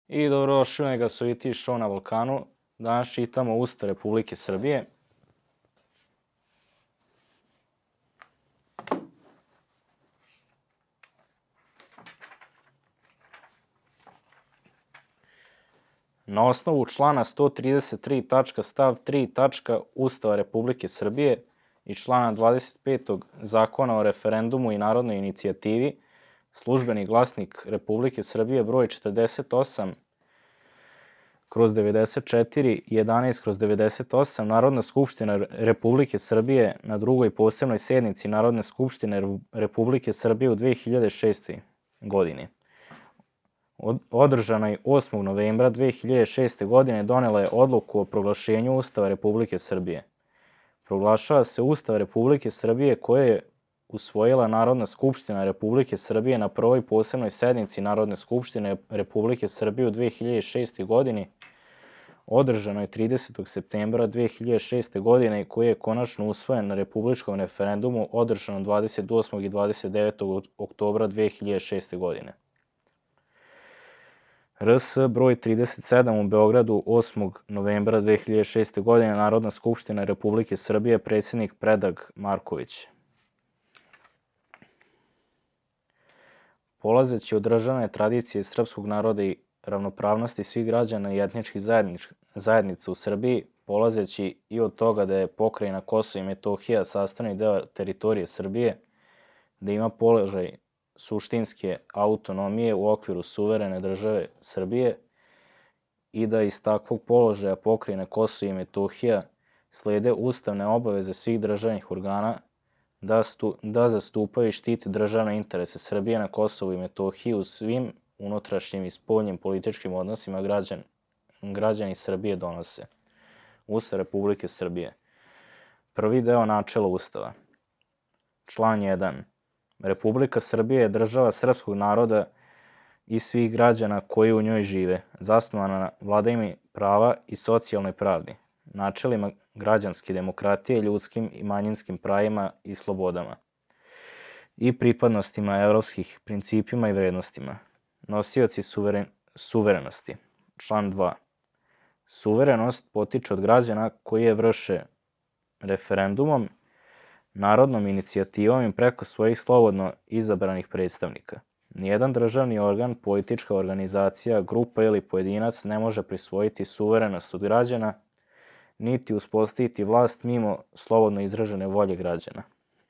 I dobrodošli u najgasovitiji show na Balkanu. Danas čitamo Ustav Republike Srbije. Na osnovu člana 133. stav 3. Ustava Republike Srbije i člana 25. Zakona o referendumu i narodnoj inicijativi, Službeni glasnik Republike Srbije broj 48/94 i 11/98, Narodna skupština Republike Srbije na drugoj posebnoj sednici Narodne skupštine Republike Srbije u 2006. godini, održanoj 8. novembra 2006. godine, donela je odluku o proglašenju Ustava Republike Srbije. Proglašava se Ustav Republike Srbije koje je usvojila Narodna skupština Republike Srbije na prvoj posebnoj sednici Narodne skupštine Republike Srbije u 2006. godini, održanoj 30. septembra 2006. godine i koji je konačno usvojen na republičkom referendumu održanom 28. i 29. oktobra 2006. godine. RS broj 37 u Beogradu 8. novembra 2006. godine, Narodna skupština Republike Srbije, predsjednik Predrag Marković. Polazeći od državne tradicije srpskog naroda i ravnopravnosti svih građana i etničkih zajednica u Srbiji, polazeći i od toga da je pokrajina Kosovo i Metohija sastavni deo teritorije Srbije, da ima položaj suštinske autonomije u okviru suverene države Srbije i da iz takvog položaja pokrajine Kosovo i Metohija slede ustavne obaveze svih državnih organa da zastupaju i štite državne interese Srbije na Kosovu i Metohiji u svim unutrašnjim i spoljnim političkim odnosima građani Srbije donose. Ustav Republike Srbije. Prvi deo načela Ustava. Član 1. Republika Srbije je država srpskog naroda i svih građana koji u njoj žive, zasnovana na vladavini prava i socijalnoj pravdi, načelima građanske demokratije, ljudskim i manjinskim pravima i slobodama i pripadnostima evropskih principima i vrednostima. Nosioci suverenosti. Član 2. Suverenost potiče od građana koji je vrše referendumom, narodnom inicijativom i preko svojih slobodno izabranih predstavnika. Nijedan državni organ, politička organizacija, grupa ili pojedinac ne može prisvojiti suverenost od građana, niti uspostaviti vlast mimo slobodno izražene volje građana.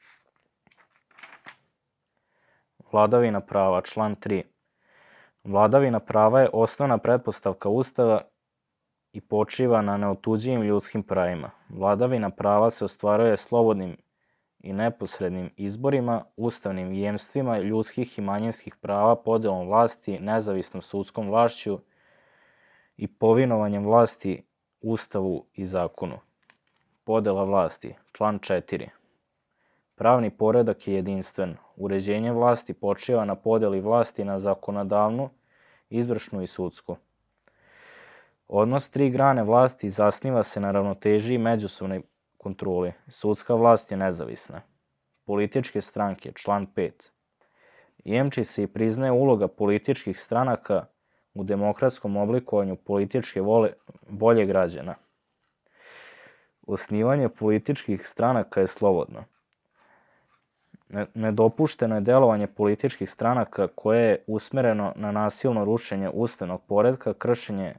Vladavina prava. Član 3. Vladavina prava je osnovna pretpostavka Ustava i počiva na neotuđivim ljudskim pravima. Vladavina prava se ostvaruje slobodnim i neposrednim izborima, ustavnim jemstvima ljudskih i manjinskih prava, podelom vlasti, nezavisnom sudskom vlašću i povinovanjem vlasti Ustavu i zakonu. Podela vlasti. Član 4. Pravni poredak je jedinstven. Uređenje vlasti počiva na podeli vlasti na zakonodavnu, izvršnu i sudsku. Odnos tri grane vlasti zasniva se na ravnoteži i međusobnoj kontroli. Sudska vlast je nezavisna. Političke stranke. Član 5. Jemči se i priznaje uloga političkih stranaka u demokratskom oblikovanju političke volje građana. Osnivanje političkih stranaka je slobodno. Nedopušteno je delovanje političkih stranaka koje je usmereno na nasilno rušenje ustavnog poretka, kršenje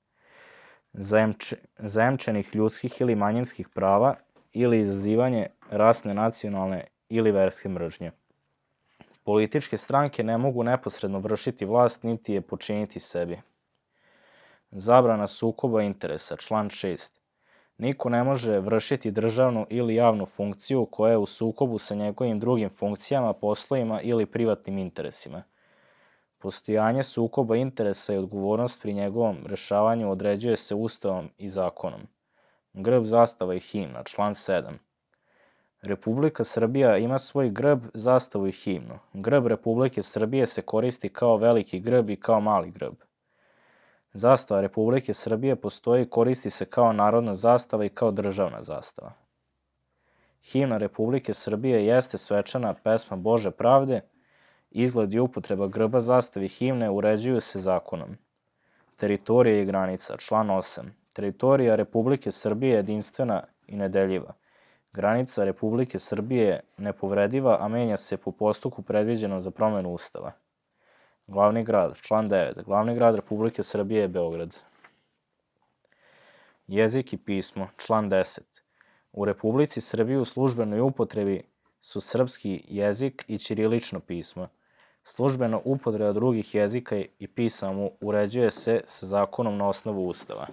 zajamčenih ljudskih ili manjinskih prava ili izazivanje rasne, nacionalne ili verske mržnje. Političke stranke ne mogu neposredno vršiti vlast niti je počiniti sebi. Zabrana sukoba interesa. Član 6. Niko ne može vršiti državnu ili javnu funkciju koja je u sukobu sa njegovim drugim funkcijama, poslovima ili privatnim interesima. Postojanje sukoba interesa i odgovornost pri njegovom rešavanju određuje se Ustavom i zakonom. Grb, zastava i himna. Član 7. Republika Srbija ima svoj grb, zastavu i himnu. Grb Republike Srbije se koristi kao veliki grb i kao mali grb. Zastava Republike Srbije postoji i koristi se kao narodna zastava i kao državna zastava. Himna Republike Srbije jeste svečana pesma Bože pravde. Izgled i upotreba grba, zastave i himne uređuju se zakonom. Teritorija i granica, član 8. Teritorija Republike Srbije je jedinstvena i nedeljiva. Granica Republike Srbije je nepovrediva, a menja se po postupku predviđenom za promenu Ustava. Glavni grad, član 9. Glavni grad Republike Srbije je Beograd. Jezik i pismo, član 10. U Republici Srbiji u službenoj upotrebi su srpski jezik i ćirilično pismo. Službena upotreba drugih jezika i pisama uređuje se sa zakonom na osnovu Ustava.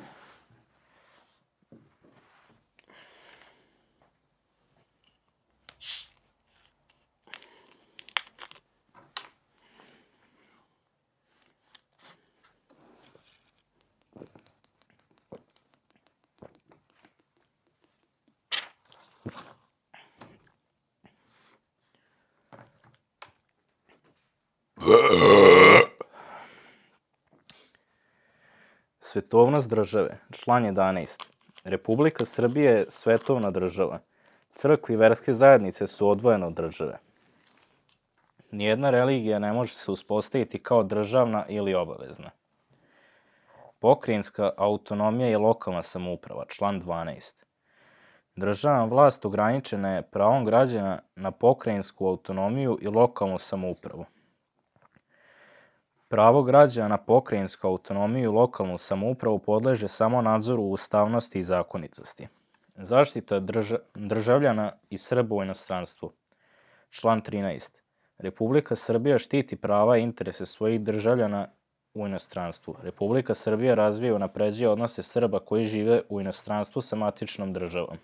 Svetovnost države, član 11. Republika Srbije je svetovna država. Crkve i verske zajednice su odvojene od države. Nijedna religija ne može se uspostaviti kao državna ili obavezna. Pokrajinska autonomija i lokalna samouprava, član 12. Državna vlast ograničena je pravom građana na pokrajinsku autonomiju i lokalnu samoupravu. Pravo građana na pokrajinsku autonomiju i lokalnu samoupravu podleže samo nadzoru ustavnosti i zakonitosti. Zaštita državljana i Srba u inostranstvu. Član 13. Republika Srbija štiti prava i interese svojih državljana u inostranstvu. Republika Srbija razvija i unapređuje odnose Srba koji žive u inostranstvu sa matičnom državom.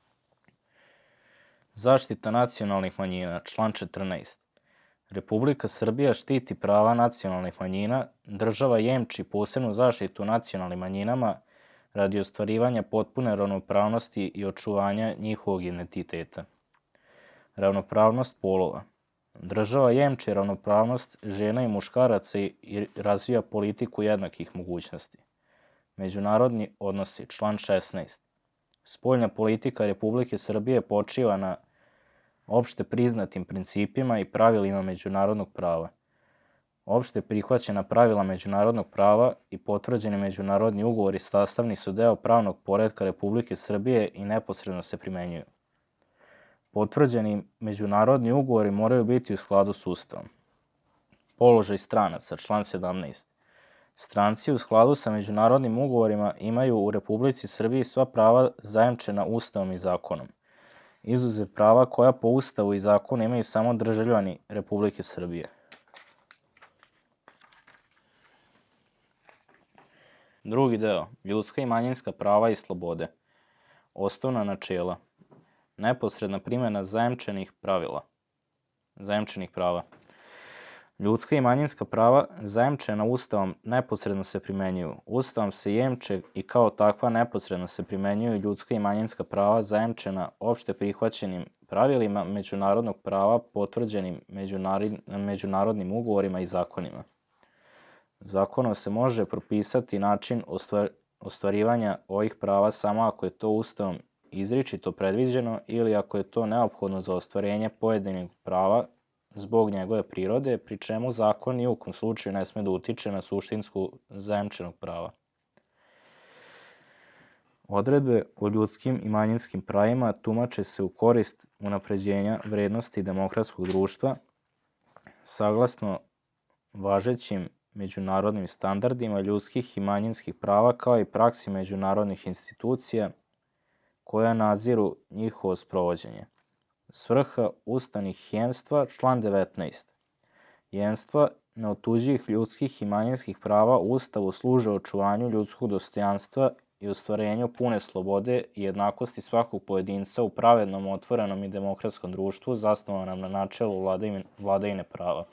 Zaštita nacionalnih manjina. Član 14. Republika Srbija štiti prava nacionalnih manjina, država jemči posebnu zaštitu nacionalnim manjinama radi ostvarivanja potpune ravnopravnosti i očuvanja njihovog identiteta. Ravnopravnost polova. Država jemči ravnopravnost žena i muškaraca i razvija politiku jednakih mogućnosti. Međunarodni odnosi, član 16. Spoljna politika Republike Srbije počiva na opšte priznatim principima i pravilima međunarodnog prava. Opšte prihvaćena pravila međunarodnog prava i potvrđeni međunarodni ugovori sastavni su deo pravnog poretka Republike Srbije i neposredno se primenjuju. Potvrđeni međunarodni ugovori moraju biti u skladu s Ustavom. Položaj stranaca, član 17. Stranci u skladu sa međunarodnim ugovorima imaju u Republici Srbiji sva prava zajamčena Ustavom i zakonom. Izuzev prava koja po Ustavu i zakonu imaju samo državljani Republike Srbije. Drugi deo. Ljudska i manjinska prava i slobode. Osnovna načela. Neposredna primjena zajamčenih prava. Ljudska i manjinska prava zajamčena Ustavom neposredno se primenjuju. Ustavom se jemče i kao takva neposredno se primenjuju ljudska i manjinska prava zajamčena opšte prihvaćenim pravilima međunarodnog prava potvrđenim međunarodnim ugovorima i zakonima. Zakonom se može propisati način ostvarivanja ovih prava samo ako je to Ustavom izričito predviđeno ili ako je to neophodno za ostvarenje pojedinih prava zbog njegove prirode, pri čemu zakon ni u kom slučaju ne sme da utiče na suštinsku zajamčenog prava. Odredbe o ljudskim i manjinskim pravima tumače se u korist unapređenja vrednosti demokratskog društva, saglasno važećim međunarodnim standardima ljudskih i manjinskih prava, kao i praksi međunarodnih institucija koja nadziru njihovo sprovođenje. Svrha ustavnih jemstva, član 19. Jemstva neotuđivih ljudskih i manjinskih prava u Ustavu služe očuvanju ljudskog dostojanstva i ostvarenju pune slobode i jednakosti svakog pojedinca u pravednom, otvorenom i demokratskom društvu zasnovanom na načelu vladavine prava.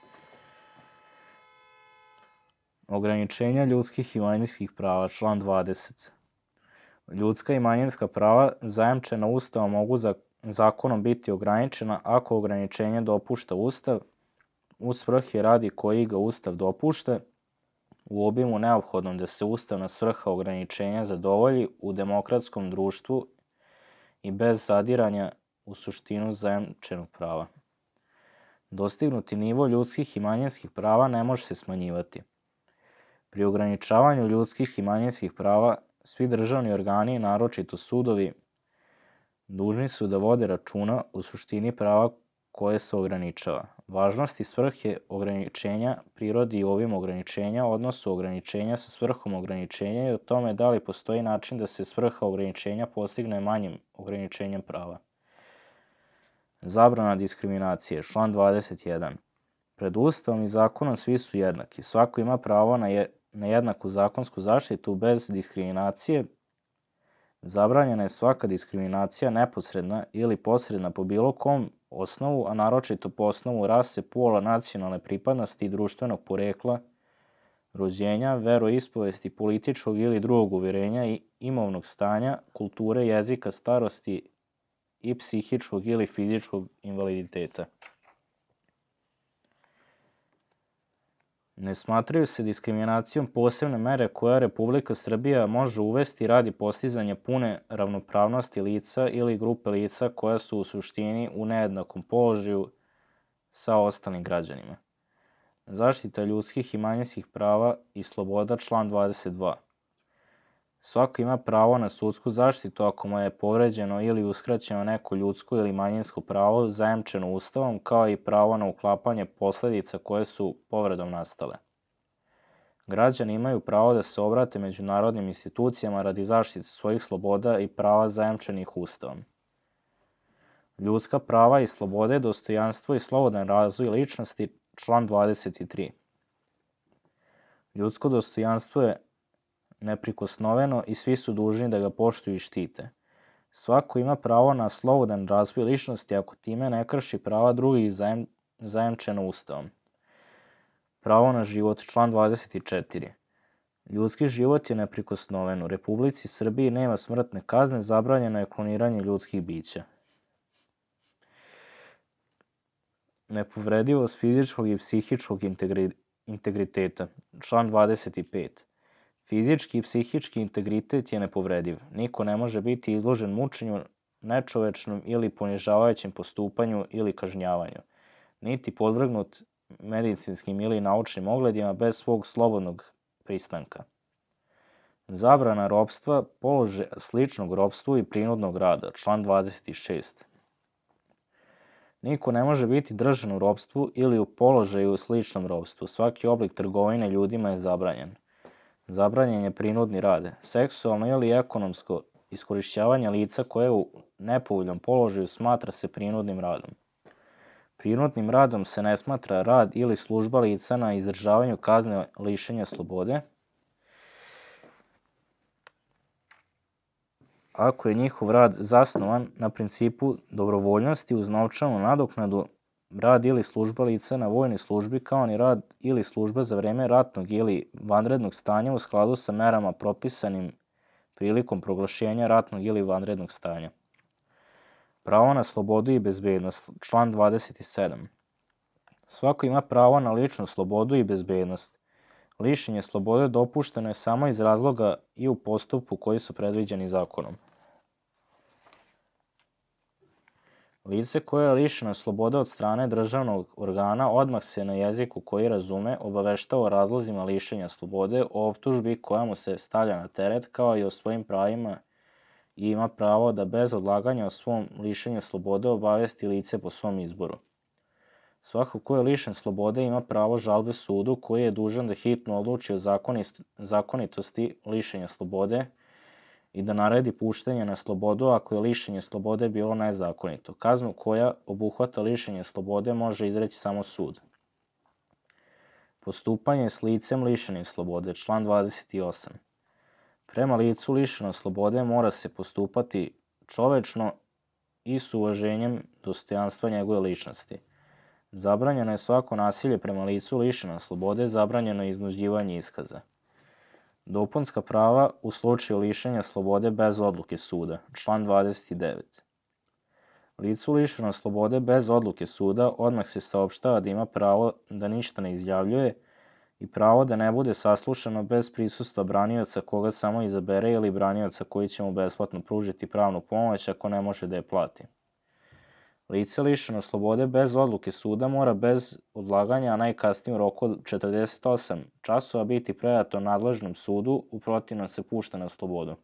Ograničenja ljudskih i manjinskih prava, član 20. Ljudska i manjinska prava zajamčena Ustavom mogu zakonom biti ograničena ako ograničenje dopušta Ustav, u svrhe radi koji ga Ustav dopušta, u obimu neophodnom da se ustavna svrha ograničenja zadovolji u demokratskom društvu i bez zadiranja u suštinu zajamčenog prava. Dostignuti nivo ljudskih i manjinskih prava ne može se smanjivati. Pri ograničavanju ljudskih i manjinskih prava, svi državni organi, naročito sudovi, dužni su da vode računa o suštini prava koje se ograničava, važnosti svrhe ograničenja, prirodi i ovim ograničenja, odnosu ograničenja sa svrhom ograničenja i o tome da li postoji način da se svrha ograničenja postigne manjim ograničenjem prava. Zabrana diskriminacije, član 21. Pred Ustavom i zakonom svi su jednaki. Svako ima pravo na jednaku zakonsku zaštitu bez diskriminacije. Zabranjena je svaka diskriminacija neposredna ili posredna po bilo kom osnovu, a naročito po osnovu rase, pola, nacionalne pripadnosti i društvenog porekla, rođenja, veroispovesti, političkog ili drugog uverenja i imovnog stanja, kulture, jezika, starosti i psihičkog ili fizičkog invaliditeta. Ne smatraju se diskriminacijom posebne mere koje Republika Srbija može uvesti radi postizanja pune ravnopravnosti lica ili grupe lica koja su u suštini u nejednakom položaju sa ostalim građanima. Zaštita ljudskih i manjinskih prava i sloboda, član 22. Svako ima pravo na sudsku zaštitu ako mu je povređeno ili uskraćeno neko ljudsko ili manjinsko pravo zajamčeno Ustavom, kao i pravo na uklapanje posledica koje su povredom nastale. Građani imaju pravo da se obrate međunarodnim institucijama radi zaštite svojih sloboda i prava zajamčenih Ustavom. Ljudska prava i slobode, dostojanstvo i slobodan razvoj ličnosti, član 23. Ljudsko dostojanstvo je neprikosnoveno i svi su dužni da ga poštuju i štite. Svako ima pravo na slobodan razvoj ličnosti ako time ne krši prava drugih zajamčeno Ustavom. Pravo na život, član 24. Ljudski život je neprikosnoven. U Republici Srbiji nema smrtne kazne, zabranjeno je kloniranje ljudskih bića. Nepovredivost fizičkog i psihičkog integriteta, član 25. Fizički i psihički integritet je nepovrediv. Niko ne može biti izložen mučenju, nečovečnom ili ponižavajućem postupanju ili kažnjavanju, niti podvrgnut medicinskim ili naučnim ogledima bez svog slobodnog pristanka. Zabrana ropstva, položaja sličnog ropstvu i prinudnog rada, član 26. Niko ne može biti držan u ropstvu ili u položaju sličnom ropstvu. Svaki oblik trgovine ljudima je zabranjen. Zabranjen je prinudni rad. Seksualno ili ekonomsko iskorišćavanje lica koje u nepovoljnom položaju smatra se prinudnim radom. Prinudnim radom se ne smatra rad ili služba lica na izdržavanju kazne lišenja slobode, ako je njihov rad zasnovan na principu dobrovoljnosti uz novčanu nadoknadu, rad ili služba lica na vojnoj službi, kao ni rad ili služba za vreme ratnog ili vanrednog stanja u skladu sa merama propisanim prilikom proglašenja ratnog ili vanrednog stanja. Pravo na slobodu i bezbednost, član 27. Svako ima pravo na ličnu slobodu i bezbednost. Lišenje slobode dopušteno je samo iz razloga i u postupku koji su predviđeni zakonom. Lice koje je lišeno slobode od strane državnog organa odmah se na jeziku koji razume obaveštava o razlozima lišenja slobode, o optužbi koja mu se stavlja na teret, kao i o svojim pravima i ima pravo da bez odlaganja o svom lišenju slobode obavesti lice po svom izboru. Svako ko je lišen slobode ima pravo žalbe sudu koji je dužan da hitno odluči o zakonitosti lišenja slobode i da naredi puštanje na slobodu ako je lišenje slobode bilo nezakonito. Kaznu koja obuhvata lišenje slobode može izreći samo sud. Postupanje s licem lišenim slobode, član 28. Prema licu lišeno slobode mora se postupati čovečno i s uvaženjem dostojanstva njegove ličnosti. Zabranjeno je svako nasilje prema licu lišeno slobode, zabranjeno je iznuđivanje iskaza. Dopunska prava u slučaju lišenja slobode bez odluke suda, član 29. Licu lišeno slobode bez odluke suda odmah se saopštava da ima pravo da ništa ne izjavljuje i pravo da ne bude saslušano bez prisustva branioca koga samo izabere ili branioca koji će mu besplatno pružiti pravnu pomoć ako ne može da je plati. Lice lišeno slobode bez odluke suda mora bez odlaganja, a najkasnije u roku od 48 časova biti predato nadležnom sudu, u protivnom se pušta na slobodu.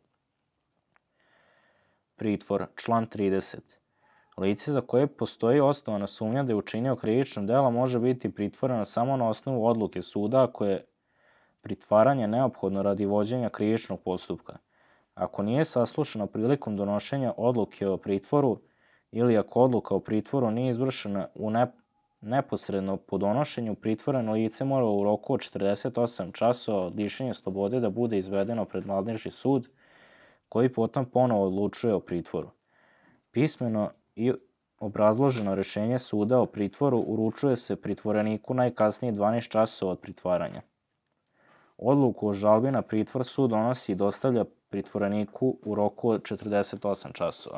Pritvor, član 30. Lice za koje postoji osnovana sumnja da je učinio krivično delo može biti pritvoreno samo na osnovu odluke suda ako je pritvaranje neophodno radi vođenja krivičnog postupka. Ako nije saslušano prilikom donošenja odluke o pritvoru ili ako odluka o pritvoru nije izvršena neposredno po donošenju, pritvoreno lice mora u roku od 48 časova od lišenja slobode da bude izvedeno pred nadležni sud, koji potom ponovo odlučuje o pritvoru. Pismeno i obrazloženo rešenje suda o pritvoru uručuje se pritvoreniku najkasnije 12 časova od pritvaranja. Odluku o žalbi na pritvor sud donosi i dostavlja pritvoreniku u roku od 48 časova.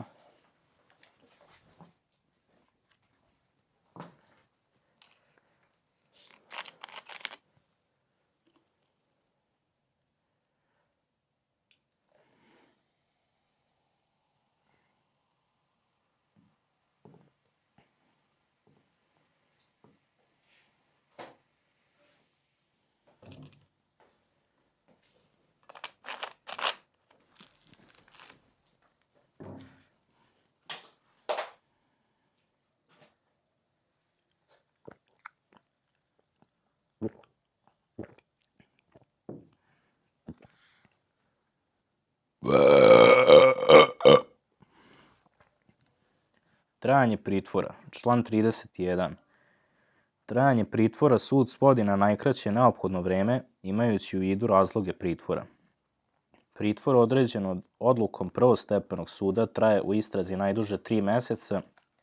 Trajanje pritvora, član 31. Trajanje pritvora sud svodi na najkraće neophodno vreme, imajući u vidu razloge pritvora. Pritvor određen odlukom prvostepenog suda traje u istrazi najduže 3 meseca,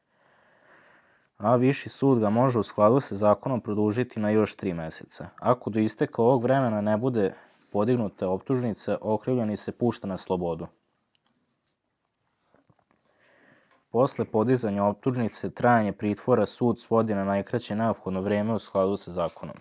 a viši sud ga može u skladu sa zakonom produžiti na još 3 meseca. Ako do isteka ovog vremena ne bude podignuta optužnica, okrivljeni se pušta na slobodu. Posle podizanja optužnice, trajanje pritvora sud svodi na najkraće neophodno vreme u skladu sa zakonom.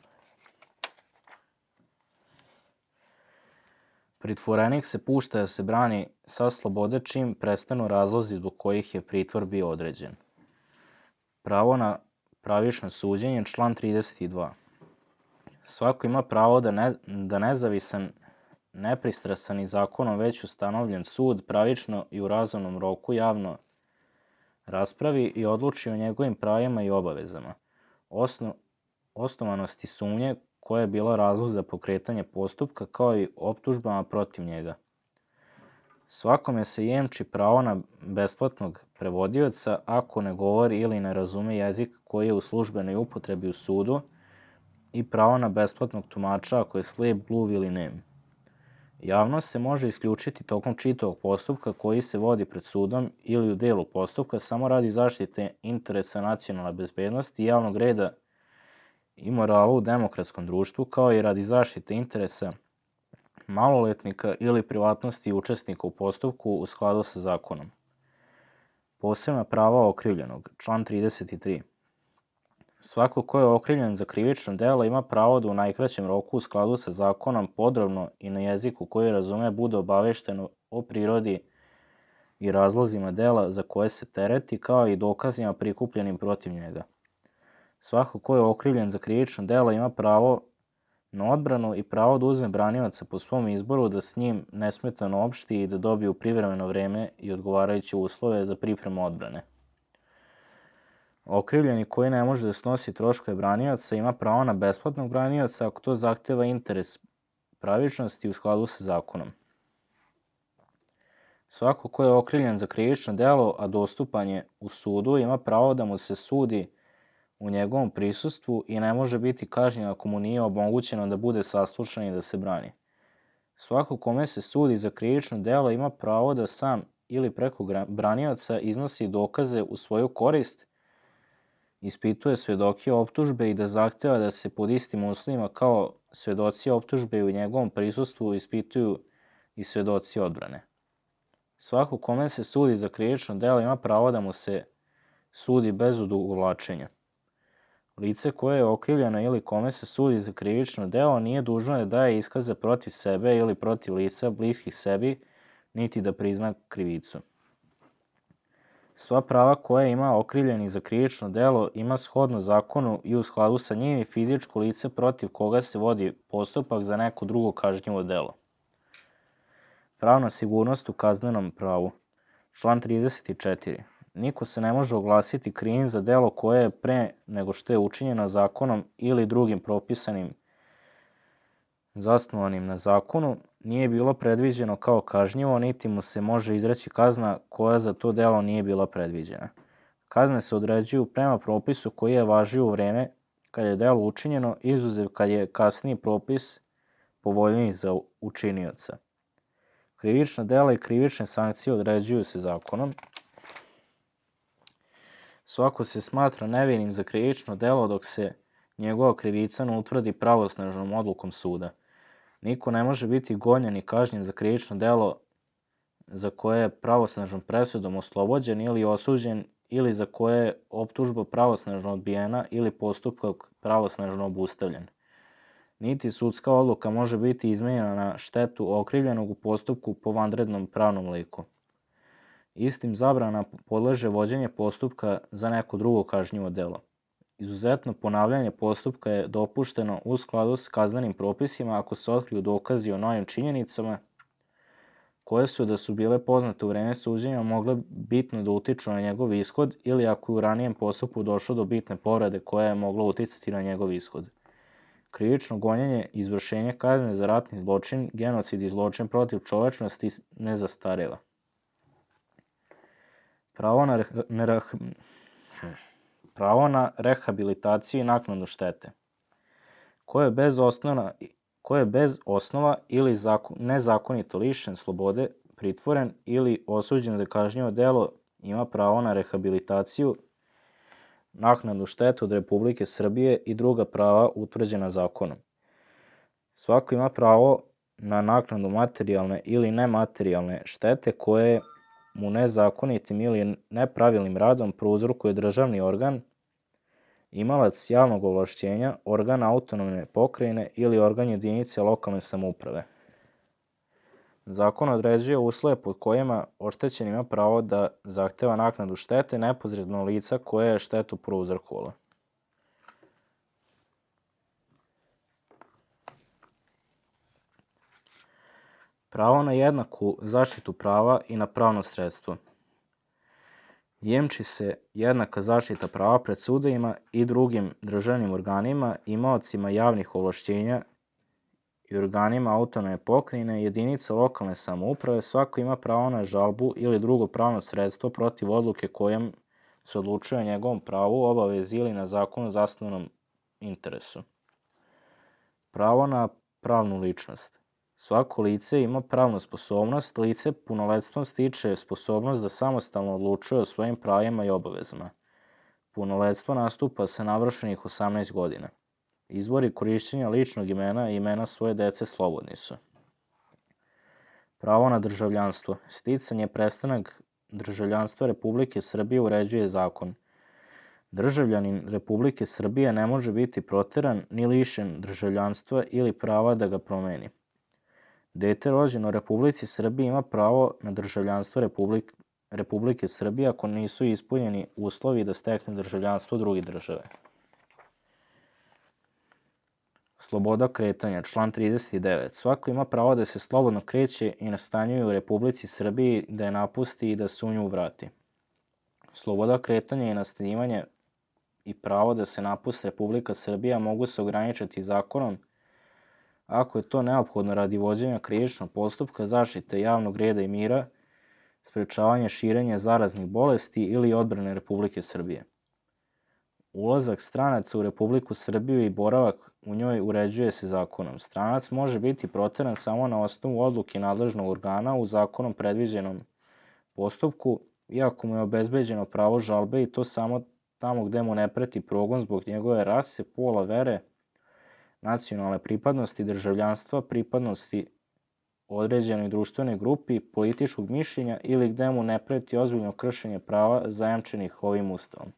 Pritvorenik se pušta da se brani sa slobode čim prestanu razlozi zbog kojih je pritvor bio određen. Pravo na pravično suđenje, član 32. Svako ima pravo da nezavisan, nepristrasan i zakonom već ustanovljen sud pravično i u razumnom roku javno raspravi i odluči o njegovim pravima i obavezama, osnovanosti sumnje koja je bila razlog za pokretanje postupka, kao i optužbama protiv njega. Svakome se jemči pravo na besplatnog prevodioca ako ne govori ili ne razume jezik koji je u službenoj upotrebi u sudu i pravo na besplatnog tumača ako je slijep, gluv ili nem. Javnost se može isključiti tokom čitavog postupka koji se vodi pred sudom ili u delu postupka samo radi zaštite interesa nacionalne bezbednosti i javnog reda i morala u demokratskom društvu, kao i radi zaštite interesa maloletnika ili privatnosti učesnika u postupku u skladu sa zakonom. Posebna prava okrivljenog, član 33. Svako ko je okrivljen za krivično delo ima pravo da u najkraćem roku u skladu sa zakonom podrobno i na jeziku koji razume bude obavešten o prirodi i razlozima dela za koje se tereti, kao i dokazima prikupljenim protiv njega. Svako ko je okrivljen za krivično delo ima pravo na odbranu i pravo da uzme branioca po svom izboru, da s njim nesmetano opšti i da dobiju privremeno vreme i odgovarajuće uslove za pripremu odbrane. Okrivljeni koji ne može da snosi troškove branioca ima pravo na besplatnog branioca ako to zahteva interes pravičnosti u skladu sa zakonom. Svako ko je okrivljen za krivično delo, a dostupan je u sudu, ima pravo da mu se sudi u njegovom prisustvu i ne može biti kažnjen ako mu nije omogućeno da bude saslušan i da se brani. Svako kome se sudi za krivično delo ima pravo da sam ili preko branioca iznosi dokaze u svoju korist, ispituje svedoke optužbe i da zahteva da se pod istim uslovima kao svedoci optužbe u njegovom prisustvu ispituju i svedoci odbrane. Svako kome se sudi za krivično delo ima pravo da mu se sudi bez odugovlačenja. Lice koje je okrivljeno ili kome se sudi za krivično delo nije dužno da daje iskaze protiv sebe ili protiv lica bliskih sebi, niti da prizna krivicu. Sva prava koja ima okrivljeni za krivično delo ima shodno zakonu i u skladu sa njim i fizičko lice protiv koga se vodi postupak za neko drugo kažnjivo delo. Pravna sigurnost u kaznenom pravu. Član 34. Niko se ne može oglasiti krivim za delo koje je pre nego što je učinjeno zakonom ili drugim propisanim zasnovanim na zakonu, nije bilo predviđeno kao kažnjivo, niti mu se može izreći kazna koja za to delo nije bila predviđena. Kazne se određuju prema propisu koji je važio u vreme kad je delo učinjeno, izuzev kad je kasniji propis povoljniji za učinioca. Krivična dela i krivične sankcije određuju se zakonom. Svako se smatra nevinim za krivično delo dok se njegova krivica ne utvrdi pravosnažnom odlukom suda. Niko ne može biti gonjen i kažnjen za krivično delo za koje je pravosnažnom presudom oslobođen ili osuđen ili za koje je optužba pravosnažno odbijena ili postupak pravosnažno obustavljen. Niti sudska odluka može biti izmenjena na štetu okrivljenog u postupku po vanrednom pravnom liku. Istim zabrana podleže vođenje postupka za neko drugo kažnjivo delo. Izuzetno ponavljanje postupka je dopušteno u skladu s kaznenim propisima ako se otkriju dokazi o novim činjenicama koje su da su bile poznate u vreme suđenja mogle bitno da utiču na njegov ishod ili ako je u ranijem postupku došlo do bitne povrede koja je mogla uticati na njegov ishod. Krivično gonjenje i izvršenje kazne za ratni zločin, genocid i zločin protiv čovečnosti ne zastareva. Pravo na rehabilitaciju i naknadu štete. Ko je bez osnova ili nezakonito lišen slobode, pritvoren ili osuđen za kažnjivo delo ima pravo na rehabilitaciju, naknadu štete od Republike Srbije i druga prava utvrđena zakonom. Svako ima pravo na naknadu materijalne ili nematerijalne štete koje mu nezakonitim ili nepravilnim radom prouzrokuje državni organ, imalac javnog ovlašćenja, organ autonomne pokrajine ili organ jedinice lokalne samouprave. Zakon određuje uslove pod kojima oštećen ima pravo da zahteva naknadu štete neposredno lica koje je štetu prouzrokovalo. Pravo na jednaku zaštitu prava i na pravno sredstvo. Jemči se jednaka zaštita prava pred sudovima i drugim državnim organima, imaocima javnih ovlašćenja i organima autonomne pokrajine, jedinica lokalne samouprave. Svako ima pravo na žalbu ili drugo pravno sredstvo protiv odluke kojom se odlučuje o njegovom pravu, obavezi ili na zakonu zasnovanom interesu. Pravo na pravnu ličnost. Svako lice ima pravnu sposobnost, lice punoletstvom stiče sposobnost da samostalno odlučuje o svojim pravima i obavezama. Punoletstvo nastupa sa navršenih 18 godina. Izbori korišćenja ličnog imena i imena svoje dece slobodni su. Pravo na državljanstvo. Sticanje prestanak državljanstva Republike Srbije uređuje zakon. Državljanin Republike Srbije ne može biti proteran ni lišen državljanstva ili prava da ga promeni. Dete rođeno u Republici Srbiji ima pravo na državljanstvo Republike Srbije ako nisu ispunjeni uslovi da stekne državljanstvo druge države. Sloboda kretanja, član 39. Svako ima pravo da se slobodno kreće i nastanjuje u Republici Srbiji, da je napusti i da se u nju vrati. Sloboda kretanja i nastanjivanje i pravo da se napusti Republika Srbija mogu se ograničiti zakonom ako je to neophodno radi vođenja krivičnog postupka, zaštite javnog reda i mira, sprečavanje širenja zaraznih bolesti ili odbrane Republike Srbije. Ulazak stranaca u Republiku Srbiju i boravak u njoj uređuje se zakonom. Stranac može biti proteran samo na osnovu odluke nadležnog organa u zakonom predviđenom postupku, iako mu je obezbeđeno pravo žalbe i to samo tamo gde mu ne preti progon zbog njegove rase, pola, vere, nacionalne pripadnosti, državljanstva, pripadnosti određenoj društvenoj grupi, političkog mišljenja ili gde mu ne preti ozbiljno kršenje prava zajamčenih ovim Ustavom.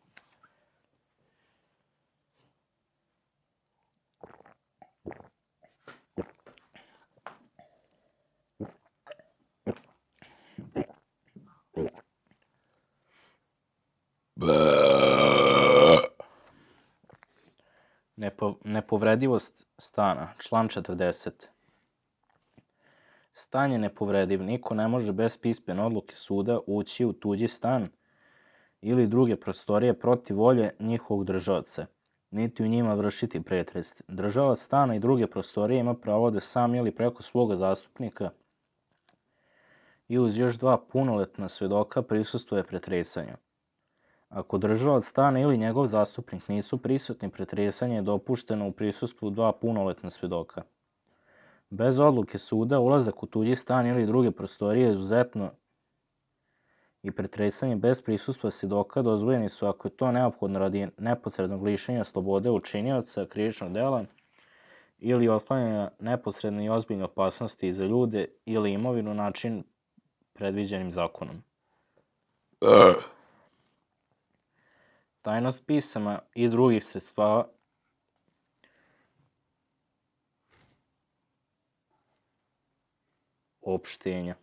Nepovredivost stana, član 40. Stan je nepovrediv, niko ne može bez pismene odluke suda ući u tuđi stan ili druge prostorije protiv volje njihovog držaoca, niti u njima vršiti pretres. Držalac stana i druge prostorije ima pravo da sam ili preko svoga zastupnika i uz još 2 punoletna svedoka prisustvuje pretresanju. Ako držalac stana ili njegov zastupnik nisu prisutni, pretresanje je dopušteno u prisustvu 2 punoletna svedoka. Bez odluke suda, ulazak u tuđi stan ili druge prostorije je izuzetno i pretresanje bez prisustva svedoka dozvoljeni su ako je to neophodno radi neposrednog lišenja slobode učinioca krivičnog dela ili otklanjanja neposredne i ozbiljne opasnosti za ljude ili imovinu način predviđenim zakonom. Tajnost pisama i drugih sredstava opštenja.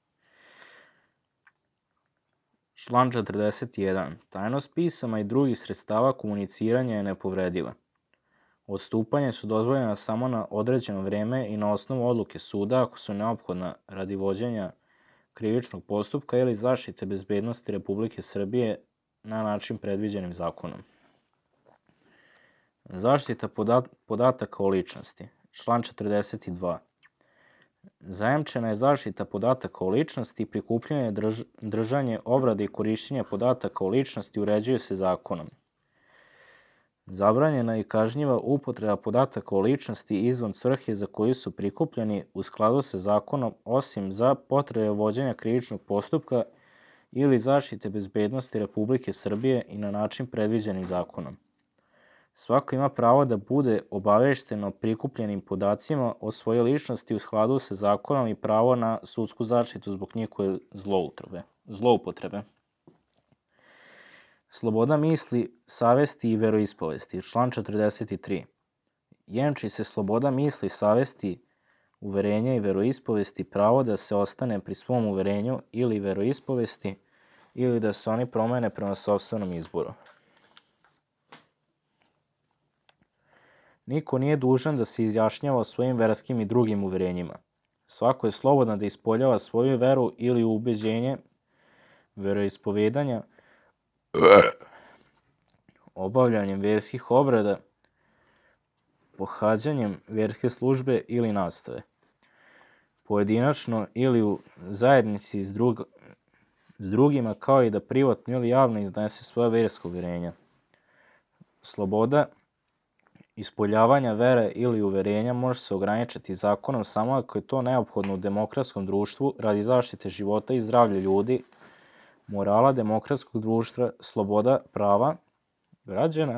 Član 41. Tajnost pisama i drugih sredstava komuniciranja je nepovrediva. Odstupanja su dozvoljena samo na određeno vreme i na osnovu odluke suda ako su neophodna radi vođenja krivičnog postupka ili zaštite bezbednosti Republike Srbije na način predviđenim zakonom. Zaštita podataka o ličnosti. Član 42. Zajamčena je zaštita podataka o ličnosti, prikupljanje, držanje, obrade i korišćenje podataka o ličnosti uređuje se zakonom. Zabranjena je i kažnjiva upotreba podataka o ličnosti izvan svrhe za koju su prikupljeni u skladu sa zakonom, osim za potrebe vođenja krivičnog postupka ili zaštite bezbednosti Republike Srbije i na način predviđenim zakonom. Svako ima pravo da bude obavešten o prikupljenim podacima o svojoj ličnosti u skladu sa zakonom i pravo na sudsku zaštitu zbog njihove zloupotrebe. Sloboda misli, savesti i veroispovesti. Član 43. Jemči se sloboda misli, savesti, uverenja i veroispovesti, pravo da se ostane pri svom uverenju ili veroispovesti ili da se oni promene prema sopstvenom izboru. Niko nije dužan da se izjašnjava o svojim verskim i drugim uverenjima. Svako je slobodan da ispoljava svoju veru ili ubeđenje, veroispovedanja, obavljanjem verskih obreda, pohađanjem verske službe ili nastave, pojedinačno ili u zajednici s drugima, kao i da privatno ili javno iznese svoja verska uverenja. Sloboda ispoljavanja vere ili uverenja može se ograničiti zakonom samo ako je to neophodno u demokratskom društvu radi zaštite života i zdravlja ljudi, morala demokratskog društva, sloboda prava građana,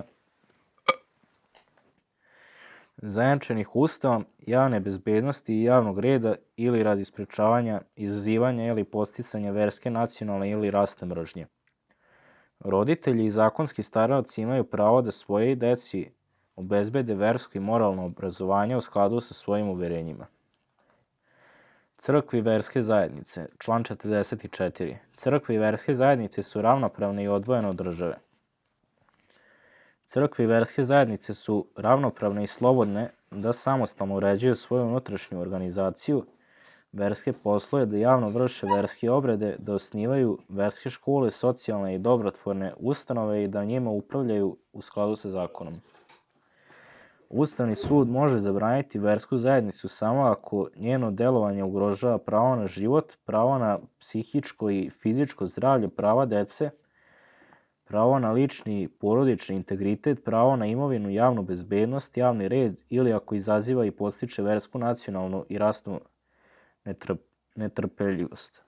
zajamčenih Ustavom, javne bezbednosti i javnog reda ili radi sprečavanja, izazivanja ili podsticanja verske, nacionalne ili rasne mržnje. Roditelji i zakonski staraoci imaju pravo da svojoj deci obezbede versko i moralno obrazovanje u skladu sa svojim uverenjima. Crkve i verske zajednice. Član 44. Crkve i verske zajednice su ravnopravne i odvojene od države. Crkve i verske zajednice su ravnopravne i slobodne da samostalno uređuju svoju unutrašnju organizaciju, verske poslove, da javno vrše verske obrede, da osnivaju verske škole, socijalne i dobrotvorne ustanove i da njima upravljaju u skladu sa zakonom. Ustavni sud može zabraniti versku zajednicu samo ako njeno delovanje ugrožava pravo na život, pravo na psihičko i fizičko zdravlje, prava dece, pravo na lični i porodični integritet, pravo na imovinu, javnu bezbednost, javni red ili ako izaziva i podstiče versku, nacionalnu i rasnu netrpeljivost.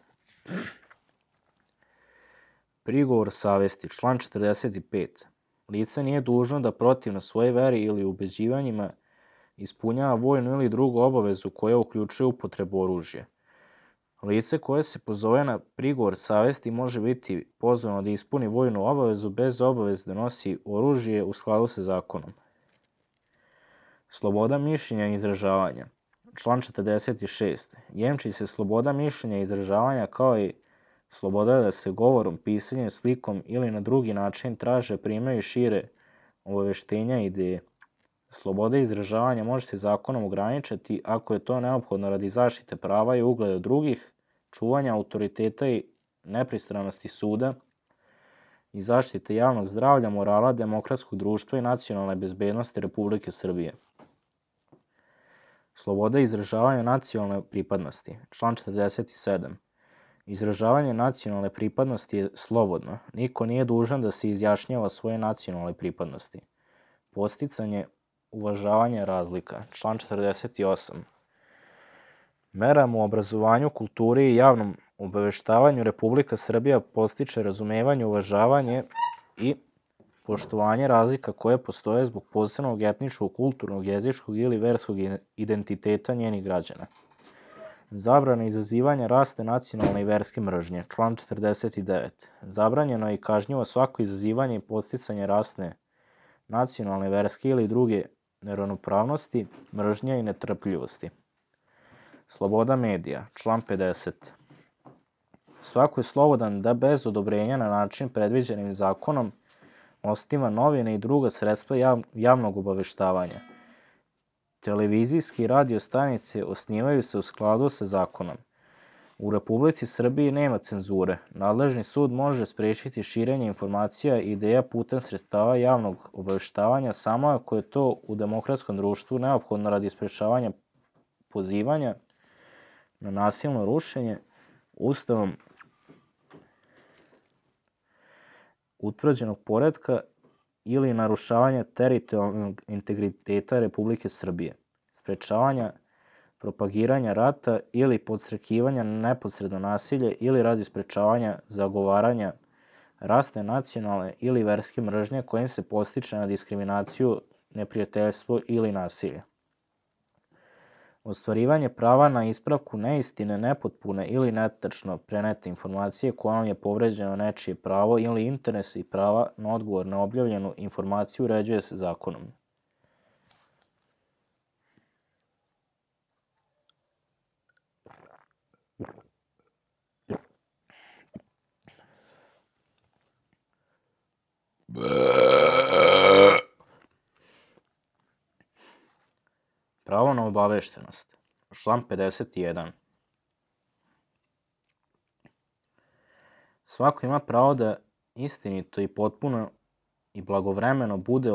Prigovor savesti. Član 45. Lice nije dužno da protivno svoje veri ili ubeđivanjima ispunjava vojnu ili drugu obavezu koja uključuje upotrebu oružja. Lice koje se pozove na prigovor savesti može biti pozvano da ispuni vojnu obavezu bez obaveze da nosi oružje u skladu sa zakonom. Sloboda mišljenja i izražavanja. Član 46. Jemči se sloboda mišljenja i izražavanja kao i sloboda da se govorom, pisanjem, slikom ili na drugi način traže, primaju i šire obaveštenja i ideje. Sloboda izražavanja može se zakonom ograničiti ako je to neophodno radi zaštite prava i ugleda drugih, čuvanja autoriteta i nepristranosti suda i zaštite javnog zdravlja, morala, demokratskog društva i nacionalne bezbednosti Republike Srbije. Sloboda izražavanja nacionalne pripadnosti. Član 47. Izražavanje nacionalne pripadnosti je slobodno. Niko nije dužan da se izjašnjava svoje nacionalne pripadnosti. Podsticanje uvažavanja razlika. Član 48. Merama u obrazovanju, kulturi i javnom obaveštavanju Republika Srbija podstiče razumevanje, uvažavanje i poštovanje razlika koje postoje zbog posebnog etničkog, kulturnog, jezičkog ili verskog identiteta njenih građana. Zabrana izazivanja rasne, nacionalne i verske mržnje. Član 49. Zabranjeno je i kažnjivo svako izazivanje i podsticanje rasne, nacionalne, verske ili druge neravnopravnosti, mržnje i netrpljivosti. Sloboda medija. Član 50. Svako je slobodan da bez odobrenja na način predviđenim zakonom osniva novine i druga sredstva javnog obaveštavanja. Televizijske i radio stanice osnivaju se u skladu sa zakonom. U Republici Srbiji nema cenzure. Nadležni sud može sprečiti širenje informacija i ideja putem sredstava javnog obaveštavanja samo ako je to u demokratskom društvu neophodno radi sprečavanja pozivanja na nasilno rušenje Ustavom utvrđenog poretka ili narušavanja teritorijalnog integriteta Republike Srbije, sprečavanja propagiranja rata ili podstrekivanja na neposredno nasilje ili radi sprečavanja zagovaranja rasne, nacionalne ili verske mržnje kojim se podstiče na diskriminaciju, neprijateljstvo ili nasilje. Ostvarivanje prava na ispravku neistine, nepotpune ili netačno prenete informacije kojom je povređeno nečije pravo ili interes i prava na odgovor na objavljenu informaciju uređuje se zakonom. Pravo na obaveštenost. Član 51. Svako ima pravo da istinito i potpuno i blagovremeno bude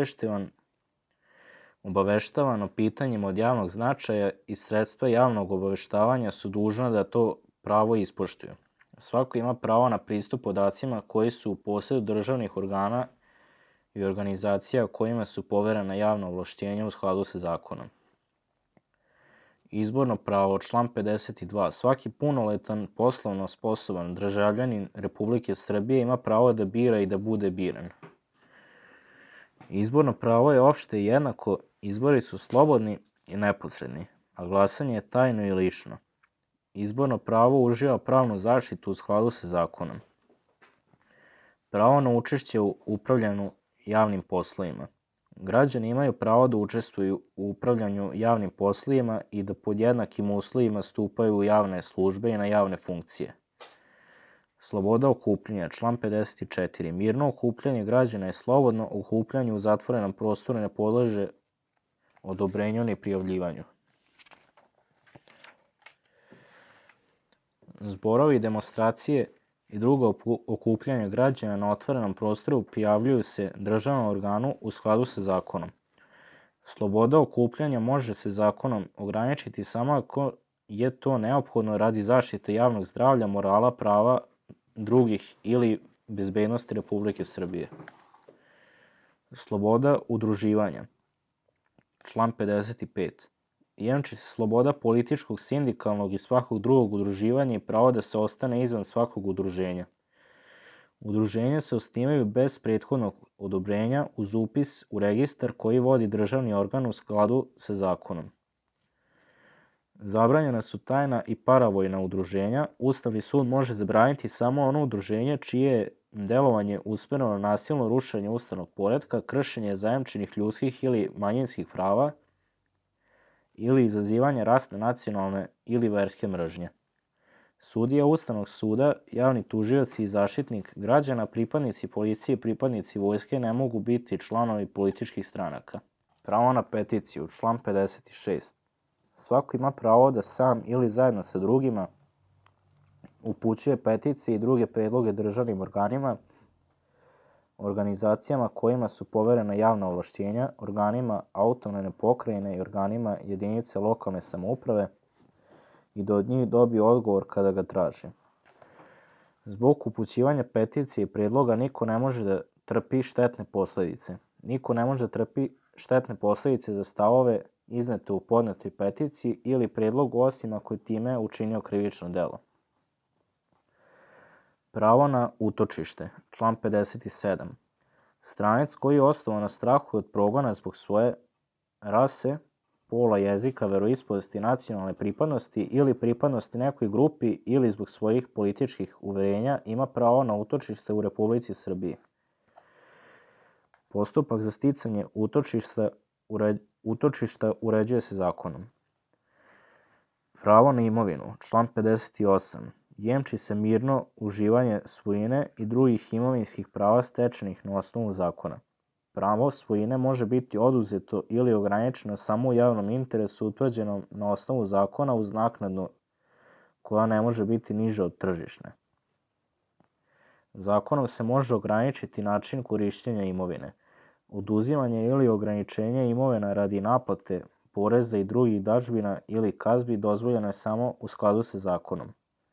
obaveštavan o pitanjima od javnog značaja i sredstva javnog obaveštavanja su dužna da to pravo ispoštuju. Svako ima pravo na pristup podacima koji su u posedu državnih organa i organizacija kojima su poverena javna ovlašćenja u skladu sa zakonom. Izborno pravo. Član 52. Svaki punoletan, poslovno sposoban državljanin Republike Srbije ima pravo da bira i da bude biran. Izborno pravo je opšte i jednako, izbori su slobodni i neposredni, a glasanje je tajno i lično. Izborno pravo uživa pravnu zaštitu u skladu sa zakonom. Pravo na učešće u upravljanju javnim poslovima. Građani imaju pravo da učestvuju u upravljanju javnim poslovima i da pod jednakim uslovima stupaju u javne službe i na javne funkcije. Sloboda okupljanja. Član 54. Mirno okupljanje građana je slobodno, okupljanje u zatvorenom prostoru ne podleže odobrenju ni prijavljivanju. Zborovi, demonstracije i druga okupljanja građana na otvorenom prostoru prijavljuju se državnom organu u skladu sa zakonom. Sloboda okupljanja može se zakonom ograničiti samo ako je to neophodno radi zaštite javnog zdravlja, morala, prava drugih ili bezbednosti Republike Srbije. Sloboda udruživanja. Član 55. Jamči se sloboda političkog, sindikalnog i svakog drugog udruživanja i pravo da se ostane izvan svakog udruženja. Udruženja se osnivaju bez prethodnog odobrenja uz upis u registar koji vodi državni organ u skladu sa zakonom. Zabranjena su tajna i paravojna udruženja. Ustavni sud može zabraniti samo ono udruženje čije je delovanje usmereno na nasilno rušenje ustavnog poretka, kršenje zajamčenih ljudskih ili manjinskih prava ili izazivanje rasne, nacionalne ili verske mržnje. Sudija Ustavnog suda, javni tužioci i zaštitnik građana, pripadnici policije i pripadnici vojske ne mogu biti članovi političkih stranaka. Pravo na peticiju, član 56. Svako ima pravo da sam ili zajedno sa drugima upućuje peticije i druge predloge državnim organima, organizacijama kojima su poverena javna ovlašćenja, organima autonomne pokrajine i organima jedinice lokalne samouprave i da od njih dobije odgovor kada ga traži. Zbog upućivanja peticije i predloga niko ne može da trpi štetne posledice. Niko ne može da trpi štetne posledice za stavove iznete u podnetoj peticiji ili predlogu osim ako je time učinio krivično delo. Pravo na utočište, član 57. Stranac koji je osnovan na strahu od progona zbog svoje rase, pola, jezika, veroispovesti, nacionalne pripadnosti ili pripadnosti nekoj grupi ili zbog svojih političkih uverenja ima pravo na utočište u Republici Srbiji. Postupak za sticanje utočišta uređuje se zakonom. Pravo na imovinu, član 58. Jemči se mirno uživanje svojine i drugih imovinskih prava stečenih na osnovu zakona. Pravo svojine može biti oduzeto ili ograničeno samo u javnom interesu utvrđenom na osnovu zakona uz naknadu koja ne može biti niža od tržišne. Zakonom se može ograničiti način korišćenja imovine. Oduzimanje ili ograničenje imovina radi naplate poreza i drugih dažbina ili kazni dozvoljeno je samo u skladu sa zakonom.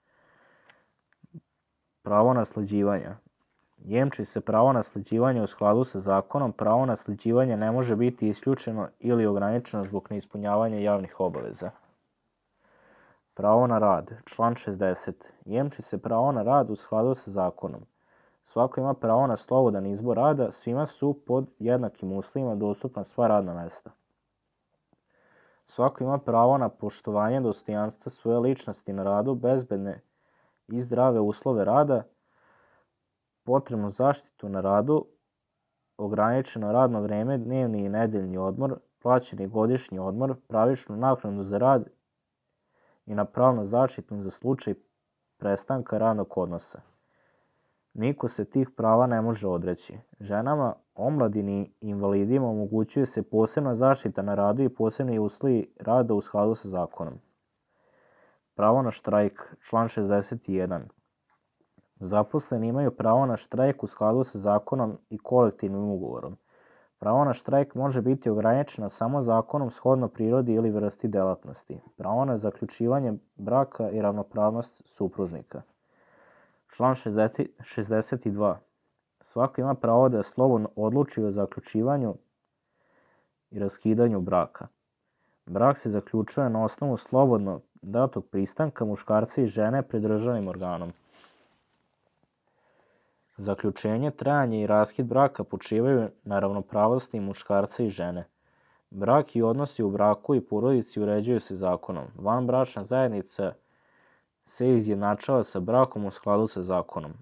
Pravo nasleđivanja. Jemči se pravo nasleđivanja u skladu sa zakonom. Pravo nasleđivanja ne može biti isključeno ili ograničeno zbog neispunjavanja javnih obaveza. Pravo na rad, član 60. Jemči se pravo na rad u skladu sa zakonom. Svako ima pravo na slobodan izbor rada, svima su pod jednakim uslovima dostupna sva radna mesta. Svako ima pravo na poštovanje dostojanstva svoje ličnosti na radu, bezbedne i zdrave uslove rada, potrebnu zaštitu na radu, ograničeno radno vreme, dnevni i nedeljni odmor, plaćeni godišnji odmor, pravičnu naknadu za rad i na pravnu zaštitu za slučaj prestanka radnog odnosa. Niko se tih prava ne može odreći. Ženama, omladini i invalidima omogućuje se posebna zaštita na radu i posebni uslovi rada u skladu sa zakonom. Pravo na štrajk, član 61. Zaposleni imaju pravo na štrajk u skladu sa zakonom i kolektivnim ugovorom. Pravo na štrajk može biti ograničeno samo zakonom shodno prirodi ili vrsti delatnosti. Pravo na zaključivanje braka i ravnopravnost supružnika. Član 62. Svako ima pravo da slobodno odluči o zaključivanju i raskidanju braka. Brak se zaključuje na osnovu slobodno datog pristanka muškarca i žene pred državnim organom. Zaključenje, trajanje i raskid braka počivaju na ravnopravnosti muškarca i žene. Brak i odnosi u braku i porodici uređuju se zakonom. Vanbračna zajednica se izjednačava sa brakom u skladu sa zakonom.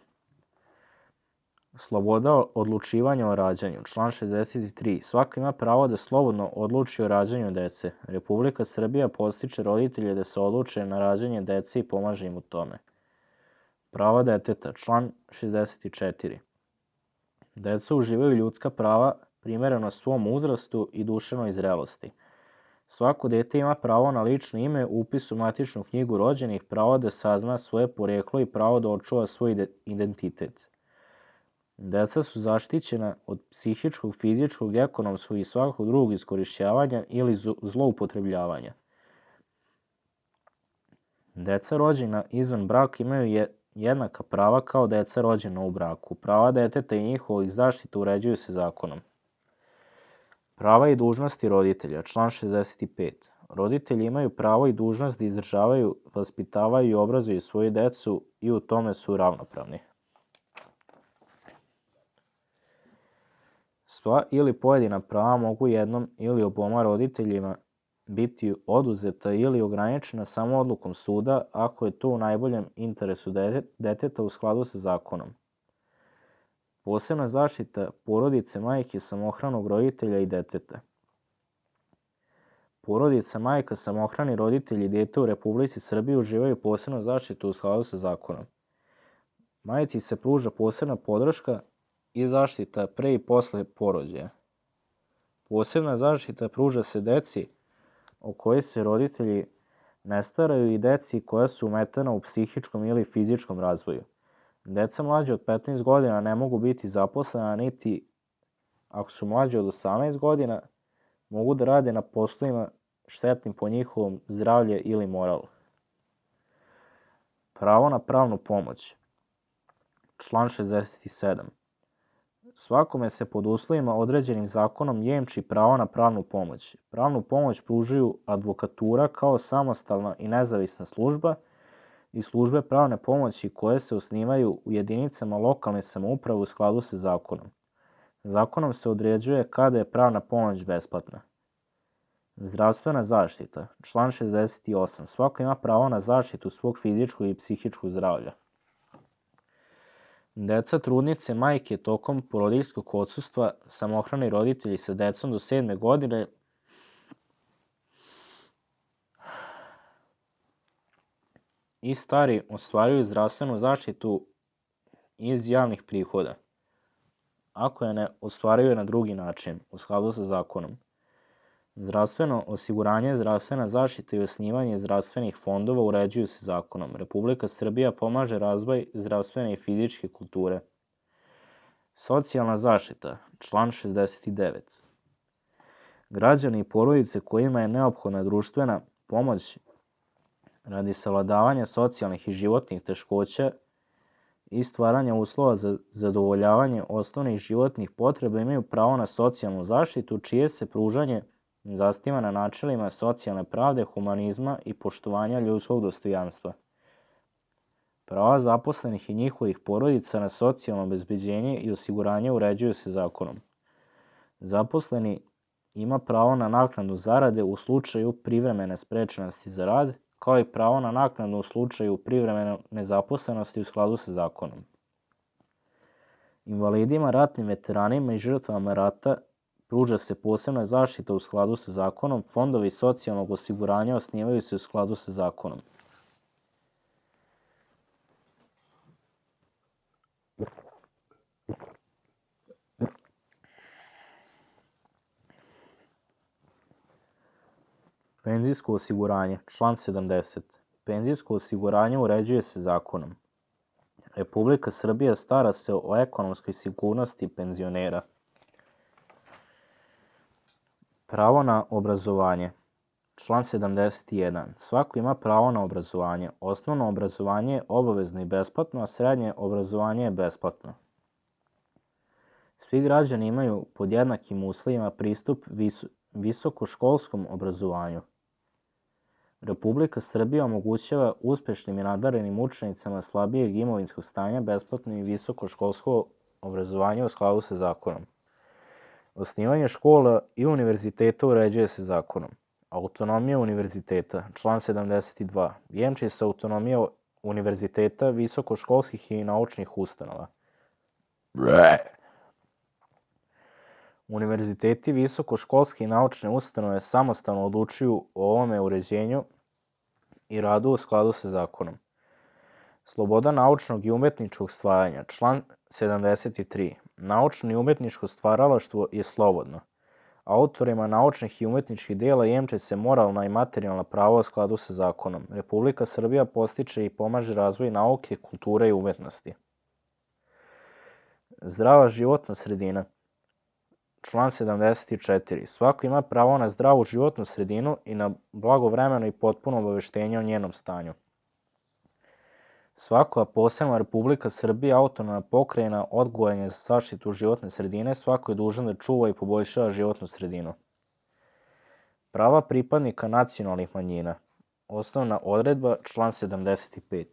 Sloboda odlučivanja o rađanju, član 63. Svako ima pravo da slobodno odluči o rađanju dece. Republika Srbija podstiče roditelje da se odluče na rađanje dece i pomaže im u tome. Prava deteta, član 64. Deca uživaju ljudska prava primereno svom uzrastu i duševnoj zrelosti. Svako dete ima pravo na lično ime, upis u matičnu knjigu rođenih, pravo da sazna svoje poreklo i pravo da očuva svoj identitet. Deca su zaštićena od psihičkog, fizičkog, ekonomskog i svakog drugog iskorišćavanja ili zloupotrebljavanja. Deca rođena izvan braka imaju jednaka prava kao deca rođena u braku. Prava deteta i njihovih zaštita uređuju se zakonom. Prava i dužnosti roditelja, član 65. Roditelji imaju pravo i dužnost da izdržavaju, vaspitavaju i obrazuju svoju decu i u tome su ravnopravni. Sva ili pojedina prava mogu jednom ili oboma roditeljima biti oduzeta ili ograničena samo odlukom suda ako je to u najboljem interesu deteta u skladu sa zakonom. Posebna zaštita porodice, majke, samohranog roditelja i deteta. Porodica, majka, samohrani roditelj i dete u Republici Srbiji uživaju posebnu zaštitu u skladu sa zakonom. Majci se pruža posebna podrška i zaštita pre i posle porođaja. Posebna zaštita pruža se deci o kojoj se roditelji ne staraju i deci koja su ometena u psihičkom ili fizičkom razvoju. Deca mlađe od 15 godina ne mogu biti zaposlena, niti ako su mlađe od 18 godina mogu da rade na poslovima štetnim po njihovom zdravlje ili moral. Pravo na pravnu pomoć. Član 67. Svakome se pod uslovima određenim zakonom jemči pravo na pravnu pomoć. Pravnu pomoć pružaju advokatura kao samostalna i nezavisna služba i službe pravne pomoći koje se osnivaju u jedinicama lokalne samouprave u skladu sa zakonom. Zakonom se određuje kada je pravna pomoć besplatna. Zdravstvena zaštita. Član 68. Svako ima pravo na zaštitu svog fizičkog i psihičkog zdravlja. Deca, trudnice, majke tokom porodiljskog odsustva, samohrani roditelji sa decom do 7. godine i stari ostvaruju zdravstvenu zaštitu iz javnih prihoda, ako je ne ostvaruju na drugi način, u skladu sa zakonom. Zdravstveno osiguranje, zdravstvena zaštita i osnivanje zdravstvenih fondova uređuju se zakonom. Republika Srbija pomaže razvoj zdravstvene i fizičke kulture. Socijalna zaštita. Član 69. Građani i porodice kojima je neophodna društvena pomoć radi savladavanja socijalnih i životnih teškoća i stvaranja uslova za zadovoljavanje osnovnih životnih potreba imaju pravo na socijalnu zaštitu, čije se pružanje zasniva na načelima socijalne pravde, humanizma i poštovanja ljudskog dostojanstva. Prava zaposlenih i njihovih porodica na socijalno obezbeđenje i osiguranje uređuju se zakonom. Zaposleni ima pravo na naknadu zarade u slučaju privremene sprečenosti za rad, kao i pravo na naknadu u slučaju privremene nezaposlenosti u skladu sa zakonom. Invalidima, ratnim veteranima i žrtvama rata pruža se posebna zaštita u skladu sa zakonom, fondovi socijalnog osiguranja osnivaju se u skladu sa zakonom. Penzijsko osiguranje. Član 70. Penzijsko osiguranje uređuje se zakonom. Republika Srbija stara se o ekonomskoj sigurnosti penzionera. Pravo na obrazovanje. Član 71. Svako ima pravo na obrazovanje. Osnovno obrazovanje je obavezno i besplatno, a srednje obrazovanje je besplatno. Svi građani imaju pod jednakim uslovima pristup visokoškolskom obrazovanju. Republika Srbija omogućava uspešnim i nadarenim učenicama slabijeg imovinskog stanja besplatno i visokoškolsko obrazovanje u skladu sa zakonom. Osnivanje škola i univerziteta uređuje se zakonom. Autonomija univerziteta. Član 72. Jemči se autonomija univerziteta, visokoškolskih i naučnih ustanova. Univerziteti, visokoškolske i naučne ustanove samostalno odlučuju o ovome uređenju i radu u skladu sa zakonom. Sloboda naučnog i umetničkog stvaranja. Član 73. Naučno i umetničko stvaralaštvo je slobodno. Autorima naučnih i umetničkih dela jemče se moralna i materijalna prava u skladu sa zakonom. Republika Srbija podstiče i pomaže razvoj nauke, kulture i umetnosti. Zdrava životna sredina. Član 74. Svako ima pravo na zdravu životnu sredinu i na blagovremeno i potpuno obaveštenje o njenom stanju. Svako, a posebno Republika Srbija, autonomna pokrajina, odgovoran je za zaštitu životne sredine, svako je dužan da čuva i poboljšava životnu sredinu. Prava pripadnika nacionalnih manjina. Osnovna odredba, član 75.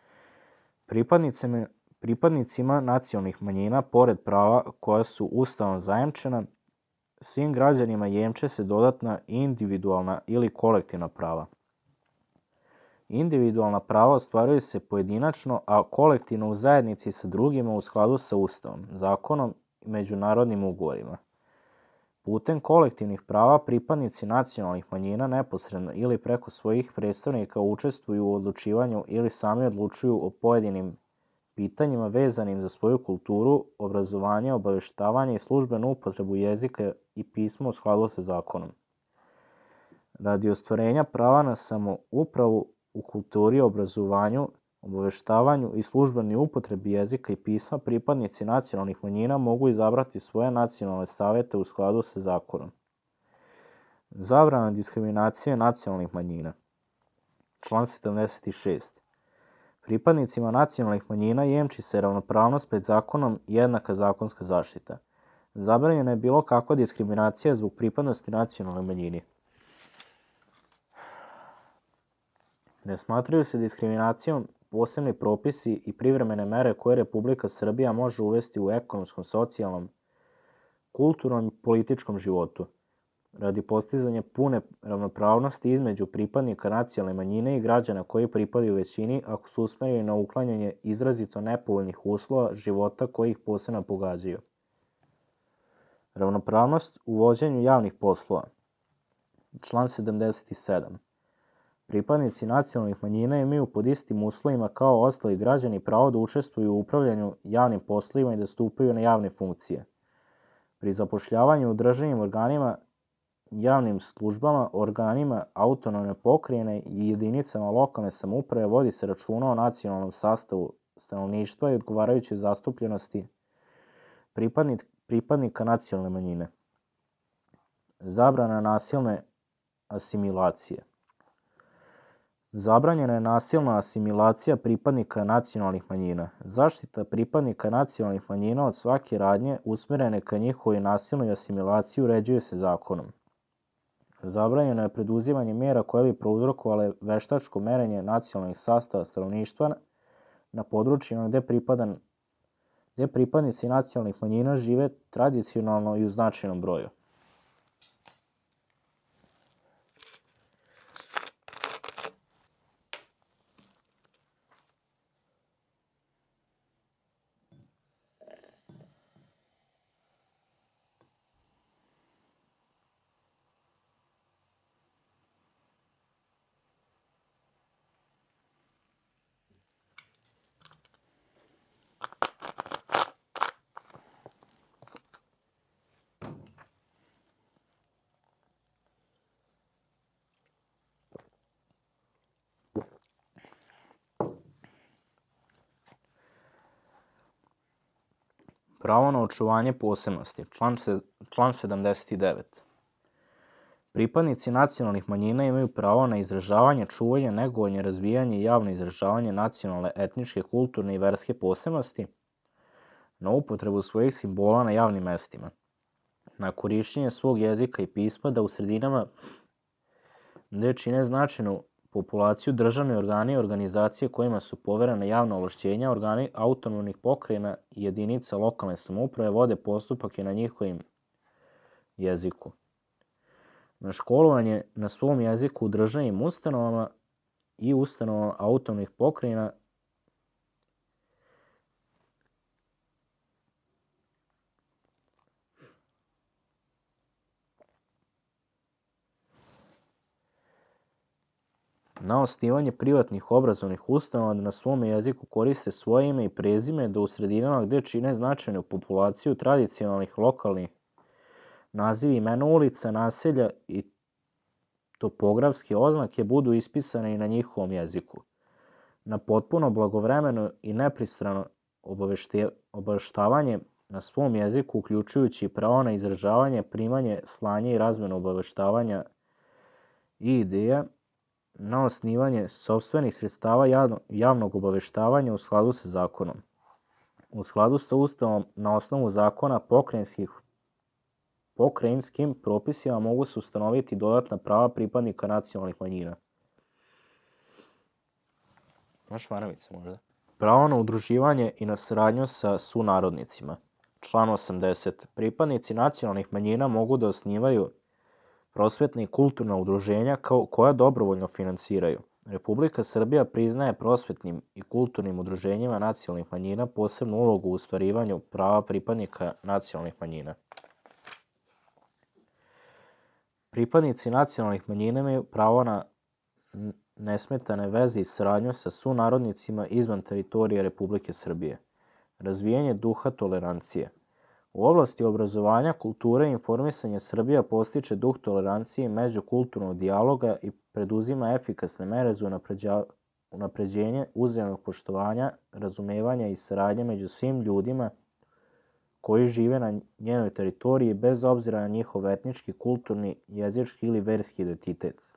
Pripadnicima nacionalnih manjina, pored prava koja su Ustavom zajamčena, svim građanima jemče se dodatna individualna ili kolektivna prava. Individualna prava ostvaruju se pojedinačno, a kolektivno u zajednici sa drugima u skladu sa Ustavom, zakonom i međunarodnim ugovorima. Putem kolektivnih prava pripadnici nacionalnih manjina neposredno ili preko svojih predstavnika učestvuju u odlučivanju ili sami odlučuju o pojedinim pitanjima vezanim za svoju kulturu, obrazovanje, obaveštavanje i službenu upotrebu jezika i pisma u skladu sa zakonom. Radi ostvarenja prava na samoupravu u kulturi, obrazovanju, obaveštavanju i službenoj upotrebi jezika i pisma, pripadnici nacionalnih manjina mogu izabrati svoje nacionalne savete u skladu sa zakonom. Zabrana diskriminacije nacionalnih manjina. Član 76. Pripadnicima nacionalnih manjina jemči se ravnopravnost pred zakonom i jednaka zakonska zaštita. Zabranjena je bilo kakva diskriminacija zbog pripadnosti nacionalnoj manjini. Ne smatraju se diskriminacijom posebni propisi i privremene mere koje Republika Srbija može uvesti u ekonomskom, socijalnom, kulturnom i političkom životu, radi postizanja pune ravnopravnosti između pripadnika nacionalne manjine i građana koji pripadaju većini ako su usmereni na uklanjanje izrazito nepovoljnih uslova života koji ih posebno pogađaju. Ravnopravnost u vođenju javnih poslova. Član 77. Pripadnici nacionalnih manjina imaju pod istim uslovima kao ostali građani pravo da učestvuju u upravljanju javnim poslovima i da stupaju na javne funkcije. Pri zapošljavanju u državnim organima, javnim službama, organima autonomne pokrajine i jedinicama lokalne samouprave vodi se računa o nacionalnom sastavu stanovništva i odgovarajućoj zastupljenosti pripadnika nacionalne manjine. Zabrana nasilne asimilacije. Zabranjena je nasilna asimilacija pripadnika nacionalnih manjina. Zaštita pripadnika nacionalnih manjina od svake radnje usmerene ka njihovoj nasilnoj asimilaciji uređuje se zakonom. Zabranjeno je preduzimanje mjera koje bi prouzrokovale veštačko merenje nacionalnih sastava stanovništva na područjima gdje pripadnici nacionalnih manjina žive tradicionalno i u značajnom broju. Pravo na očuvanje posebnosti. Član 79. Pripadnici nacionalnih manjina imaju pravo na izražavanje, čuvanje, negovanje, razvijanje i javno izražavanje nacionalne, etničke, kulturne i verske posebnosti, na upotrebu svojih simbola na javnim mestima, na korišćenje svog jezika i pisma, da u sredinama gde čine značajnu populaciju državni organi i organizacije kojima su poverena javna ovlašćenja, organi autonomnih pokrajina i jedinica lokalne samouprave vode postupak i na njihovim jeziku. Na školovanje na svom jeziku u državnim ustanovama i ustanovama autonomnih pokrajina na osnivanje privatnih obrazovnih ustanova da na svom jeziku koriste svoje ime i prezime, da u sredinama gde čine značajnu populaciju tradicionalnih lokalnih nazivi imena ulica, naselja i topografske oznake budu ispisane i na njihovom jeziku. Na potpuno blagovremeno i nepristrano obaveštavanje na svom jeziku, uključujući pravo na izražavanje, primanje, slanje i razmenu obaveštavanja i ideja, na osnivanje sopstvenih sredstava javnog obaveštavanja u skladu sa zakonom. U skladu sa Ustavom, na osnovu zakona pokrajinskim propisima mogu se ustanoviti dodatna prava pripadnika nacionalnih manjina. Možeš maravice možda? Pravo na udruživanje i na saradnju sa sunarodnicima. Član 80. Pripadnici nacionalnih manjina mogu da osnivaju prosvetna i kulturna udruženja koja dobrovoljno finansiraju. Republika Srbija priznaje prosvetnim i kulturnim udruženjima nacionalnih manjina posebnu ulogu u ostvarivanju prava pripadnika nacionalnih manjina. Pripadnici nacionalnih manjina imaju pravo nesmetane veze i saradnju sa sunarodnicima izvan teritorije Republike Srbije. Razvijanje duha tolerancije. U oblasti obrazovanja, kulture i informisanja Srbija postiče duh tolerancije i međukulturnog dijaloga i preduzima efikasne mere za unapređenje uzajamnog poštovanja, razumevanja i saradnje među svim ljudima koji žive na njenoj teritoriji bez obzira na njihov etnički, kulturni, jezički ili verski identitet.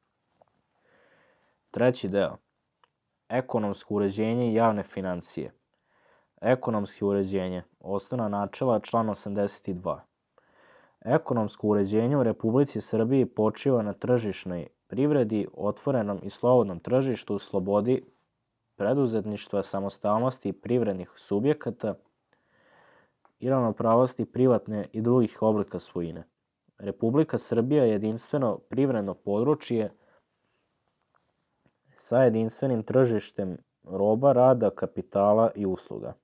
Treći deo. Ekonomsko uređenje i javne financije. Ekonomsko uređenje. Osnovna načela, član 82. Ekonomsko uređenje u Republici Srbiji počiva na tržišnoj privredi, otvorenom i slobodnom tržištu, slobodi preduzetništva, samostalnosti privrednih subjekata i ravnopravnosti privatne i drugih oblika svojine. Republika Srbija je jedinstveno privredno područje sa jedinstvenim tržištem roba, rada, kapitala i usluga.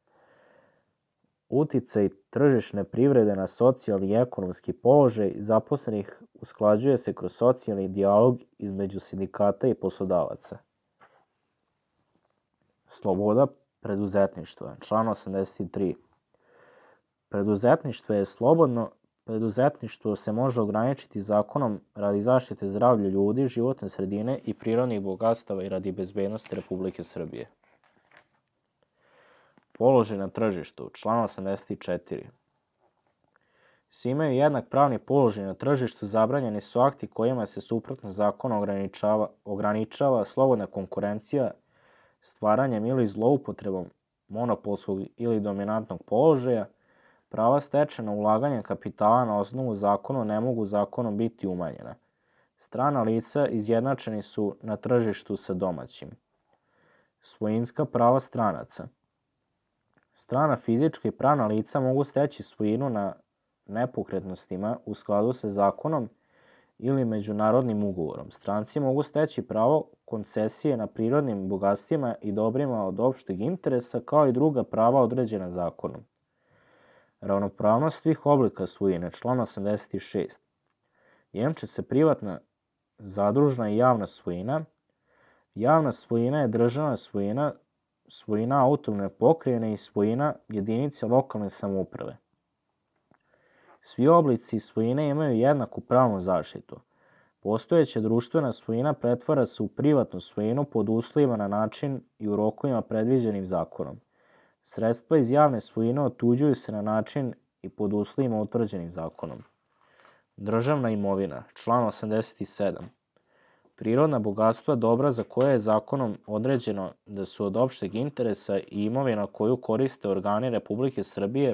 Uticaj tržišne privrede na socijalni i ekonomski položaj zaposlenih usklađuje se kroz socijalni dijalog između sindikata i poslodavaca. Sloboda preduzetništva, član 83. Preduzetništvo je slobodno. Preduzetništvo se može ograničiti zakonom radi zaštite zdravlja ljudi, životne sredine i prirodnih bogatstava i radi bezbednosti Republike Srbije. Položaj na tržištu, član 84. Svi imaju jednak pravni položaj na tržištu, zabranjeni su akti kojima se suprotno zakonu ograničava slobodna konkurencija stvaranjem ili zloupotrebom monopolskog ili dominantnog položaja. Prava stečena ulaganjem kapitala na osnovu zakona ne mogu zakonom biti umanjena. Strana lica izjednačeni su na tržištu sa domaćim. Svojinska prava stranaca. Strana fizička i pravna lica mogu steći svojinu na nepokretnostima u skladu sa zakonom ili međunarodnim ugovorom. Stranci mogu steći pravo koncesije na prirodnim bogatstvima i dobrima od opšteg interesa, kao i druga prava određena zakonom. Ravnopravnost svih oblika svojine, član 86. Jemče se privatna, zadružna i javna svojina. Javna svojina je državna svojina, svojina autonomne pokrajine i svojina jedinice lokalne samouprave. Svi oblici svojine imaju jednaku pravnu zaštitu. Postojeća društvena svojina pretvara se u privatnu svojinu pod uslovima, na način i u rokovima predviđenim zakonom. Sredstva iz javne svojine otuđuju se na način i pod uslovima utvrđenim zakonom. Državna imovina, član 87. Prirodna bogatstva dobra za koje je zakonom određeno da su od opšteg interesa i imovina koju koriste organi Republike Srbije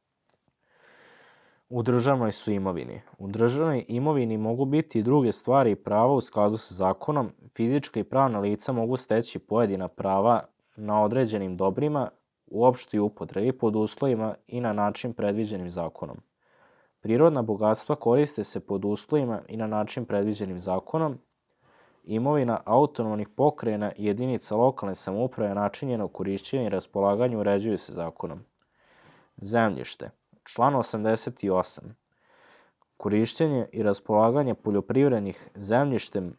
u državnoj su imovini. U državnoj imovini mogu biti i druge stvari i prava u skladu sa zakonom. Fizička i pravna lica mogu steći pojedina prava na određenim dobrima u opštoj upotrebi pod uslovima i na način predviđenim zakonom. Prirodna bogatstva koriste se pod uslovima i na način predviđenim zakonom. Imovina autonomnih pokrajina i jedinica lokalne samouprave načinjeno korišćenje i raspolaganje uređuju se zakonom. Zemljište, član 88. Korišćenje i raspolaganje poljoprivrednih zemljištem,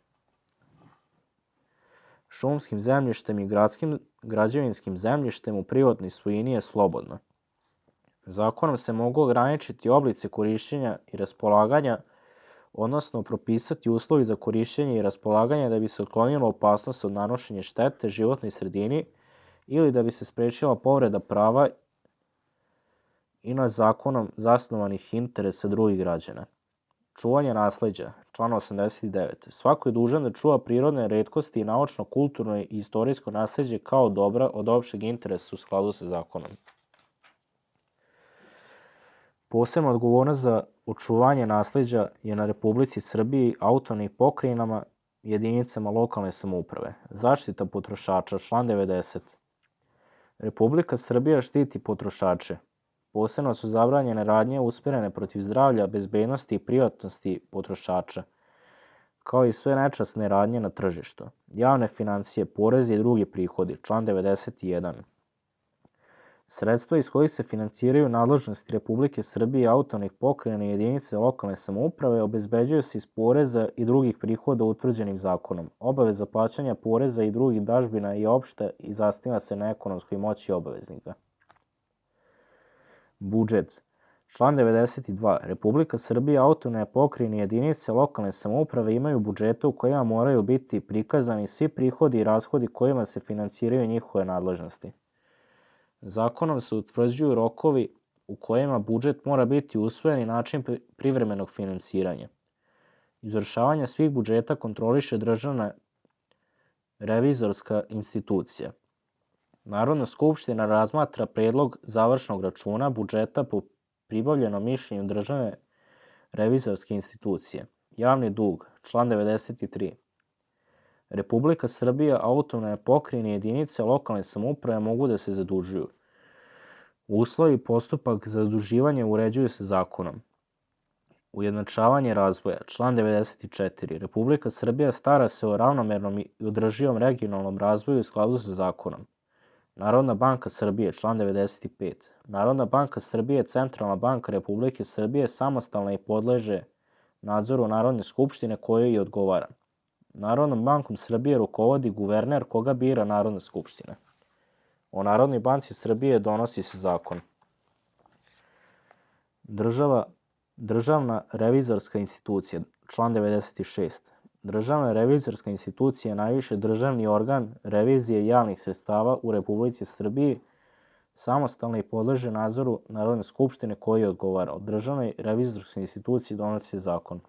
šumskim zemljištem i građevinskim zemljištem u privatnoj svojini je slobodno. Zakonom se mogu ograničiti oblici korišćenja i raspolaganja, odnosno propisati uslovi za korišćenje i raspolaganje da bi se otklonila opasnost od nanošenja štete životnoj sredini ili da bi se sprečila povreda prava i na zakonom zasnovanih interesa drugih građana. Čuvanje nasleđa, član 89. Svako je dužan da čuva prirodne retkosti i naučno, kulturno i istorijsko nasleđe kao dobra od opšteg interesa u skladu sa zakonom. Posebna odgovornost za očuvanje nasleđa je na Republici Srbiji, autonomnim pokrajinama, jedinicama lokalne samouprave. Zaštita potrošača, član 90. Republika Srbija štiti potrošače. Posebno su zabranjene radnje usmjerene protiv zdravlja, bezbednosti i privatnosti potrošača, kao i sve nečasne radnje na tržištu. Javne financije, porezi i drugi prihodi, član 91. Sredstva iz kojih se financiraju nadležnosti Republike Srbije, autonomnih pokrajina i jedinice lokalne samouprave obezbeđuju se iz poreza i drugih prihoda utvrđenih zakonom. Obaveza plaćanja poreza i drugih dažbina je opšta i zasniva se na ekonomskoj moći obaveznika. Budžet. Član 92. Republika Srbija, autonomne pokrajine i jedinice lokalne samouprave imaju budžete u kojima moraju biti prikazani svi prihodi i rashodi kojima se finansiraju njihove nadležnosti. Zakonom se utvrđuju rokovi u kojima budžet mora biti usvojen i način privremenog finansiranja. Izvršavanje svih budžeta kontroliše Državna revizorska institucija. Narodna skupština razmatra predlog završnog računa budžeta po pribavljenom mišljenju Državne revizorske institucije. Javni dug, član 93. Republika Srbija, autonomne pokrajine i jedinice lokalne samouprave mogu da se zadužuju. Uslovi i postupak za zaduživanje uređuju se zakonom. Ujednačavanje razvoja, član 94. Republika Srbija stara se o ravnomernom i održivom regionalnom razvoju u skladu sa zakonom. Narodna banka Srbije, član 95. Narodna banka Srbije je centralna banka Republike Srbije, samostalna i podleže nadzoru Narodne skupštine kojoj i odgovara. Narodnom bankom Srbije rukovodi guverner koga bira Narodna skupština. O Narodnoj banci Srbije donosi se zakon. Državna revizorska institucija, član 96. Državna revizorska institucija je najviši državni organ revizije javnih sredstava u Republici Srbiji, samostalno i podleže nadzoru Narodne skupštine koji odgovara. O Državnoj revizorskoj instituciji donosi se zakon.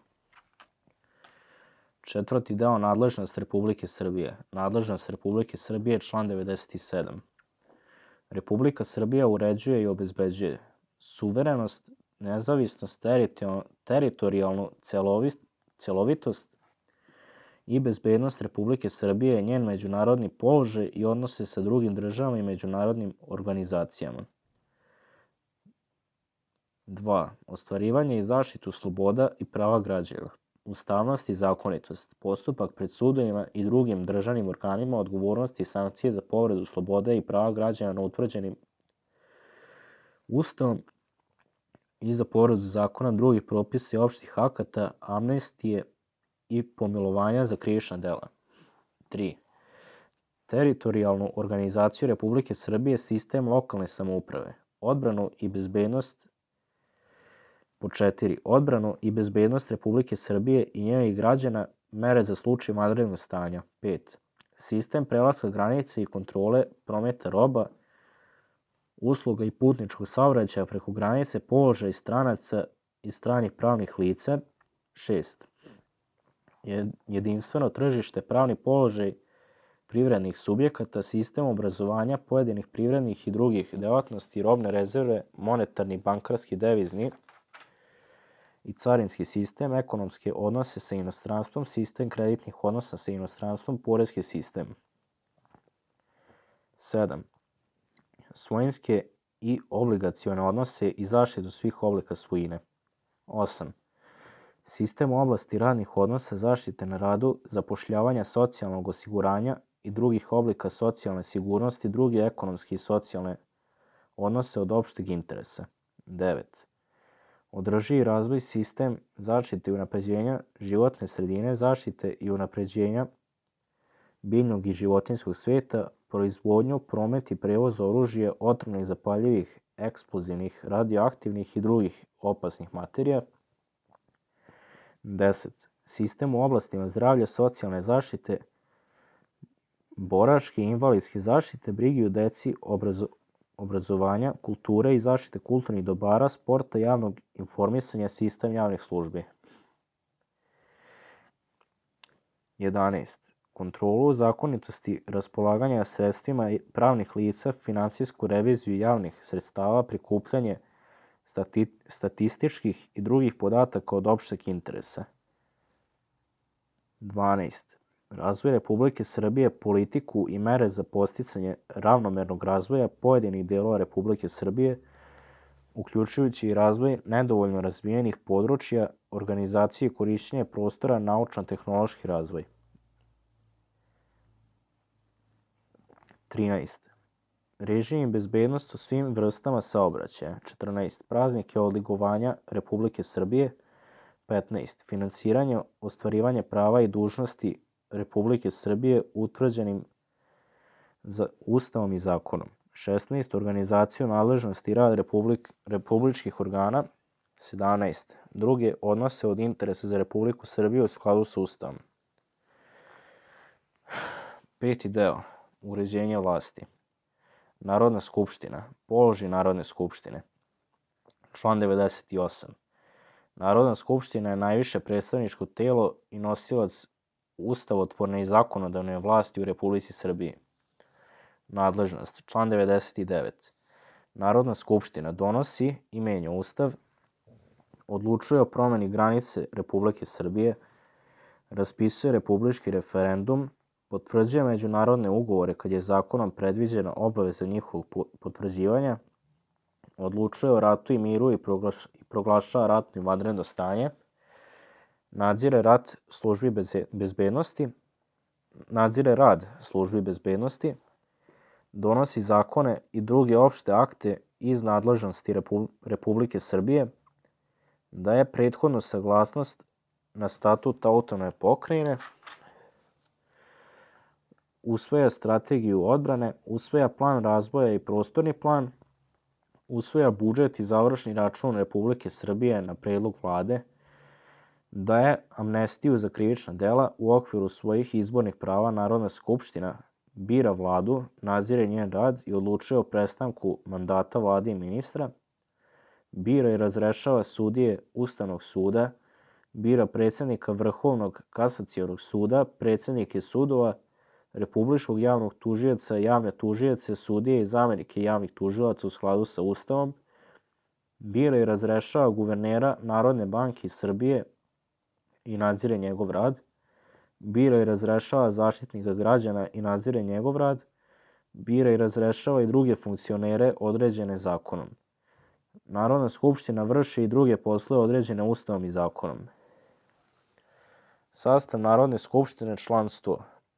Četvrti deo, nadležnost Republike Srbije. Nadležnost Republike Srbije, član 97. Republika Srbija uređuje i obezbeđuje suverenost, nezavisnost, teritorijalnu celovitost i bezbednost Republike Srbije, njen međunarodni položaj i odnose sa drugim državama i međunarodnim organizacijama. 2. Ostvarivanje i zaštitu sloboda i prava građana. Ustavnost i zakonitost, postupak pred sudovima i drugim državnim organima, odgovornosti i sankcije za povredu slobode i prava građana na utvrđenim Ustavom i za povredu zakona, drugih propisa i opštih akata, amnestije i pomilovanja za krivična dela. 3. Teritorijalnu organizaciju Republike Srbije, sistem lokalne samouprave, odbranu i bezbednost. Po 4. Odbranu i bezbednost Republike Srbije i njenih građana, mere za slučaj vanrednog stanja. 5. Sistem prelaska granice i kontrole prometa roba, usluga i putničkog saobraćaja preko granice, položaj stranaca i stranih pravnih lica. 6. Jedinstveno tržište, pravni položaj privrednih subjekata, sistem obrazovanja pojedinih privrednih i drugih delatnosti, robne rezerve, monetarni, bankarski, devizni i carinski sistem, ekonomske odnose sa inostranstvom, sistem kreditnih odnosa sa inostranstvom, poreski sistem. 7. Svojinske i obligacione odnose i zaštitu svih oblika svojine. 8. Sistem u oblasti radnih odnosa, zaštite na radu, zapošljavanja, socijalnog osiguranja i drugih oblika socijalne sigurnosti, druge ekonomske i socijalne odnose od opšteg interesa. 9. Održivi razvoj, sistem zaštite i unapređenja životne sredine, zaštite i unapređenja biljnog i životinjskog sveta, proizvodnju, promet i prevoz oružja, otrovnih, zapaljivih, eksplozivnih, radioaktivnih i drugih opasnih materija. 10. Sistem u oblastima zdravlja, socijalne zaštite, boračke i invalidske zaštite, brigi o deci, obrazovanja, kulture i zaštite kulturnih dobara, sporta, javnog informisanja, sistem javnih službi. 11. Kontrolu zakonitosti raspolaganja sredstvima pravnih lica, finansijsku reviziju javnih sredstava, prikupljanje statističkih i drugih podataka od opšteg interesa. 12. Razvoj Republike Srbije, politiku i mere za podsticanje ravnomernog razvoja pojedinih delova Republike Srbije, uključujući i razvoj nedovoljno razvijenih područja, organizaciju i korišćenje prostora, naučno-tehnološki razvoj. 13. Režim i bezbednost u svim vrstama saobraćaja. 14. Praznike odlikovanja Republike Srbije. 15. Finansiranje, ostvarivanje prava i dužnosti Republike Srbije utvrđenim Ustavom i zakonom. 16. Organizaciju, nadležnosti i rad republičkih organa. 17. Druge odnose od interesa za Republiku Srbiju u skladu sa Ustavom. 5. deo. Uređenje vlasti. Narodna skupština. Položaj Narodne skupštine. Član 98. Narodna skupština je najviše predstavničko telo i nosilac ustavotvorne i zakonodavne vlasti u Republici Srbiji. Nadležnost. Član 99. Narodna skupština donosi i menja Ustav, odlučuje o promeni granice Republike Srbije, raspisuje republički referendum, potvrđuje međunarodne ugovore kad je zakonom predviđena obaveza njihovog potvrđivanja, odlučuje o ratu i miru i proglašava ratno i vanredno stanje, nadzire rad službi bezbednosti, donosi zakone i druge opšte akte iz nadležnosti Republike Srbije, daje prethodnu saglasnost na statut autonomne pokrajine, usvaja strategiju odbrane, usvaja plan razvoja i prostorni plan, usvaja budžet i završni račun Republike Srbije na predlog vlade, daje amnestiju za krivična dela u okviru svojih izbornih prava. Narodna skupština bira vladu, nadzire njen rad i odlučuje o prestanku mandata vlade i ministra, bira i razrešava sudije Ustavnog suda, bira predsjednika Vrhovnog kasacionog suda, predsjednike sudova, Republičkog javnog tužioca, javne tužioce, sudije i zamenike javnih tužilaca u skladu sa Ustavom, bira i razrešava guvernera Narodne banke Srbije i nadzire njegov rad, bira i razrešava Zaštitnika građana i nadzire njegov rad, bira i razrešava i druge funkcionere određene zakonom. Narodna skupština vrši i druge poslove određene Ustavom i zakonom. Sastav Narodne skupštine, član 100.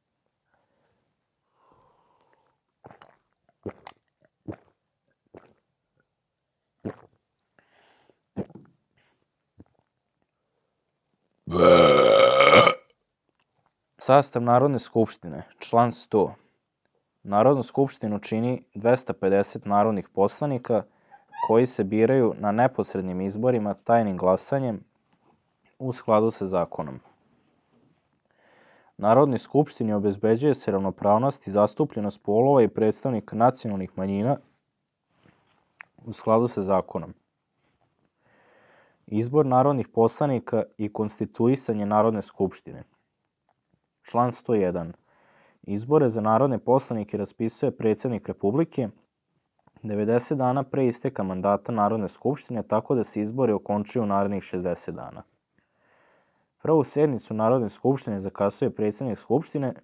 Sastav Narodne skupštine, član 100. Narodnu skupštinu čini 250 narodnih poslanika koji se biraju na neposrednim izborima tajnim glasanjem u skladu sa zakonom. Narodnoj skupštini obezbeđuje se ravnopravnost i zastupljenost polova i predstavnika nacionalnih manjina u skladu sa zakonom. Izbor narodnih poslanika i konstituisanje Narodne skupštine. Član 101. Izbore za narodne poslanike raspisuje predsjednik Republike 90 dana pre isteka mandata Narodne skupštine, tako da se izbori okončuju u narednih 60 dana. Prvu sednicu Narodne skupštine zakazuje predsjednik Skupštine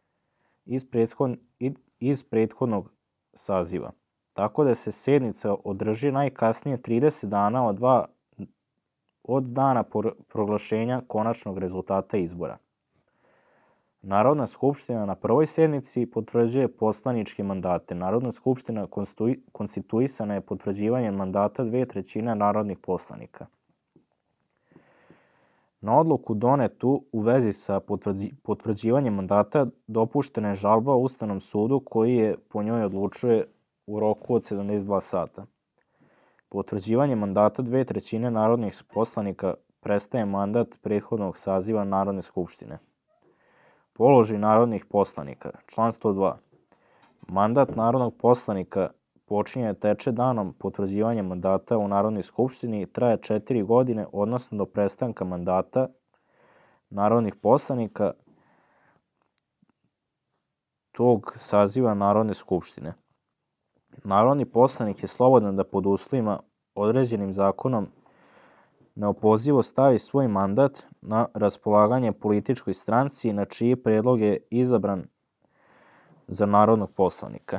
iz prethodnog saziva, tako da se sednica održi najkasnije 30 dana od dana proglašenja konačnog rezultata izbora. Narodna skupština na prvoj sednici potvrđuje poslaničke mandate. Narodna skupština konstituisana je potvrđivanjem mandata 2/3 narodnih poslanika. Na odluku donetu u vezi sa potvrđivanjem mandata dopuštena je žalba Ustavnom sudu koji je po njoj odlučuje u roku od 72 sata. Potvrđivanjem mandata 2/3 narodnih poslanika prestaje mandat prethodnog saziva Narodne skupštine. Položaj narodnih poslanika. Član 102. Mandat narodnog poslanika počinje da teče danom potvrđivanja mandata u Narodnoj skupštini i traje 4 godine, odnosno do prestanka mandata narodnih poslanika tog saziva Narodne skupštine. Narodni poslanik je slobodan da pod uslovima određenim zakonom neopozivo stavi svoj mandat na raspolaganje političkoj stranci na čiji predlog je izabran za narodnog poslanika.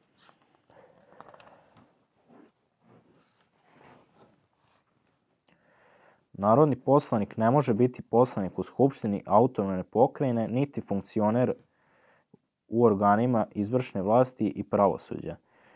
Narodni poslanik ne može biti poslanik u Skupštini autonomne pokrajine, niti funkcioner u organima izvršne vlasti i pravosuđa.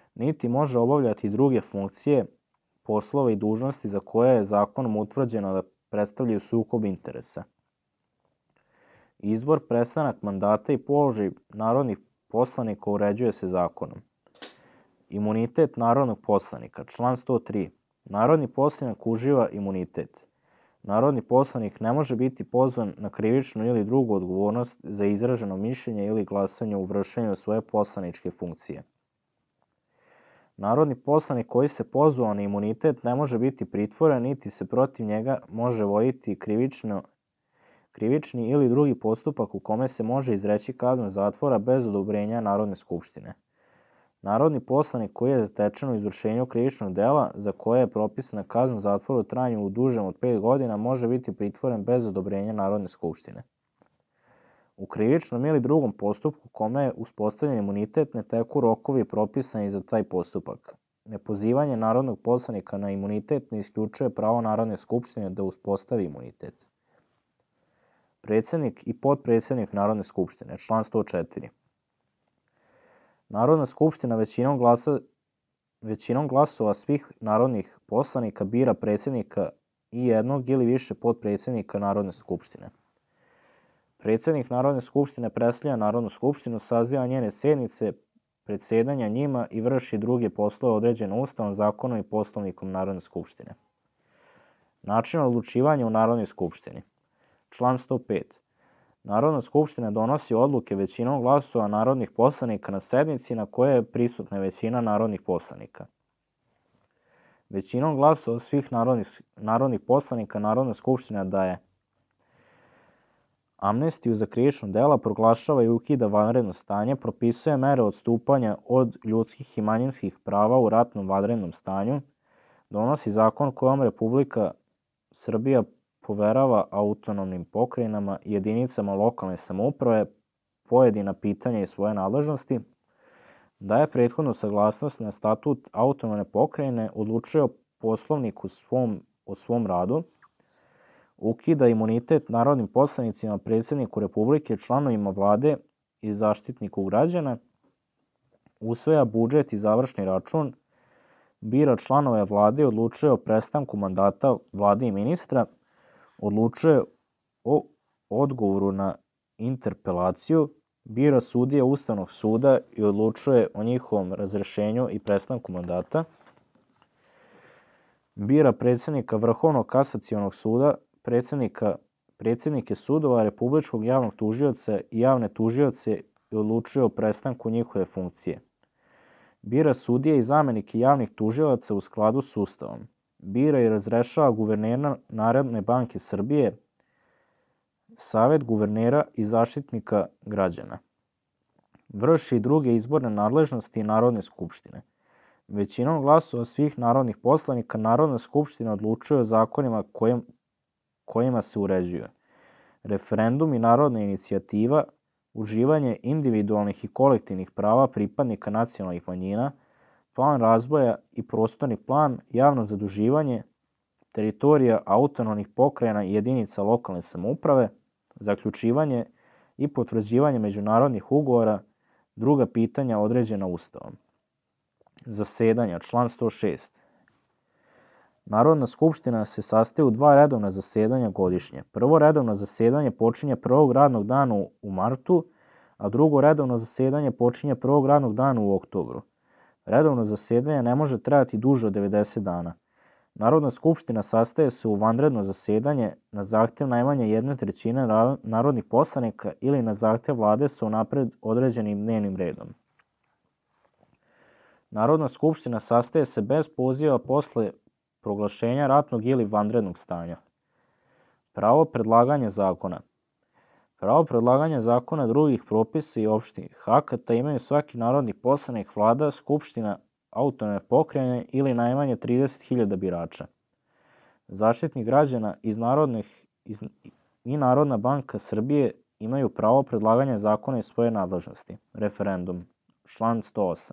niti može obavljati druge funkcije, poslove i dužnosti za koje je zakonom utvrđeno da predstavljaju sukob interesa. Izbor, prestanak mandata i položaj narodnih poslanika uređuje se zakonom. Imunitet narodnog poslanika, član 103. Narodni poslanik uživa imunitet. Narodni poslanik ne može biti pozvan na krivičnu ili drugu odgovornost za izraženo mišljenje ili glasanje u vršenju svoje poslaničke funkcije. Narodni poslanik koji se pozvao na imunitet ne može biti pritvoren, niti se protiv njega može voditi krivični ili drugi postupak u kome se može izreći kazna zatvora bez odobrenja Narodne skupštine. Narodni poslanik koji je zatečen u izvršenju krivičnog dela za koje je propisana kazna zatvora u trajanju dužem od 5 godina može biti pritvoren bez odobrenja Narodne skupštine. U krivičnom ili drugom postupku kome je uspostavljen imunitet ne teku rokovi propisani za taj postupak. Nepozivanje narodnog poslanika na imunitet ne isključuje pravo Narodne skupštine da uspostavi imunitet. Predsjednik i potpredsjednik Narodne skupštine, član 104. Narodna skupština većinom glasova svih narodnih poslanika bira predsjednika i jednog ili više potpredsjednika Narodne skupštine. Predsjednik Narodne skupštine predstavlja Narodnu skupštinu, saziva njene sjednice, predsjedanja njima i vrši druge poslove određene Ustavom, zakonom i Poslovnikom Narodne skupštine. Način odlučivanja u Narodnoj skupštini. Član 105. Narodna skupština donosi odluke većinom glasova narodnih poslanika na sednici na kojoj je prisutna većina narodnih poslanika. Većinom glasova svih narodnih poslanika Narodna skupština daje amnestiju za krivična dela, proglašava i ukida vanredno stanje, propisuje mere odstupanja od ljudskih i manjinskih prava u ratnom vanrednom stanju, donosi zakon kojom Republika Srbija poverava autonomnim pokrajinama i jedinicama lokalne samouprave pojedina pitanja iz svoje nadležnosti, daje prethodnu saglasnost na statut autonomne pokrajine, odlučuje o poslovniku o svom radu, ukida imunitet narodnim poslanicima, predsjedniku Republike, članovima vlade i zaštitniku građana, usvaja budžet i završni račun, bira članove vlade, odlučuje o prestanku mandata vlade i ministra, odlučuje o odgovoru na interpelaciju, bira sudije Ustavnog suda i odlučuje o njihovom razrešenju i prestanku mandata, bira predsjednika Vrhovnog kasacionog suda, predsjednike sudova, Republičkog javnog tužioca i javne tužioce i odlučuje o prestanku njihove funkcije. Bira sudije i zamenike javnih tužilaca u skladu s Ustavom. Bira i razrešava guvernera Narodne banke Srbije, Savet guvernera i zaštitnika građana. Vrši i druge izborne nadležnosti Narodne skupštine. Većinom glasova svih narodnih poslanika Narodna skupština odlučuje o zakonima kojima se uređuje referendum i narodna inicijativa, uživanje individualnih i kolektivnih prava pripadnika nacionalnih manjina, plan razvoja i prostorni plan, javno zaduživanje, teritorija autonomnih pokrajina i jedinica lokalne samouprave, zaključivanje i potvrđivanje međunarodnih ugovora, druga pitanja određena Ustavom. Zasedanja, član 106. Narodna skupština se sastoji u 2 redovna zasedanja godišnje. Prvo redovno zasedanje počinje prvog radnog dana u martu, a drugo redovno zasedanje počinje prvog radnog dana u oktobru. Redovno zasedanje ne može trajati duže od 90 dana. Narodna skupština sastaje se u vanredno zasedanje na zahtjev najmanje 1/3 narodnih poslanika ili na zahtjev vlade sa unapred određenim dnevnim redom. Narodna skupština sastaje se bez poziva posle proglašenja ratnog ili vanrednog stanja. Pravo predlaganja zakona. Pravo predlaganja zakona, drugih propisa i opštih akata imaju svaki narodni poslanik, vlada, skupština autonomne pokrajine ili najmanje 30.000 birača. Zaštitnik građana i Narodna banka Srbije imaju pravo predlaganja zakona iz svoje nadležnosti. Referendum. Član 108.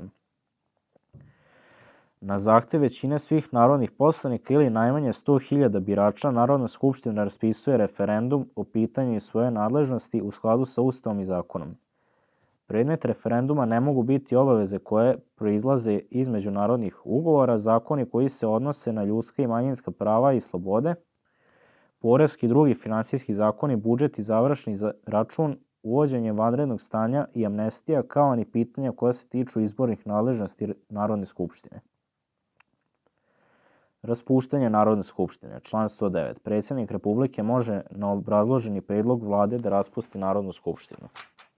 Na zahtev većine svih narodnih poslanika ili najmanje 100.000 birača, Narodna skupština raspisuje referendum o pitanju iz svoje nadležnosti u skladu sa Ustavom i zakonom. Predmet referenduma ne mogu biti obaveze koje proizlaze iz međunarodnih ugovora, zakoni koji se odnose na ljudska i manjinska prava i slobode, poreski i drugi finansijski zakoni, budžet i završni račun, uvođenje vanrednog stanja i amnestija, kao ni pitanja koja se tiču izbornih nadležnosti Narodne skupštine. Raspuštanje Narodne skupštine. Član 109. Predsjednik Republike može na obrazloženi predlog vlade da raspusti Narodnu skupštinu.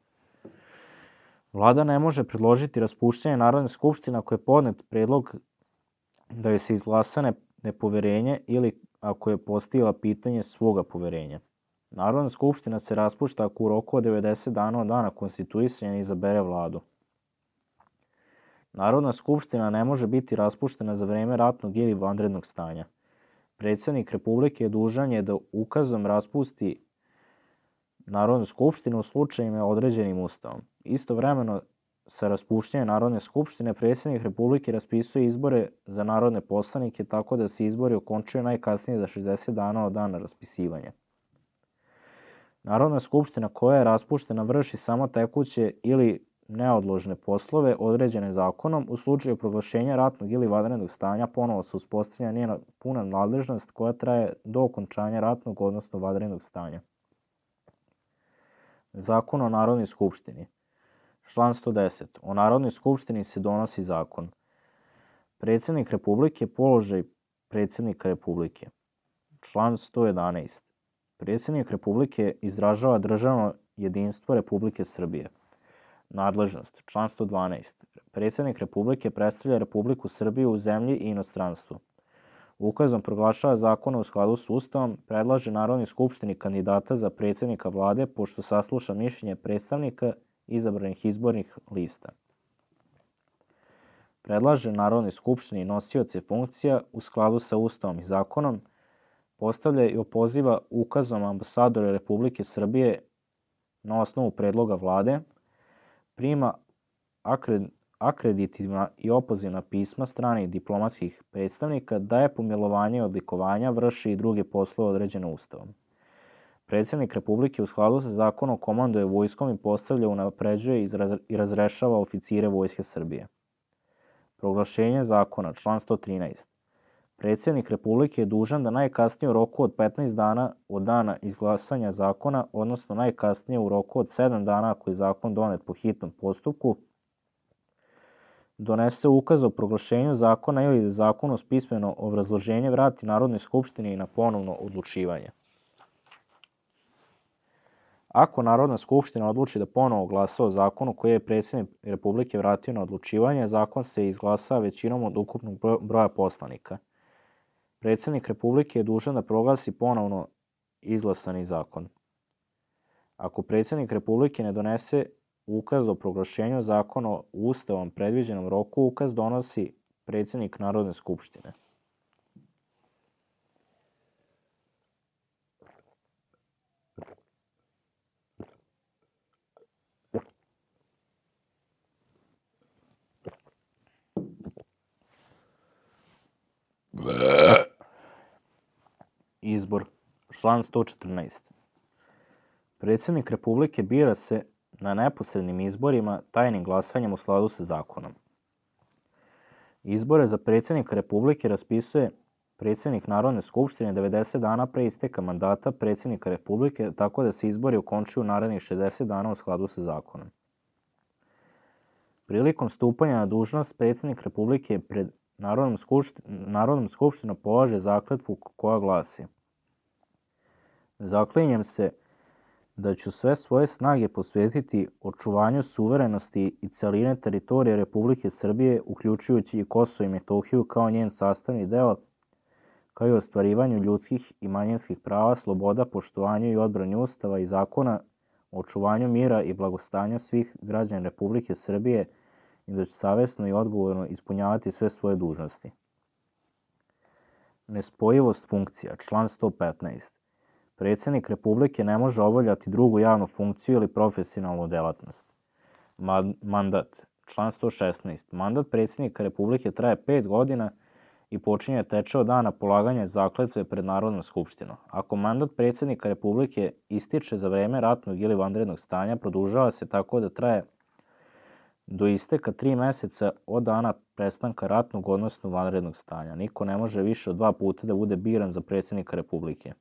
Vlada ne može predložiti raspuštanje Narodne skupštine ako je podnet predlog da joj se izglasa nepoverenje ili ako je postavila pitanje svoga poverenja. Narodna skupština se raspušta ako u roku od 90 dana od dana konstituisanja izabere vladu. Narodna skupština ne može biti raspuštena za vreme ratnog ili vanrednog stanja. Predsjednik Republike je dužan da ukazom raspusti Narodnu skupštinu u slučajima određenim Ustavom. Istovremeno sa raspuštanjem Narodne skupštine predsjednik Republike raspisuje izbore za narodne poslanike tako da se izbori okončuju najkasnije za 60 dana od dana raspisivanja. Narodna skupština koja je raspuštena vrši samo tekuće ili neodložne poslove određene zakonom. U slučaju proglašenja ratnog ili vanrednog stanja ponovo se uspostavlja njena puna nadležnost koja traje do okončanja ratnog odnosno vanrednog stanja. Zakon o Narodnoj skupštini. Član 110. O Narodnoj skupštini se donosi zakon. Predsjednik Republike, položaj predsjednika Republike. Član 111. Predsjednik Republike izražava državno jedinstvo Republike Srbije. Nadležnost. Član 112. Predsjednik Republike predstavlja Republiku Srbiju u zemlji i inostranstvu. Ukazom proglašava zakone u skladu s Ustavom, predlaže Narodnoj skupštini kandidata za predsjednika vlade pošto sasluša mišljenje predstavnika izabranih izbornih lista. Predlaže Narodnoj skupštini nosioce funkcija u skladu sa Ustavom i zakonom, postavlja i opoziva ukazom ambasadore Republike Srbije na osnovu predloga vlade, prima akreditivna i opozivna pisma stranih diplomatskih predstavnika, daje pomilovanje i odlikovanja, vrši i druge poslove određene Ustavom. Predsjednik Republike u skladu sa zakonom komanduje vojskom i postavlja, unapređuje i razrešava oficire Vojske Srbije. Proglašenje zakona. Član 113. Predsjednik Republike je dužan da najkasnije u roku od 15 dana od dana izglasanja zakona, odnosno najkasnije u roku od 7 dana ako je zakon donet po hitnom postupku, donese ukaz o proglašenju zakona ili da zakon uz pismeno obrazloženje vrati Narodnoj skupštini na ponovno odlučivanje. Ako Narodna skupština odluči da ponovo glasa o zakonu koji je predsjednik Republike vratio na odlučivanje, zakon se izglasa većinom od ukupnog broja poslanika. Predsjednik Republike je dužan da proglasi ponovno izglasani zakon. Ako predsjednik Republike ne donese ukaz o proglašenju zakona u Ustavom predviđenom roku, ukaz donosi predsjednik Narodne skupštine. Izbor. Član 114. Predsjednik Republike bira se na neposrednim izborima tajnim glasanjem u skladu sa zakonom. Izbore za predsjednika Republike raspisuje predsjednik Narodne skupštine 90 dana pre isteka mandata predsjednika Republike, tako da se izbori okončuju narednih 60 dana u skladu sa zakonom. Prilikom stupanja na dužnost predsjednik Republike pred Narodnom skupštinom polaže zakletvu koja glasi: Zaklinjem se da ću sve svoje snage posvetiti očuvanju suverenosti i celine teritorije Republike Srbije, uključujući i Kosovo i Metohiju kao njen sastavni deo, kao i ostvarivanju ljudskih i manjinskih prava, sloboda, poštovanju i odbrani Ustava i zakona, očuvanju mira i blagostanja svih građana Republike Srbije i da ću savjesno i odgovorno ispunjavati sve svoje dužnosti. Nespojivost funkcija. Član 115. Predsjednik Republike ne može obavljati drugu javnu funkciju ili profesionalnu delatnost. Mandat. Član 116. Mandat predsjednika Republike traje 5 godina i počinje teče od dana polaganja zakletve pred Narodnom skupštinom. Ako mandat predsjednika Republike ističe za vreme ratnog ili vanrednog stanja, produžava se tako da traje do isteka 3 meseca od dana prestanka ratnog odnosno vanrednog stanja. Niko ne može više od 2 puta da bude biran za predsjednika Republike.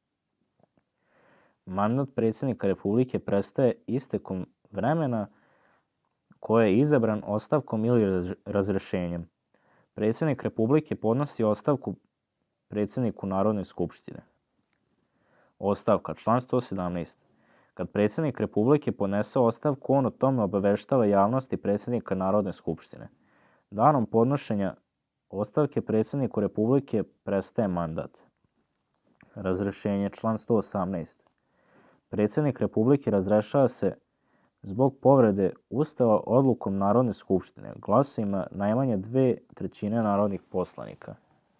Mandat predsjednika Republike prestaje istekom vremena koje je izabran ostavkom ili razrešenjem. Predsjednik Republike podnosi ostavku predsjedniku Narodne skupštine. Ostavka, član 117. Kad predsjednik Republike podnese ostavku, on o tome obaveštava javnost i predsjednika Narodne skupštine. Danom podnošenja ostavke predsjedniku Republike prestaje mandat. Razrešenje, član 118. Predsjednik Republike razrešava se zbog povrede Ustava odlukom Narodne skupštine, glasovima najmanje 2/3 narodnih poslanika.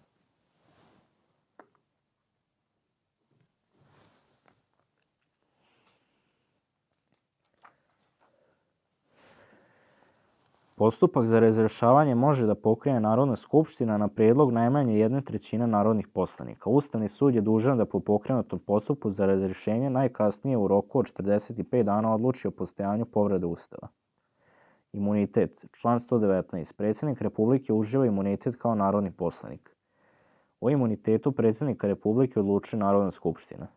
Postupak za razrješavanje može da pokrene Narodna skupština na prijedlog najmanje 1/3 narodnih poslanika. Ustavni sud je dužan da po pokrenutom postupku za razrješenje najkasnije u roku od 45 dana odluči o postojanju povrede Ustava. Imunitet, član 119. Predsjednik Republike uživa imunitet kao narodni poslanik. O imunitetu predsjednika Republike odlučuje Narodna skupština.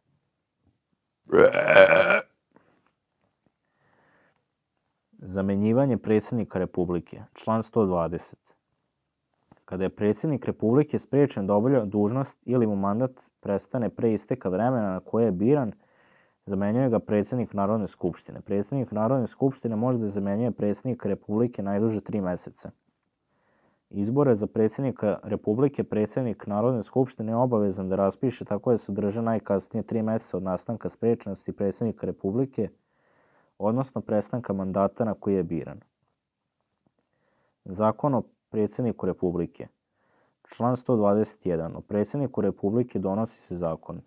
Zamenjivanje predsjednika Republike, član 120. Kada je predsjednik Republike spriječen da obavlja dužnost ili mu mandat prestane pre isteka vremena na koje je biran, zamenjuje ga predsjednik Narodne skupštine. Predsjednik Narodne skupštine može da zamenjuje predsjednika Republike najduže 3 meseca. Izbore za predsjednika Republike predsjednik Narodne skupštine je obavezan da raspiše tako da se održe najkasnije 3 meseca od nastanka spriječenosti predsjednika Republike, odnosno prestanka mandata na koji je biran. Zakon o predsjedniku Republike. Član 121. O predsjedniku Republike donosi se zakon.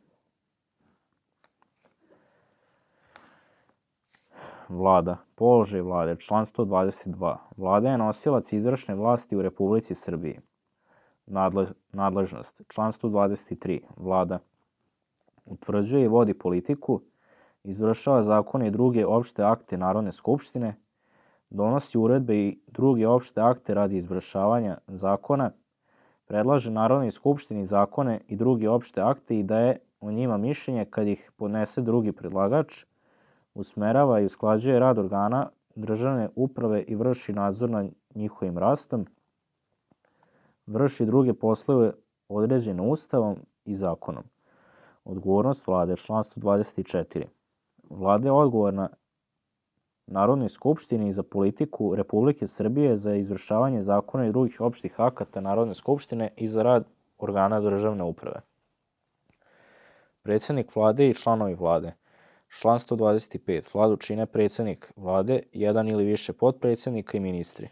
Vlada. Položaj vlade. Član 122. Vlada je nosilac izvršne vlasti u Republici Srbiji. Nadležnost. Član 123. Vlada utvrđuje i vodi politiku, izvršava zakone i druge opšte akte Narodne skupštine, donosi uredbe i druge opšte akte radi izvršavanja zakona, predlaže Narodnoj skupštini zakone i druge opšte akte i daje o njima mišljenje kad ih podnese drugi predlagač, usmerava i usklađuje rad organa državne uprave i vrši nadzor nad njihovim rastom, vrši druge poslove određene Ustavom i zakonom. Odgovornost vlade, član 124. Vlada je odgovorna Narodnoj skupštini za politiku Republike Srbije za izvršavanje zakona i drugih opštih akata Narodne skupštine i za rad organa državne uprave. Predsjednik vlade i članovi vlade. Član 125. Vladu čine predsjednik vlade, jedan ili više potpredsjednika i ministri.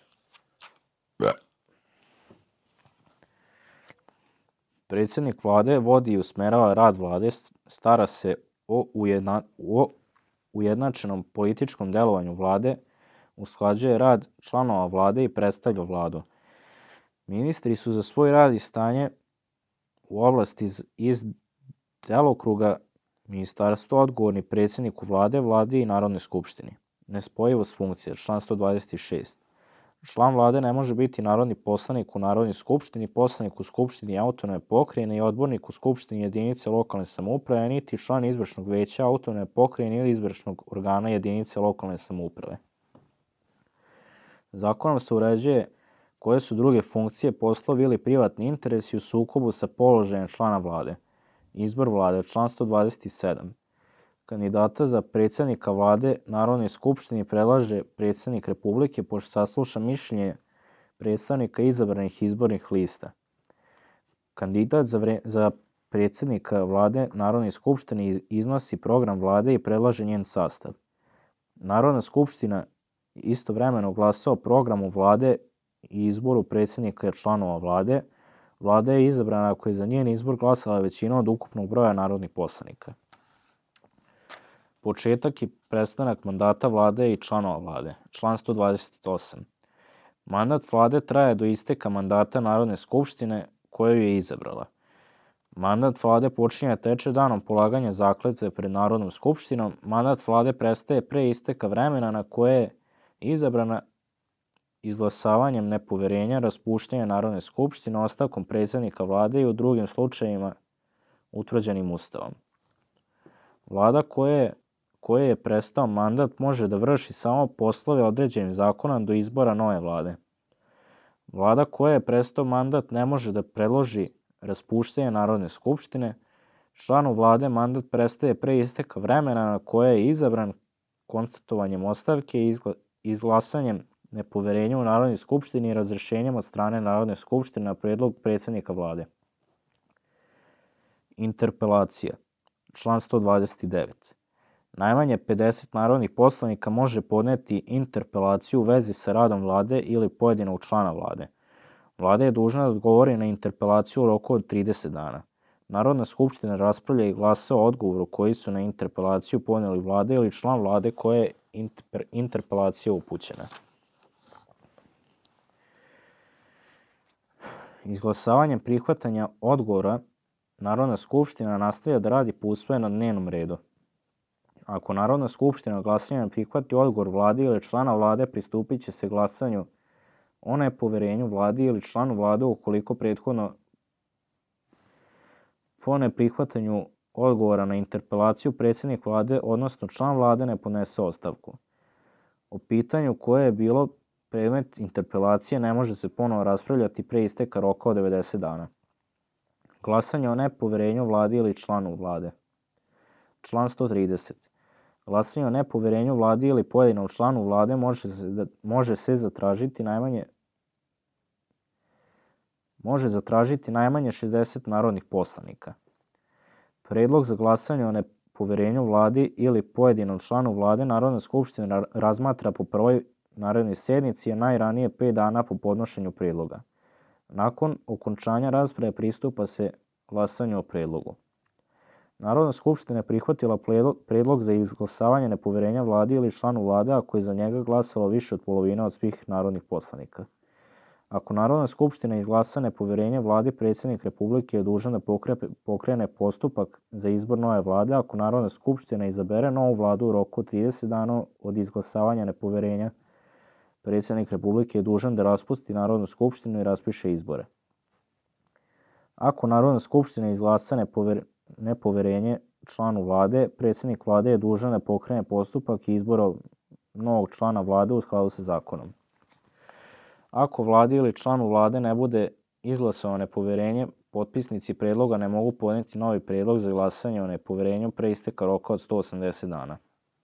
Predsjednik vlade vodi i usmerava rad vlade, stara se o ujednačenom političkom delovanju vlade, usklađuje rad članova vlade i predstavlja vladu. Ministri su za svoj rad i stanje u oblasti iz delokruga ministarstva odgovorni predsjedniku vlade, vladi i Narodnoj skupštini. Nespojivost funkcija, član 126. Član vlade ne može biti narodni poslanik u Narodnoj skupštini, poslanik u skupštini autonomne pokrajine i odbornik u skupštini jedinice lokalne samouprave, niti član izvršnog veća autonomne pokrajine ili izvršnog organa jedinice lokalne samouprave. Zakonom se uređuje koje su druge funkcije, poslovi ili privatni interesi u sukobu sa položajem člana vlade. Izbor vlade, član 127. Kandidata za predsjednika vlade Narodnoj skupštini predlaže predsjednik Republike pošto sasluša mišljenje predstavnika izabranih izbornih lista. Kandidat za predsjednika vlade Narodnoj skupštini iznosi program vlade i predlaže njen sastav. Narodna skupština istovremeno glasa o programu vlade i izboru predsjednika i članova vlade. Vlada je izabrana ako je za njen izbor glasala većina od ukupnog broja narodnih poslanika. Početak i prestanak mandata vlade i članova vlade. Član 128. Mandat vlade traje do isteka mandata Narodne skupštine koju je izabrala. Mandat vlade počinje da teče danom polaganja zakletve pred Narodnom skupštinom. Mandat vlade prestaje pre isteka vremena na koje je izabrana izglasavanjem nepoverenja, raspuštanje Narodne skupštine, ostavkom predsjednika vlade i u drugim slučajevima utvrđenim Ustavom. Vlada koje je prestao mandat može da vrši samo poslove određenim zakonom do izbora nove vlade. Vlada koje je prestao mandat ne može da predloži raspuštanje Narodne skupštine. Članu vlade mandat prestaje pre isteka vremena na koje je izabran konstatovanjem ostavke i izglasanjem nepoverenja u Narodnoj skupštini i razrešenjem od strane Narodne skupštine na predlog predsjednika vlade. Interpelacija. Član 129. Najmanje 50 narodnih poslanika može podneti interpelaciju u vezi sa radom vlade ili pojedinog člana vlade. Vlada je dužna da odgovori na interpelaciju u roku od 30 dana. Narodna skupština raspravlja i glasa o odgovoru koji su na interpelaciju podneli vlada ili član vlade koje je interpelacija upućena. Izglasavanjem prihvatanja odgovora Narodna skupština nastavlja da radi po usvojenom dnevnom redu. Ako Narodna skupština glasanjem prihvati odgovor vlade ili člana vlade, pristupit će se glasanju o nepoverenju vladi ili članu vlade ukoliko prethodno po neprihvatanju odgovora na interpelaciju predsjednik vlade, odnosno član vlade, ne podnese ostavku. O pitanju koje je bilo predmet interpelacije ne može se ponovo raspravljati pre isteka roka od 90 dana. Glasanje o nepoverenju vladi ili članu vlade. Član 130. Glasanje o nepoverenju vladi ili pojedinom članu vlade može zatražiti najmanje 60 narodnih poslanika. Predlog za glasanje o nepoverenju vladi ili pojedinom članu vlade Narodna skupština razmatra po prvoj narednoj sednici, a najranije 5 dana po podnošenju predloga. Nakon okončanja rasprave pristupa se glasanju o predlogu. Narodna skupština je prihvatila predlog za izglasavanje nepoverenja vladi ili članu vlade ako je za njega glasalo više od polovine od svih narodnih poslanika. Ako Narodna skupština izglasa nepoverenje vladi, predsjednik Republike je dužan da pokrene postupak za izbor nove vlade. Ako Narodna skupština izabere novu vladu u roku od 30 dana od izglasavanja nepoverenja, predsjednik Republike je dužan da raspusti Narodnu skupštinu i raspiše izbore. Ako Narodna skupština izglasa nepoverenje članu vlade, predsjednik vlade je dužan da pokrene postupak izbora novog člana vlade u skladu sa zakonom. Ako vladi ili članu vlade ne bude izglasano nepoverenje, potpisnici predloga ne mogu podneti novi predlog za glasanje o nepoverenju pre isteka roka od 180 dana.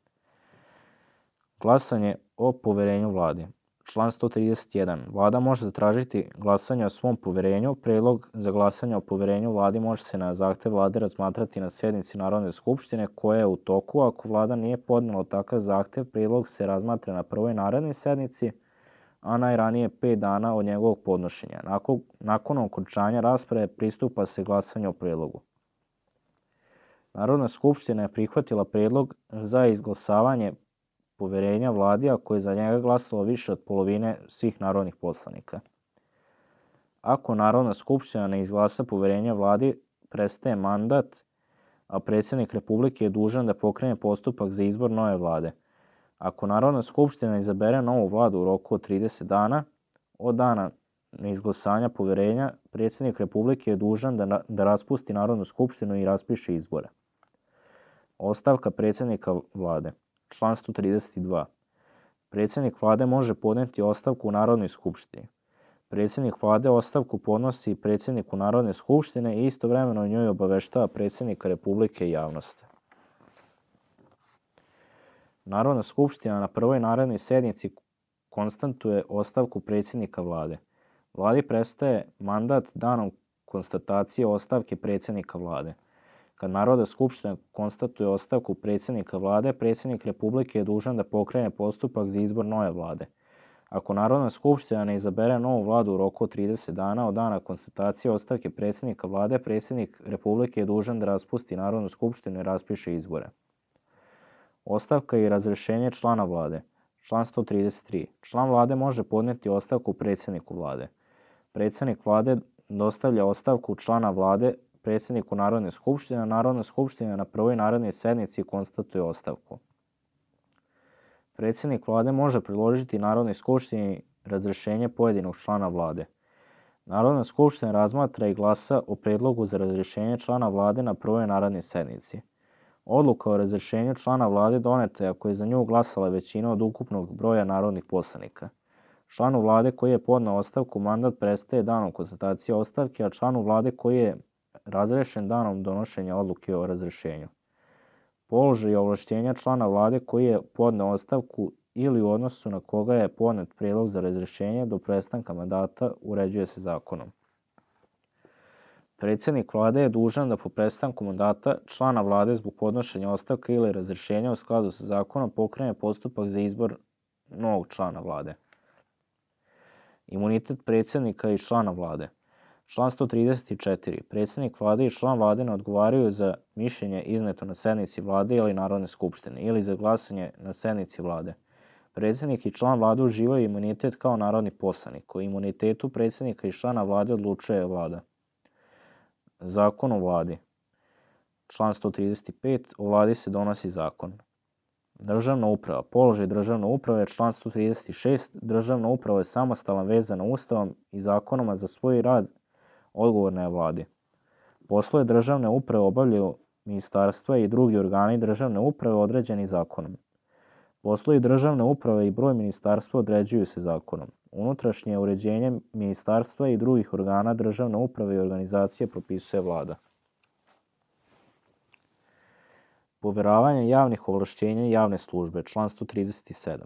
Glasanje o poverenju vladi. Član 131. Vlada može zatražiti glasanje o svom poverenju. Predlog za glasanje o poverenju vladi može se na zahtev vlade razmatrati na sednici Narodne skupštine koja je u toku. Ako vlada nije podnela takav zahtev, predlog se razmatra na prvoj narednoj sednici, a najranije 5 dana od njegovog podnošenja. Nakon okončanja rasprave pristupa se glasanju o predlogu. Narodna skupština je prihvatila predlog za izglasavanje poverenja vladi ako je za njega glasalo više od polovine svih narodnih poslanika. Ako Narodna skupština ne izglasa poverenje vladi, prestaje mandat, a predsjednik Republike je dužan da pokrene postupak za izbor nove vlade. Ako Narodna skupština izabere novu vladu u roku od 30 dana od dana neizglasanja poverenja, predsjednik Republike je dužan da raspusti Narodnu skupštinu i raspiše izbore. Ostavka predsjednika vlade. Član 132. Predsjednik vlade može podneti ostavku u Narodnoj skupštini. Predsjednik vlade ostavku podnosi predsjedniku Narodne skupštine i istovremeno o njoj obaveštava predsjednika Republike i javnost. Narodna skupština na prvoj narednoj sednici konstatuje ostavku predsjednika vlade. Vladi prestaje mandat danom konstatacije ostavke predsjednika vlade. Kad Narodna skupština konstatuje ostavku predsjednika vlade, predsjednik Republike je dužan da pokrene postupak za izbor nove vlade. Ako Narodna skupština ne izabere novu vladu u roku od 30 dana od dana konstatacije ostavke predsjednika vlade, predsjednik Republike je dužan da raspusti Narodnu skupštinu i raspiše izbore. Ostavka i razrješenje člana vlade. Član 133. Član vlade može podneti ostavku predsjedniku vlade. Predsjednik vlade dostavlja ostavku člana vlade predsjedniku Narodne skupštine, a Narodna skupština na prvoj narednoj sednici konstatuje ostavku. Predsjednik vlade može predložiti Narodnoj skupštini razrješenje pojedinog člana vlade. Narodna skupština razmatra i glasa o predlogu za razrješenje člana vlade na prvoj narednoj sednici. Odluka o razrješenju člana vlade doneta je ako je za nju glasala većina od ukupnog broja narodnih poslanika. Članu vlade koji je podneo ostavku mandat prestaje danom konstatacije ostavke, a članu vlade koji je razrješen danom donošenja odluke o razrješenju. Položaj i ovlašćenja člana vlade koji je podneo ostavku ili u odnosu na koga je podnet prijedlog za razrješenje do prestanka mandata uređuje se zakonom. Predsjednik vlade je dužan da po prestanku mandata člana vlade zbog podnošenja ostavke ili razrješenja u skladu sa zakonom pokrene postupak za izbor novog člana vlade. Imunitet predsjednika i člana vlade. Član 134. Predsjednik vlade i član vlade ne odgovaraju za mišljenje izneto na sednici vlade ili Narodne skupštine ili za glasanje na sednici vlade. Predsjednik i član vlade uživaju imunitet kao narodni poslanik. O imunitetu predsjednika i člana vlade odlučuje vlada. Zakon o vladi. Član 135. O vladi se donosi zakon. Državna uprava. Položaj državne uprave. Član 136. Državna uprava je samostalan vezana Ustavom i zakonom, a za svoj rad odgovorna je vladi. Poslove državne uprave obavljaju ministarstva i drugi organi državne uprave određeni zakonom. Poslovi državne uprave i broj ministarstva određuju se zakonom. Unutrašnje uređenje ministarstva i drugih organa državne uprave i organizacije propisuje vlada. Poveravanje javnih ovlašćenja i javne službe. Član 137.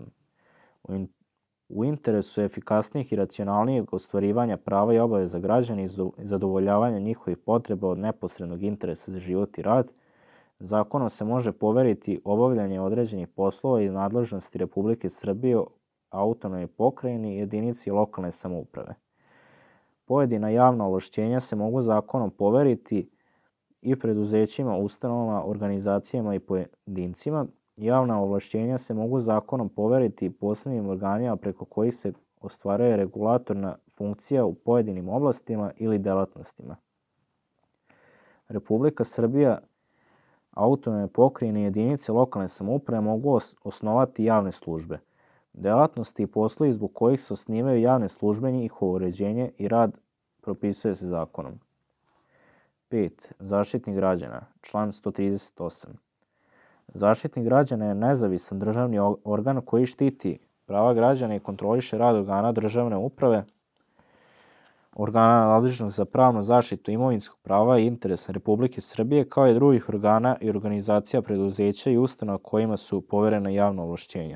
U interesu efikasnijih i racionalnijeg ostvarivanja prava i obaveza građana i zadovoljavanja njihovih potreba od neposrednog interesa za život i rad, zakonom se može poveriti obavljanje određenih poslova iz nadležnosti Republike Srbije, autonomnoj pokrajini i jedinici lokalne samouprave. Pojedina javna ovlašćenja se mogu zakonom poveriti i preduzećima, ustanovama, organizacijama i pojedincima. Javna ovlašćenja se mogu zakonom poveriti posebnim organima preko kojih se ostvaruje regulatorna funkcija u pojedinim oblastima ili delatnostima. Republika Srbija, autonomne pokrajine i jedinice lokalne samouprave mogu osnovati javne službe. Delatnosti i poslovi zbog kojih se osnivaju javne službe, njihovo uređenje i rad propisuje se zakonom. 5. Zaštitnik građana. Član 138. Zaštitnik građana je nezavisan državni organ koji štiti prava građana i kontroliše rad organa državne uprave, organa nadležnog za pravnu zaštitu imovinskog prava i interesa Republike Srbije, kao i drugih organa i organizacija, preduzeća i ustanova kojima su poverena javna ovlašćenja.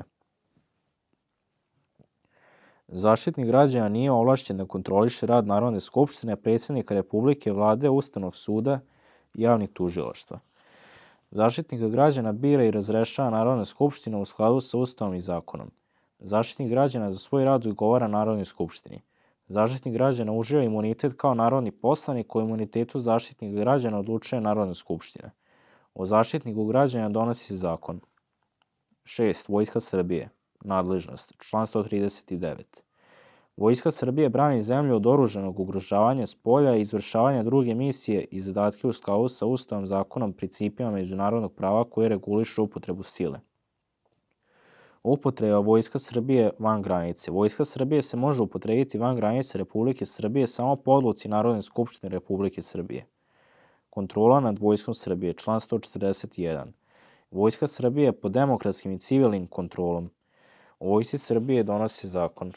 Zaštitnik građana nije ovlašćen da kontroliše rad Narodne skupštine, predsjednika Republike, vlade, Ustavnog suda i javnih tužilaštva. Zaštitnika građana bira i razrešava Narodna skupština u skladu sa Ustavom i zakonom. Zaštitnik građana za svoj rad odgovara Narodnoj skupštini. Zaštitnik građana uživa imunitet kao narodni poslanik, o imunitetu zaštitnika građana odlučuje Narodna skupština. O Zaštitniku građana donosi se zakon. 6. Vojska Srbije. Nadležnost. Član 139. Vojska Srbije brani zemlju od oružanog ugrožavanja spolja i izvršavanja druge misije i zadatke u skladu sa Ustavom, zakonom, principima međunarodnog prava koje regulišu upotrebu sile. Upotreba Vojska Srbije van granice. Vojska Srbije se može upotrebiti van granice Republike Srbije samo po odluci Narodne skupštine Republike Srbije. Kontrola nad Vojskom Srbije. Član 141. Vojska Srbije pod demokratskim i civilnim kontrolom. O Vojsci Srbije donosi zakon.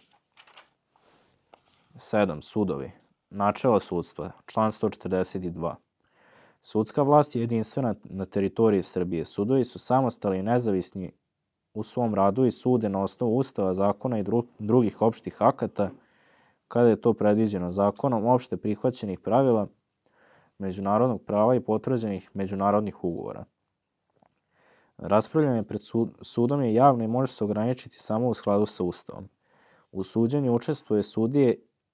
7. Sudovi. Načela sudstva. Član 142. Sudska vlast je jedinstvena na teritoriji Srbije. Sudovi su samostalni i nezavisni u svom radu i sude na osnovu Ustava, zakona i drugih opštih akata, kada je to predviđeno zakonom, opšte prihvaćenih pravila međunarodnog prava i potvrđenih međunarodnih ugovora. Raspravljanje pred sudom je javno i može se ograničiti samo u skladu sa Ustavom. U suđenju učestvuje sudije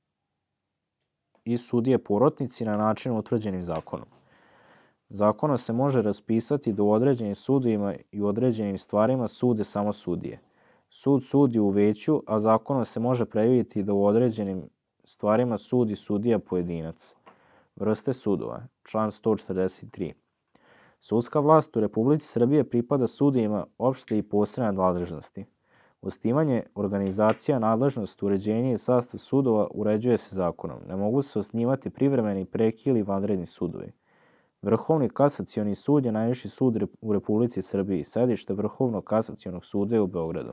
i sudije porotnici na način utvrđenim zakonom. Zakonom se može raspisati da u određenim sudovima i u određenim stvarima sude samo sudije. Sud sudi u veću, a zakonom se može predvidjeti da u određenim stvarima sudi sudija pojedinac. Vrste sudova. Član 143. Sudska vlast u Republici Srbije pripada sudijima opšte i posebne nadležnosti. Osnivanje organizacija, nadležnost, uređenje i sastav sudova uređuje se zakonom. Ne mogu se osnivati privremeni, preki ili vanredni sudovi. Vrhovni kasacioni sud je najviši sud u Republici Srbiji. Sedište Vrhovnog kasacionog suda je u Beogradu.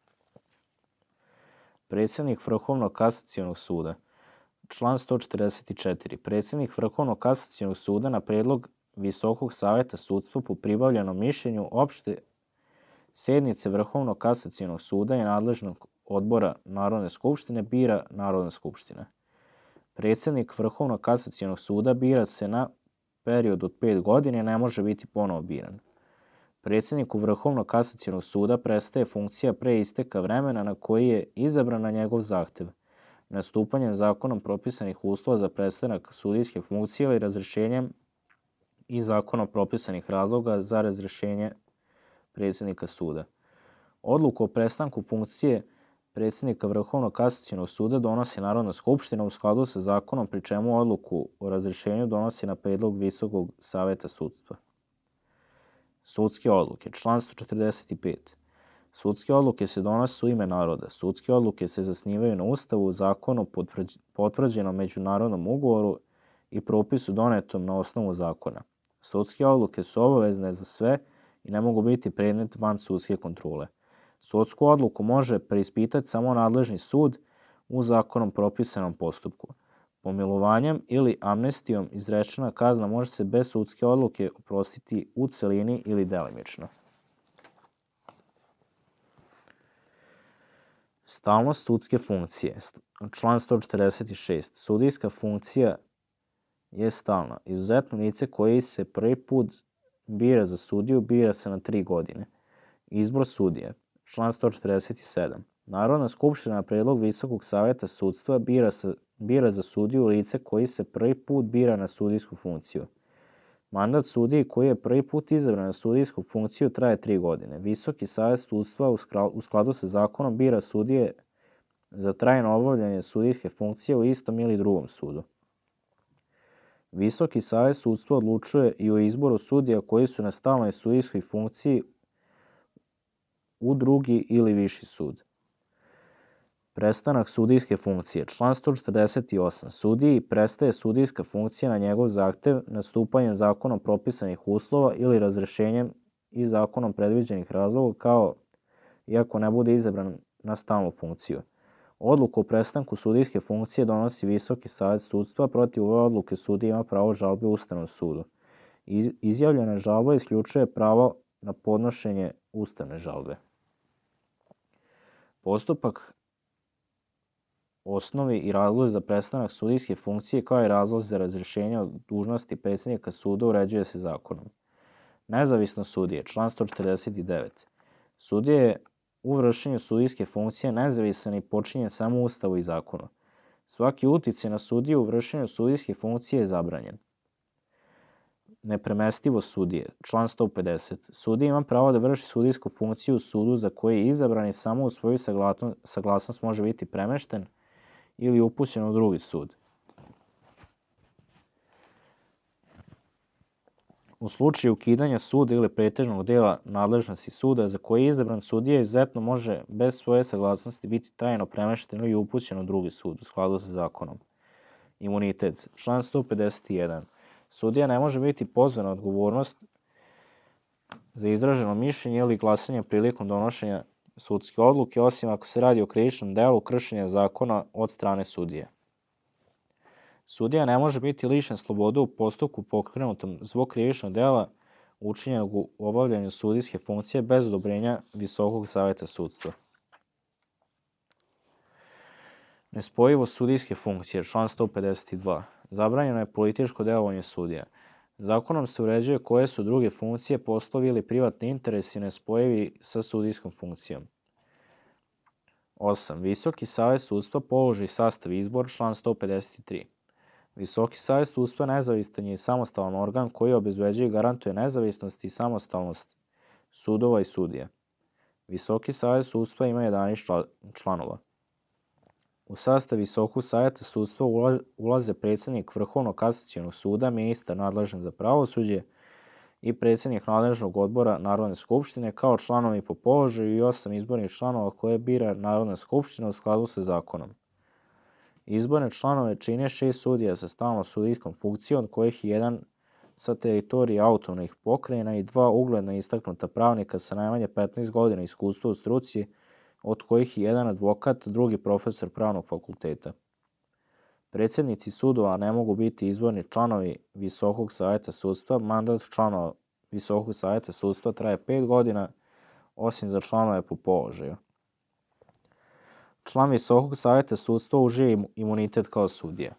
Predsjednik Vrhovnog kasacionog suda. Član 144. Predsjednik Vrhovnog kasacionog suda na predlog Visokog saveta sudstva po pribavljenom mišljenju opšte sednice Vrhovnog kasacionog suda i nadležnog odbora Narodne skupštine bira Narodna skupština. Predsjednik Vrhovnog kasacionog suda bira se na period od 5 godina i ne može biti ponovo biran. Predsjedniku Vrhovnog kasacionog suda prestaje funkcija pre isteka vremena na koji je izabran na njegov zahtev, nastupanjem zakonom propisanih uslova za prestanak sudijske funkcije ili razrješenjem i zakonom propisanih razloga za razrješenje predsjednika suda. Odluku o prestanku funkcije predsjednika Vrhovnog kasacionog suda donosi Narodna skupština u skladu sa zakonom, pri čemu odluku o razrješenju donosi na predlog Visokog saveta sudstva. Sudske odluke. Član 145. Sudske odluke se donose u ime naroda. Sudske odluke se zasnivaju na Ustavu, zakonu, potvrđenom međunarodnom ugovoru i propisu donetom na osnovu zakona. Sudske odluke su obavezne za sve i ne mogu biti predmet van sudske kontrole. Sudsku odluku može preispitati samo nadležni sud u zakonom propisanom postupku. Pomilovanjem ili amnestijom izrečena kazna može se bez sudske odluke oprostiti u celini ili delimično. Stalnost sudske funkcije. Član 146. Sudijska funkcija je stalna. Izuzetno lice koji se prvi put bira za sudiju bira se na 3 godine. Izbor sudija. Član 147. Narodna skupština na predlog Visokog saveta sudstva bira za sudiju lice koji se prvi put bira na sudijsku funkciju. Mandat sudiji koji je prvi put izabran na sudijsku funkciju traje 3 godine. Visoki savet sudstva u skladu sa zakonom bira sudije za trajno obavljanje sudijske funkcije u istom ili drugom sudu. Visoki savet sudstva odlučuje i o izboru sudija koji su na stalnoj sudijskoj funkciji u drugi ili viši sud. Prestanak sudijske funkcije. Član 148. Sudiji prestaje sudijska funkcija na njegov zahtev nastupanjem zakonom propisanih uslova ili razrješenjem i zakonom predviđenih razloga, kao i ako ne bude izabran na stalnu funkciju. Odluku o prestanku sudijske funkcije donosi Visoki savet sudstva. Protiv ove odluke sudija ima pravo žalbe Ustavnom sudu. Izjavljena žalba isključuje pravo na podnošenje ustavne žalbe. Postupak, osnovi i razlozi za prestanak sudijske funkcije, kao i razlozi za razrješenje od dužnosti predsjednika suda uređuje se zakonom. Nezavisnost sudije. Član 149. Sudija je u vršenju sudijske funkcije nezavisan i počinjen samo u Ustavu i zakonu. Svaki uticaj na sudiju u vršenju sudijske funkcije je zabranjen. Nepremestivost sudije. Član 150. Sudija ima pravo da vrši sudijsku funkciju u sudu za koji je izabran i samo u svoju saglasnost može biti premešten ili upućen u drugi sud. U slučaju ukidanja suda ili pretežnog dela nadležnosti suda za koji je izabran sudija izuzetno može bez svoje saglasnosti biti trajno premešten ili upućen u drugi sud u skladu sa zakonom. Imunitet. Član 151. Sudija ne može biti pozvan na odgovornost za izraženo mišljenje ili glasanje prilikom donošenja sudske odluke, osim ako se radi o krivičnom delu kršenja zakona od strane sudije. Sudija ne može biti lišen slobode u postupku pokrenutom zbog krivičnog dela učinjenog u obavljanju sudijske funkcije bez odobrenja Visokog saveta sudstva. Nespojivost sudijske funkcije. Član 152. Zabranjeno je političko delovanje sudija. Zakonom se uređuje koje su druge funkcije, poslovi ili privatni interesi nespojivi sa sudijskom funkcijom. 8. Visoki savet sudstva, položaj, sastav i izbor. Član 153. Visoki savet sudstva nezavistan je i samostalan organ koji obezbeđuje i garantuje nezavisnost i samostalnost sudova i sudija. Visoki savet sudstva ima 11 članova. U sastav Visokog saveta sudstva ulaze predsjednik Vrhovnog kasacionog suda, ministar nadležan za pravosuđe i predsjednik nadležnog odbora Narodne skupštine, kao članovi po položaju i 8 izbornih članova koje bira Narodna skupština u skladu sa zakonom. Izborne članove čine 6 sudija sa stalnom sudijskom funkcijom, od kojih je jedan sa teritorije autonomnih pokrajina i 2 ugledna istaknuta pravnika sa najmanje 15 godina iskustva u struci, od kojih je jedan advokat, drugi profesor pravnog fakulteta. Predsjednici sudova ne mogu biti izborni članovi Visokog saveta sudstva. Mandat članova Visokog saveta sudstva traje 5 godina, osim za članove po položaju. Član Visokog saveta sudstva uživa imunitet kao sudija.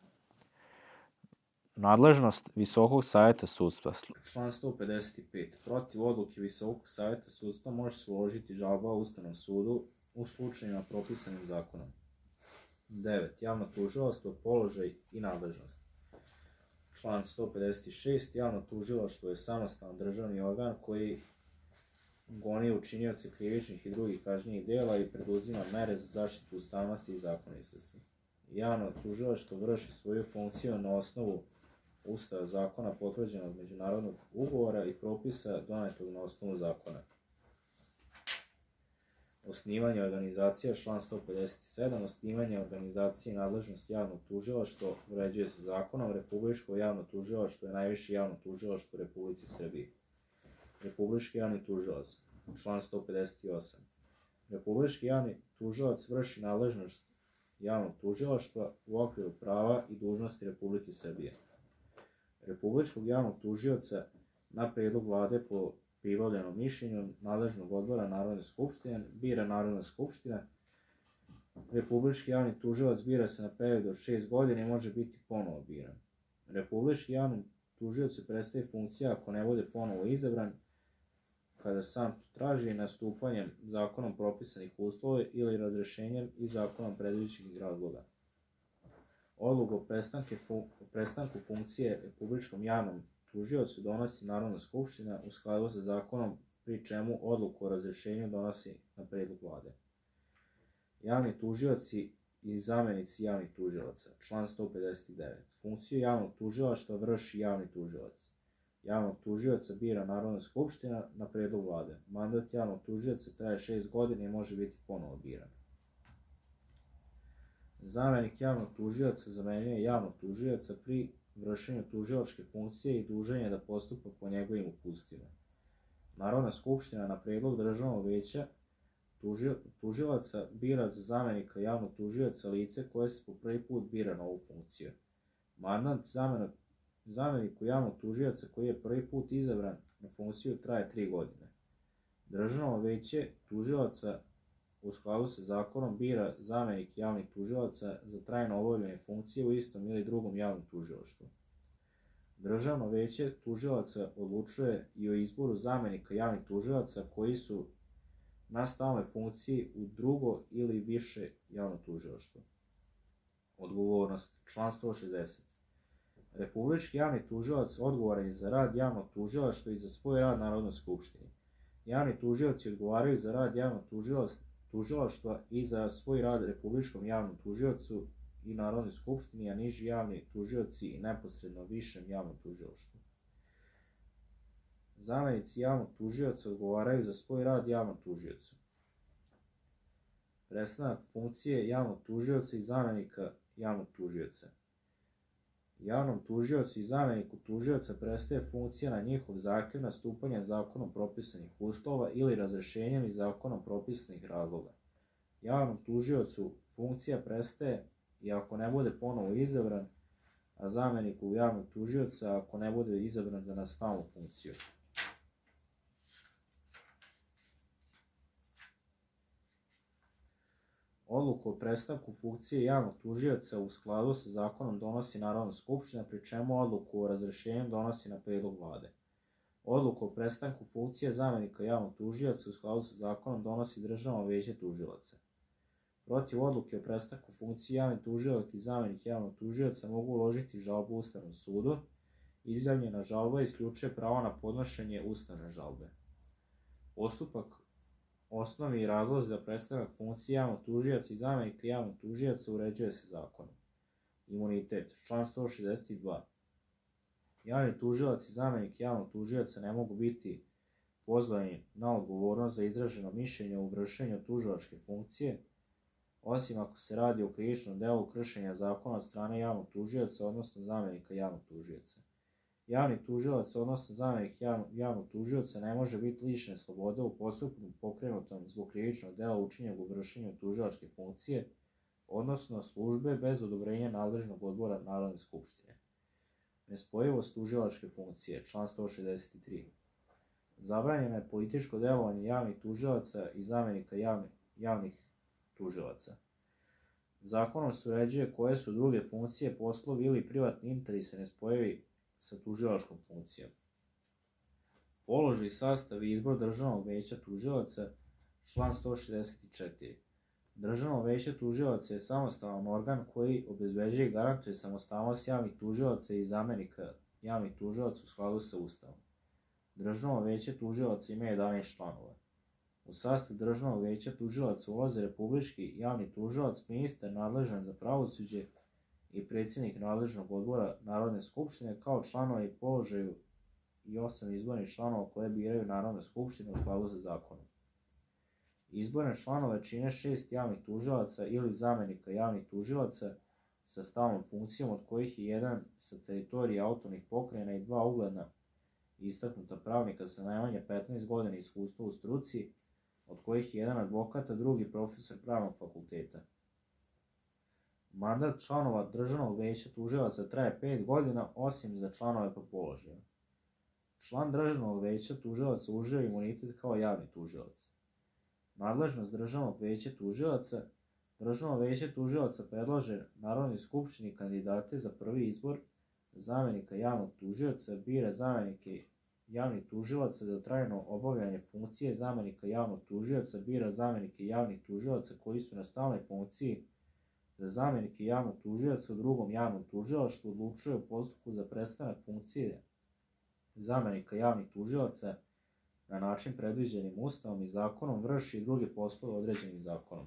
Nadležnost Visokog saveta sudstva. Član 155. Protiv odluke Visokog saveta sudstva može se uložiti žalba Ustavnom sudu u slučajima propisanim zakonom. 9. Javno tužilaštvo, položaj i nadležnost. Član 156. Javno tužilaštvo je samostalan državni organ koji goni učinioce krivičnih i drugih kažnjivih dela i preduzima mere za zaštitu ustavnosti i zakonitosti. Javno tužilaštvo vrši svoju funkciju na osnovu Ustava, zakona potvrđenog međunarodnog ugovora i propisa donetog na osnovu zakona. Osnivanje organizacija, član 157. Osnivanje organizacije i nadležnost javnog tužilaštva uređuje se zakonom. Republičko javno tužilaštvo je najviše javno tužilaštvo u Republici Srbiji. Republički javni tužilac, član 158. Republički javni tužilac vrši nadležnost javnog tužilaštva u okviru prava i dužnosti Republike Srbije. Republičkog javnog tužioca na predlog vlade po pribavljenom mišljenju nadležnog odbora Narodne skupštine bira Narodna skupština. Republički javni tužilac bira se na period od 6 godina i može biti ponovo biran. Republički javni tužiocu prestaje funkcija ako ne bude ponovo izabran, kada sam to traži nastupanjem zakonom propisanih uslova ili razrešenjem i zakonom predviđenih razloga. Odluku o prestanku funkcije Republičkom javnom tužiocu donosi Narodna skupština u skladu sa zakonom, pri čemu odluku o razrešenju donosi na predlog vlade. Javni tužioci i zamenici javnih tužilaca, član 159. Funkciju javnog tužilaštva vrši javni tužilac. Javnog tužioca bira Narodna skupština na predlog vlade. Mandat javnog tužioca traje 6 godina i može biti ponovo biran. Zamenik javnog tužioca zamenjuje javnog tužioca pri vršenju tužilačke funkcije i dužan je da postupa po njegovim uputstvima. Narodna skupština na predlog Državnog veća tužilaca bira za zamenika javnog tužioca lice koje se po prvi put bira na ovu funkciju. Mandat zameniku javnog tužioca koji je prvi put izabran na funkciju traje 3 godine. Državno veće tužilaca u skladu sa zakonom bira zamenik javnih tužilaca za trajno obavljanje funkcije u istom ili drugom javnom tužilaštvu. Državno veće tužilaca odlučuje i o izboru zamenika javnih tužilaca koji su na stalnoj funkciji u drugo ili više javno tužilaštvo. Odgovornost, član 160. Republički javni tužilac odgovoran je za rad javnog tužilaštva i za svoj rad Narodnoj skupštini. Javni tužioci odgovaraju za rad javnog tužilaštva i za svoj rad Republičkom javnom tužiocu i Narodnoj skupštini, a niži javni tužioci i neposredno višem javnom tužilaštvu. Zamenici javnog tužioca odgovaraju za svoj rad javnom tužiocu. Prestanak funkcije javnog tužioca i zamenika javnog tužioca. Javnom tužiocu i zameniku tužioca prestaje funkcija na njihov zahtjev nastupanjem zakonom propisanih uslova ili razrešenjem iz zakonom propisanih razloga. Javnom tužiocu funkcija prestaje i ako ne bude ponovo izabran, a zameniku javnog tužioca ako ne bude izabran za stalnu funkciju. Odluku o prestanku funkcije javnog tužioca u skladu sa zakonom donosi Narodna skupština, pri čemu odluku o razrešenju donosi na predlog vlade. Odluku o prestanku funkcije zamenika javnog tužioca u skladu sa zakonom donosi Državno veće tužilaca. Protiv odluke o prestanku funkcije javni tužilac i zamenik javnog tužioca mogu uložiti žalbu Ustavnom sudu. Izjavljena žalba isključuje pravo na podnošenje ustavne žalbe. Postupak, osnovi i razlozi za prestanak funkcije javnog tužioca i zamenika javnog tužioca uređuje se zakonom. Imunitet, član 162. Javni tužilac i zamjenik javnog tužioca ne mogu biti pozvani na odgovornost za izraženo mišljenje u vršenju tužilačke funkcije, osim ako se radi o krivičnom delu kršenja zakona od strane javnog tužioca, odnosno zamjenika javnog tužioca. Javni tužilac, odnosno zamjenik javnog tužioca, ne može biti lišen slobode u postupku pokrenutom zbog krivičnog dela učinjenog u vršenju tužilačke funkcije, odnosno službe bez odobrenja nadležnog odbora Narodne skupštine. Nespojivost tužilačke funkcije, član 163. Zabranjeno je političko delovanje javnih tužilaca i zamjenika javnih tužilaca. Zakonom se uređuje koje su druge funkcije, poslovi ili privatni interesi nespojivi sa tužilačkom funkcijom. Položaj, sastav i izbor Državnog veća tužilaca, član 164. Državno veće tužilaca je samostalan organ koji obezbeđuje i garantuje samostalnost javnih tužilaca i zamjenika javnih tužilaca u skladu sa Ustavom. Državno veće tužilaca ima 11 članova. U sastav Državnog veća tužilaca ulaze republički javni tužilac, ministar nadležan za pravosuđe i predsjednik nadležnog odbora Narodne skupštine kao članovi položaju i 8 izbornih članova koje biraju Narodna skupština u skladu sa zakonom. Izborne članove čine 6 javnih tužilaca ili zamjenika javnih tužilaca sa stalnom funkcijom, od kojih je jedan sa teritorije autonomnih pokrajina i 2 ugledna istaknuta pravnika sa najmanje 15 godina iskustva u struci, od kojih je jedan advokat, a drugi profesor pravnog fakulteta. Mandat članova Državnog veća tužilaca traje 5 godina, osim za članove po položaju. Član Državnog veća tužilaca uživa imunitet kao javni tužilac. Nadležnost Državnog veća tužilaca. Državno veće tužilaca predlaže Narodnoj skupštini kandidate za prvi izbor zamjenika javnog tužioca, bira zamjenike javnih tužilaca za trajno obavljanje funkcije zamjenika javnog tužioca, bira zamjenike javnih tužilaca koji su na stalnoj funkciji za zamjenike javnog tužioca u drugom javnom tužilaštvu, odlučuje u postupku za prestanak funkcije zamjenika javnih tužilaca na način predviđenim Ustavom i zakonom, vrši i druge poslove određenim zakonom.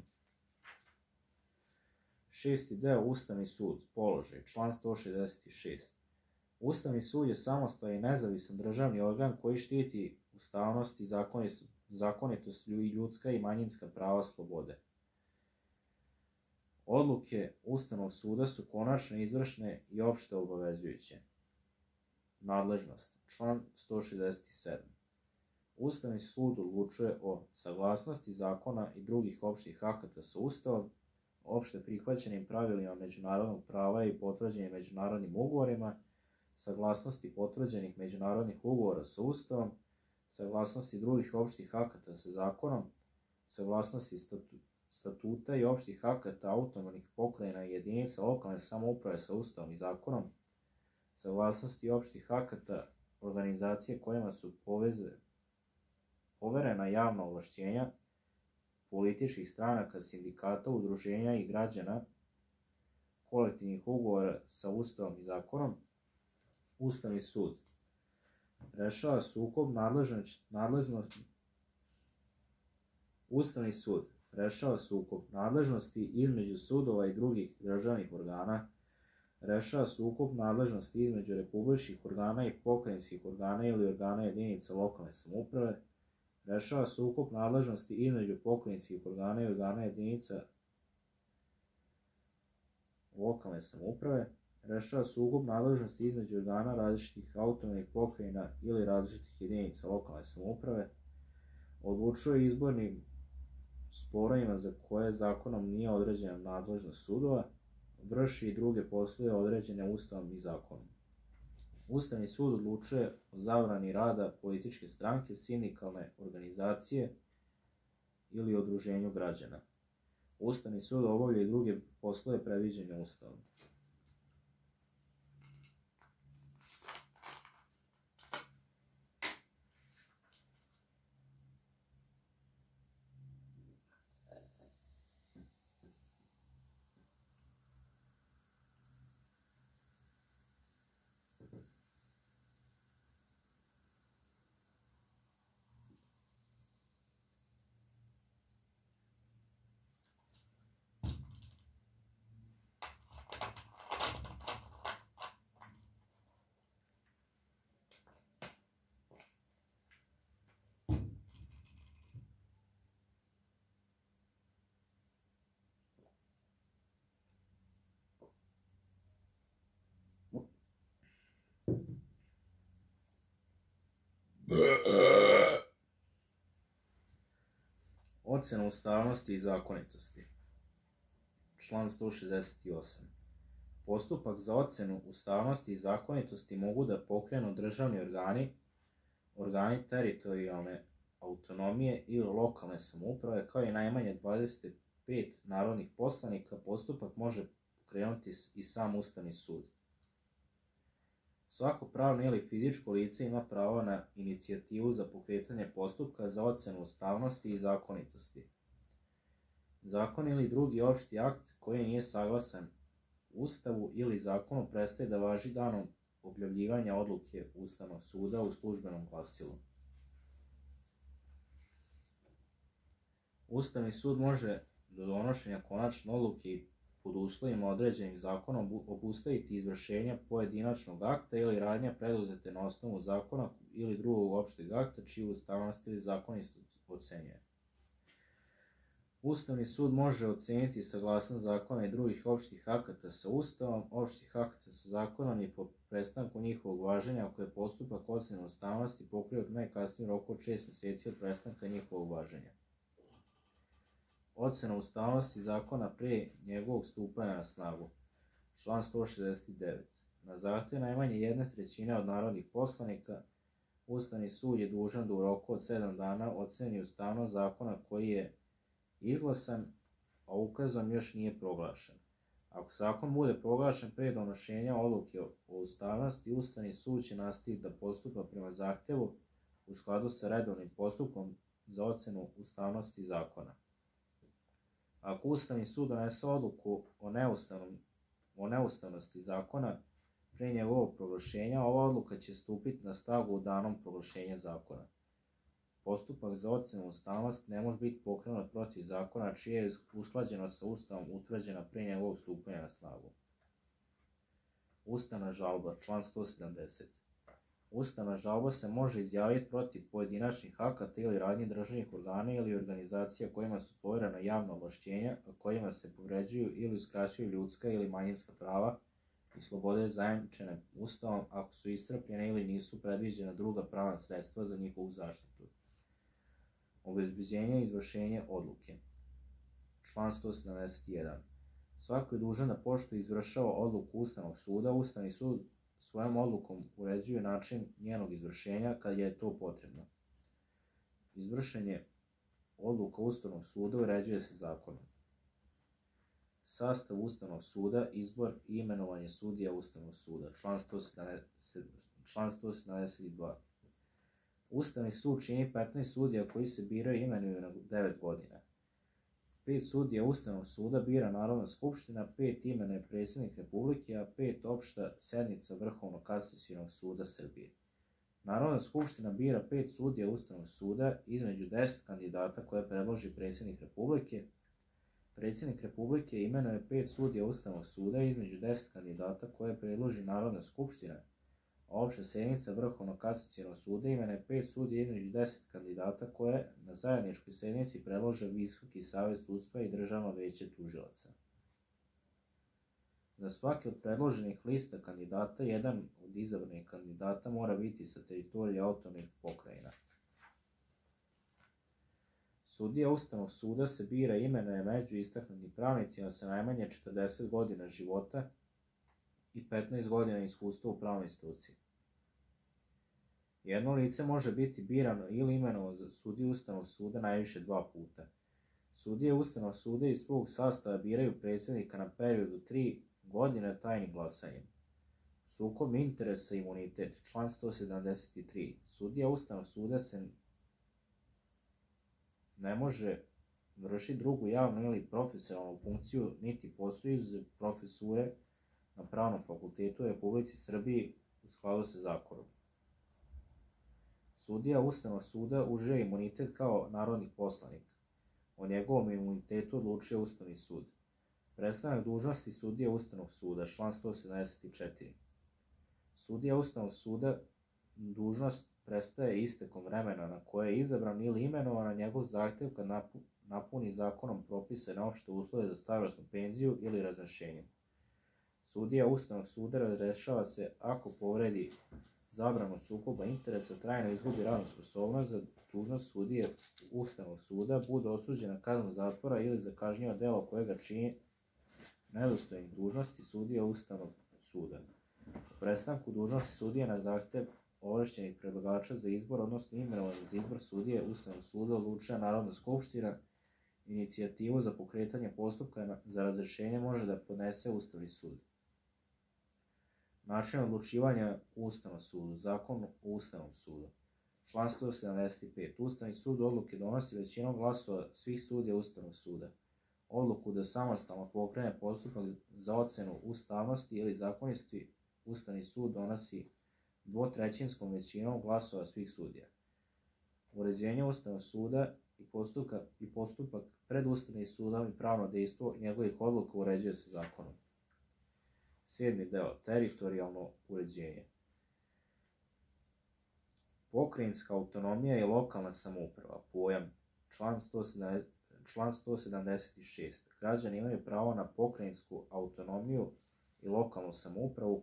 Šesti deo, Ustavni sud, položaj, član 166. Ustavni sud je samostalan i nezavisan državni organ koji štiti ustavnost i zakonitost i ljudska i manjinska prava slobode. Odluke Ustavnog suda su konačne, izvršne i opšte obavezujuće. Nadležnost, član 167. Ustavni sud odlučuje o saglasnosti zakona i drugih opštih akata sa Ustavom, opšte prihvaćenim pravilima međunarodnog prava i potvrđenim međunarodnim ugovorima, saglasnosti potvrđenih međunarodnih ugovora sa Ustavom, saglasnosti drugih opštih akata sa zakonom, saglasnosti statuta i opštih akata autonomnih pokrajina i jedinica lokalne samouprave sa Ustavom i zakonom, saglasnosti opštih akata organizacije kojima su poverena javna ovlašćenja, političkih stranaka, sindikata, udruženja i građana, kolektivnih ugovora sa Ustavom i zakonom. Ustavni sud rešava sukob Ustavni sud rešava sukob nadležnosti između sudova i drugih državnih organa, rešava sukob nadležnosti između republičkih organa i pokrajinskih organa ili organa jedinica lokalne samouprave, rešava sukob nadležnosti između pokrajinskih organa i organa jedinica lokalne samouprave, rešava sukob nadležnosti između organa različitih autonomnih pokrajina ili različitih jedinica lokalne samouprave, odlučuje izbornim sporovima za koje zakonom nije određena nadležnost sudova, vrši i druge poslove određene Ustavom i zakonom. Ustavni sud odlučuje o zabrani rada političke stranke, sindikalne organizacije ili udruženju građana. Ustavni sud obavlja i druge poslove predviđene Ustavom. Ocena ustavnosti i zakonitosti. Član 168. Postupak za ocenu ustavnosti i zakonitosti mogu da pokrenu državni organi teritorijalne autonomije ili lokalne samouprave, kao i najmanje 25 narodnih poslanika. Postupak može pokrenuti i sam Ustavni sud. Svako pravno ili fizičko lice ima pravo na inicijativu za pokretanje postupka za ocenu ustavnosti i zakonitosti. Zakon ili drugi opšti akt koji nije saglasan Ustavu ili zakonu prestaje da važi danom objavljivanja odluke Ustavnog suda u službenom glasilu. Ustavni sud može do donošenja konačne odluke i pod uslovima određenim zakonom obustaviti izvršenje pojedinačnog akta ili radnje preduzete na osnovu zakona ili drugog opšteg akta čiju ustavnost ili zakonitost ocenjuje. Ustavni sud može oceniti saglasnost zakona i drugih opštih akata sa Ustavom, opštih akata sa zakonom i po prestanku njihovog važenja ako je postupak ocene ustavnosti pokrenut najkasnije u roku od 6 meseci od prestanka njihovog važenja. Ocena ustavnosti zakona pre njegovog stupanja na snagu. Član 169. Na zahtev najmanje 1/3 od narodnih poslanika, Ustavni sud je dužan da u roku od 7 dana oceni ustavnost zakona koji je izglasan, a ukazom još nije proglašen. Ako zakon bude proglašen pre donošenja odluke o ustavnosti, Ustavni sud će nastaviti da postupa prema zahtevu u skladu sa redovnim postupkom za ocenu ustavnosti zakona. Ako Ustavni sud donese odluku o neustavnosti zakona pre njegovog proglašenja, ova odluka će stupiti na snagu danom proglašenja zakona. Postupak za ocenu ustavnosti ne može biti pokrenut protiv zakona čija je usklađenost sa Ustavom utvrđena pre njegovog stupanja na snagu. Ustavna žalba, član 170. Ustavna žalba se može izjaviti protiv pojedinačnih akata ili radnji državnih organa ili organizacija kojima su poverena javna ovlašćenja, a kojima se povređuju ili uskraćuju ljudska ili manjinska prava i slobode zajamčene Ustavom ako su iscrpljene ili nisu predviđena druga pravna sredstva za njihovu zaštitu. Obezbeđenje i izvršenje odluke. Član 171. Svako je dužan da poštuje i izvršava odluku Ustavnog suda. Ustavni sud svojom odlukom uređuje način njenog izvršenja kad je to potrebno. Izvršenje odluka Ustavnog suda uređuje se zakonom. Sastav Ustavnog suda, izbor i imenovanje sudija Ustavnog suda. Član 172. Ustavni sud čini 15 sudija koji se biraju i imenuju na 9 godina. 5 sudija Ustavnog suda bira Narodna skupština, 5 imenuje predsjednik Republike, a 5 opšta sednica Vrhovnog kasacionog suda Srbije. Narodna skupština bira 5 sudija Ustavnog suda između 10 kandidata koje predloži predsjednik Republike. Predsjednik Republike imenuje 5 sudija Ustavnog suda između 10 kandidata koje predloži Narodna skupština, a opšta sednica Vrhovnog kasacionog suda imenuje 5 sudija između 10 kandidata koje na zajedničkoj sednici predlože Visoki savet sudstva i Državno veće tužilaca. Za svaki od predloženih lista kandidata, jedan od izabranih kandidata mora biti sa teritorije autonomnih pokrajina. Sudija Ustavnog suda se bira i imenuje među istaknutim pravnicima sa najmanje 40 godina života i 15 godina iskustva u pravnoj struci. Jedno lice može biti birano ili imenovano za sudiju Ustavnog suda najviše 2 puta. Sudije Ustavnog suda iz svog sastava biraju predsjednika na period od 3 godine tajnim glasanjem. Sukob interesa i imunitet, član 173. Sudija Ustavnog suda se ne može vršiti drugu javnu ili profesionalnu funkciju niti posao izuzev profesure na Pravnom fakultetu u Republici Srbiji u skladu sa zakonom. Sudija Ustavnog suda uživa imunitet kao narodni poslanik. O njegovom imunitetu odlučuje Ustavni sud. Prestanak dužnosti sudija Ustavnog suda, član 174. Sudija Ustavnog suda dužnost prestaje istekom vremena na koje je izabran ili imenovan na njegov zahtev kad napuni zakonom propisane opšte uslove za starosnu penziju ili razrešenje. Sudija Ustavnog suda razrešava se ako povredi zabranu sukoba interesa, trajno izgubi radnu sposobnost za dužnost sudije Ustavnog suda, bude osuđen na kaznu zatvora ili za kažnjivo delo kojega čini nedostojnih dužnosti sudija Ustavnog suda. U prestanku dužnosti sudije na zahtev ovlašćenih predlagača za izbor, odnosno imenovanje za izbor sudije Ustavnog suda odlučuje Narodna skupština. Inicijativu za pokretanje postupka za razrješenje može da podnese Ustavni sud. Način odlučivanja u Ustavnom sudu. Zakon o Ustavnom sudu. Član 175. Ustavni sud odluke donosi većinom glasova svih sudija Ustavnog suda. Odluku da samostalno pokrene postupak za ocenu ustavnosti ili zakonitosti Ustavni sud donosi dvotrećinskom većinom glasova svih sudija. Uređenje Ustavnog suda i postupak pred Ustavnim sudom i pravno dejstvo njegovih odluka uređuje se zakonom. 7. deo. Teritorijalno uređenje. Pokrajinska autonomija i lokalna samouprava. Pojam. Član 176. Građani imaju pravo na pokrajinsku autonomiju i lokalnu samoupravu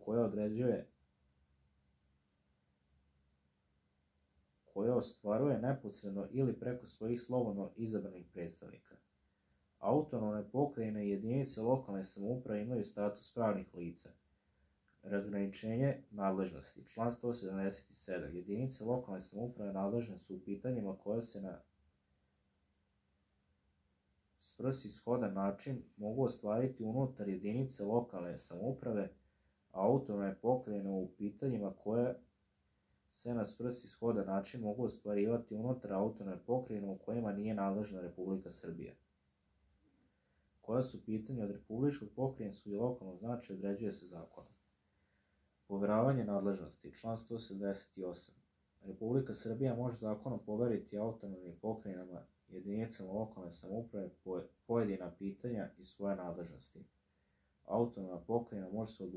koja ostvaruje neposredno ili preko svojih slobodno izabranih predstavnika. Autonomne pokrajine i jedinice lokalne samouprave imaju status pravnih lica. Razgraničenje nadležnosti. Član 177. Jedinice lokalne samouprave nadležne su u pitanjima koja se na svrsishodan način mogu ostvariti unutar jedinice lokalne samouprave, a autonomne pokrajine u pitanjima koja se na svrsishodan način mogu ostvarivati unutar autonomne pokrajine u kojima nije nadležna Republika Srbija. Koja su pitanja od republičkog, pokrajinskog i lokalnog značaja određuje se zakonom. Poveravanje nadležnosti. Član 178. Republika Srbija može zakonom poveriti autonomnim pokrajinama jedinicama lokalne samouprave pojedina pitanja i svoje nadležnosti. Autonomna pokrajina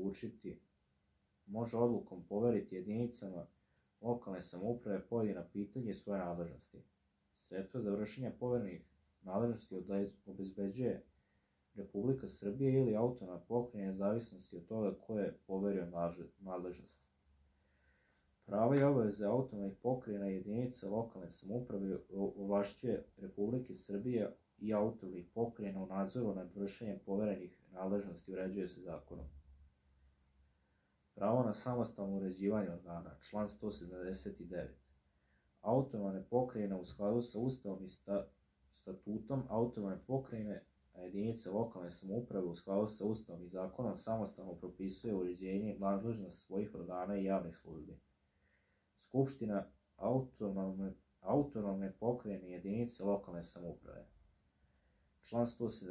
može odlukom poveriti jedinicama lokalne samouprave pojedina pitanja i svoje nadležnosti. Sredstva za vršenje poverenih nadležnosti obezbeđuje Republika Srbija ili autonomna pokrajina, zavisnosti od toga ko je poverio nadležnosti. Prava i obaveze autonomnih pokrajina i jedinica lokalne samouprave ovlašćuje Republike Srbije i autonomnih pokrajina u nadzoru nad vršenjem poverenih nadležnosti uređuje se zakonom. Pravo na samostalno uređivanje organa. Član 179. Autonomne pokrajine u skladu sa Ustavom i statutom autonomne pokrajine, a jedinice lokalne samouprave u skladu sa Ustavom i zakonom samostalno propisuje uređenje i nadležnost svojih organa i javnih službi. Skupština autonomne pokrajine i jedinice lokalne samouprave. Član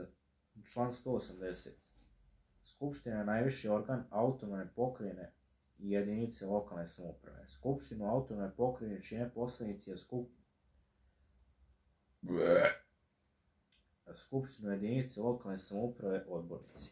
180. Skupština je najviši organ autonomne pokrajine i jedinice lokalne samouprave. Skupštinu autonomne pokrajine čine poslanici, a skupštinu jedinice lokalne samouprave odbornici.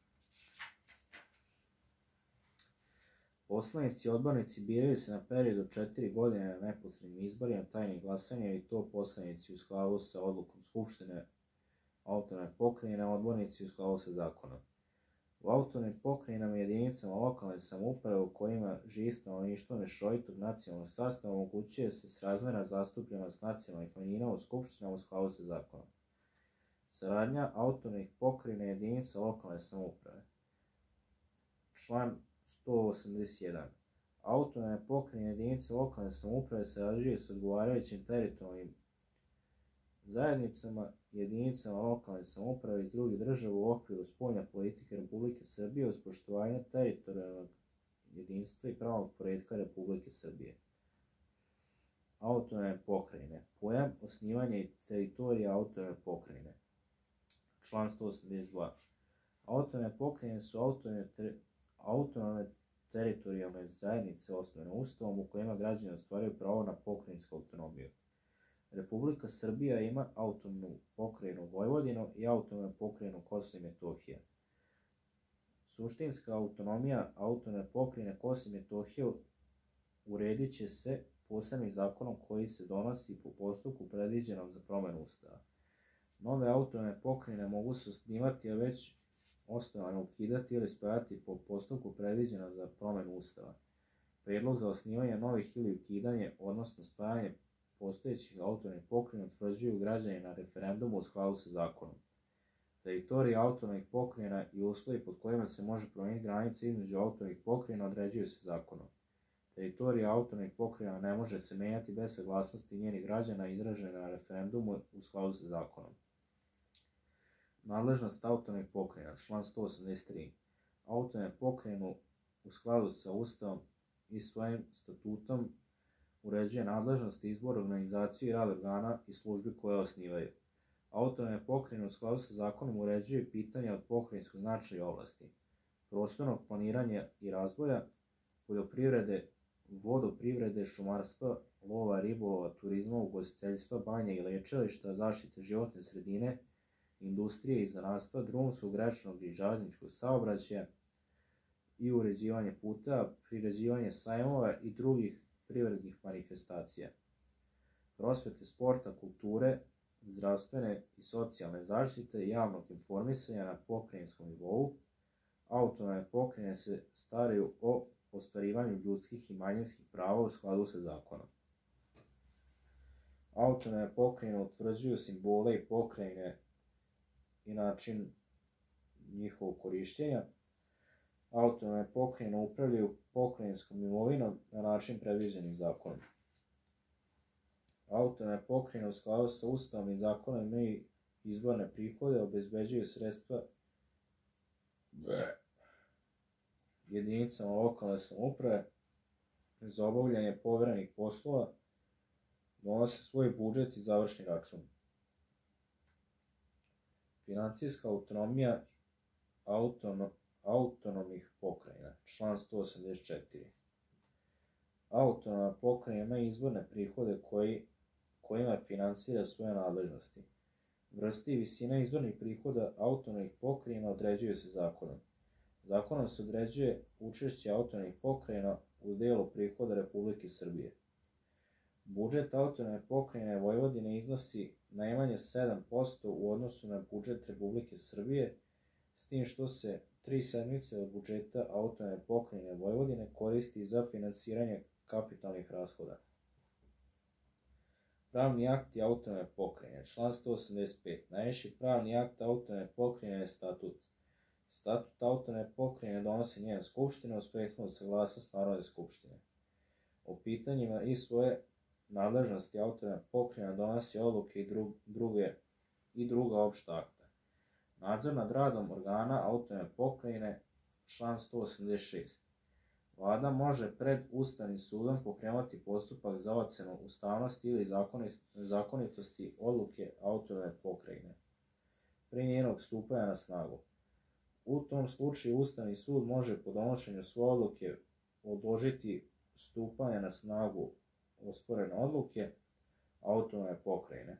Poslanici i odbornici biraju se na period od 4 godine na neposrednim izborima tajnim glasanjem i to poslanici u skladu sa odlukom Skupštine autonomne pokrajine, odbornici u skladu sa zakonom. U autonomnim pokrajinama i jedinicama lokalne samouprave u kojima živi stanovništvo mešovitog nacionalnog sastava omogućuje se srazmjerna zastupljenost nacionalnih manjina u skupštinama u skladu sa zakonom. Saradnja autonomnih pokrajina i jedinica lokalne samouprave. Član 181. Autonomne pokrajine i jedinice lokalne samouprave sarađuju s odgovarajućim teritorijalnim zajednicama i jedinicama lokalne samouprave iz drugih država u okviru spoljne politike Republike Srbije uz poštovanje teritorijalnog jedinstva i pravnog poretka Republike Srbije. Autonomne pokrajine. Pojam osnivanja i teritorija autonomne pokrajine. Član 182. Autonomne pokrajine su autonomne teritorijalne zajednice osnovane Ustavom u kojima građani ostvaruju pravo na pokrajinsku autonomiju. Republika Srbija ima autonomnu pokrajinu Vojvodinu i autonomnu pokrajinu Kosovo i Metohija. Suštinska autonomija autonomne pokrajine Kosovo i Metohija uredit će se posebnim zakonom koji se donosi po postupku predviđenom za promenu Ustava. Nove autonomne pokrajine mogu se osnivati, a već osnovane ukidati ili spajati po postupku predviđenom za promenu Ustava. Prijedlog za osnivanje novih ili ukidanje, odnosno spajanje postojećih autonomnih pokrajina utvrđuju građani na referendumu u skladu sa zakonom. Teritorije autonomnih pokrajina i uslovi pod kojima se može promijeniti granica između autonomnih pokrajina određuju se zakonom. Teritorija autonomnih pokrajina ne može se menjati bez saglasnosti njenih građana izražene na referendumu u skladu sa zakonom. Nadležnost autonomnih pokrajina, član 183. Autonomne pokrajine u skladu sa Ustavom i svojim statutom uređuje nadležnost, izbor, organizaciju i rad organa i službi koje osnivaju. Autonomne pokrajine u skladu sa zakonom uređuju pitanja od pokrajinskog značaja i oblasti, prostornog planiranja i razvoja, poljoprivrede, vodoprivrede, šumarstva, lova, ribolova, turizma, ugostiteljstva, banja i lečilišta, zaštite životne sredine, industrije i zanatstva, drumskog, rečnog i železničkog saobraćaja i uređivanje puteva, priređivanje sajmova i drugih privrednih manifestacija, prosvete, sporta, kulture, zdravstvene i socijalne zaštite, javnog informisanja na pokrajinskom nivou. Autonomne pokrajine se staraju o ostvarivanju ljudskih i manjinskih prava u skladu sa zakonom. Autonomne pokrajine utvrđuju simbole i pokrajine i način njihovog korišćenja. Autonomne pokrajine upravljaju pokrajinskom imovinom na način predviđenim zakonom. Autonomne pokrajine u skladu sa Ustavom i zakonom imaju izborne prihode, obezbeđuju sredstva jedinicama lokalne samouprave za obavljanje poverenih poslova, donose svoj budžet i završni račun. Financijska autonomija autonomnih pokrajina, član 184. Autonomna pokrajina ima izvorne prihode kojima finansira svoje nadležnosti. Vrste i visina izvornih prihoda autonomnih pokrajina određuju se zakonom. Zakonom se određuje učešće autonomnih pokrajina u delu prihoda Republike Srbije. Budžet autonomne pokrajine Vojvodine iznosi najmanje 7% u odnosu na budžet Republike Srbije, s tim što se 3/7 od budžeta autonomne pokrajine Vojvodine koristi za finansiranje kapitalnih rashoda. Pravni akti autonomne pokrajine, član 185. Najviši pravni akt autonomne pokrajine je statut. Statut autonomne pokrajine donosi njena skupština uz prethodnu saglasnost Narodne skupštine. O pitanjima i svoje nadležnosti autonomne pokrajine donosi odluke i druga opšta akta. Nadzor nad radom organa autonomne pokrajine, član 186. Vlada može pred Ustavnim sudom pokrenuti postupak za ocenu ustavnosti ili zakonitosti odluke autonomne pokrajine pre njenog stupanja na snagu. U tom slučaju Ustavni sud može po donošenju svoje odluke odložiti stupanje na snagu osporene odluke autonomne pokrajine.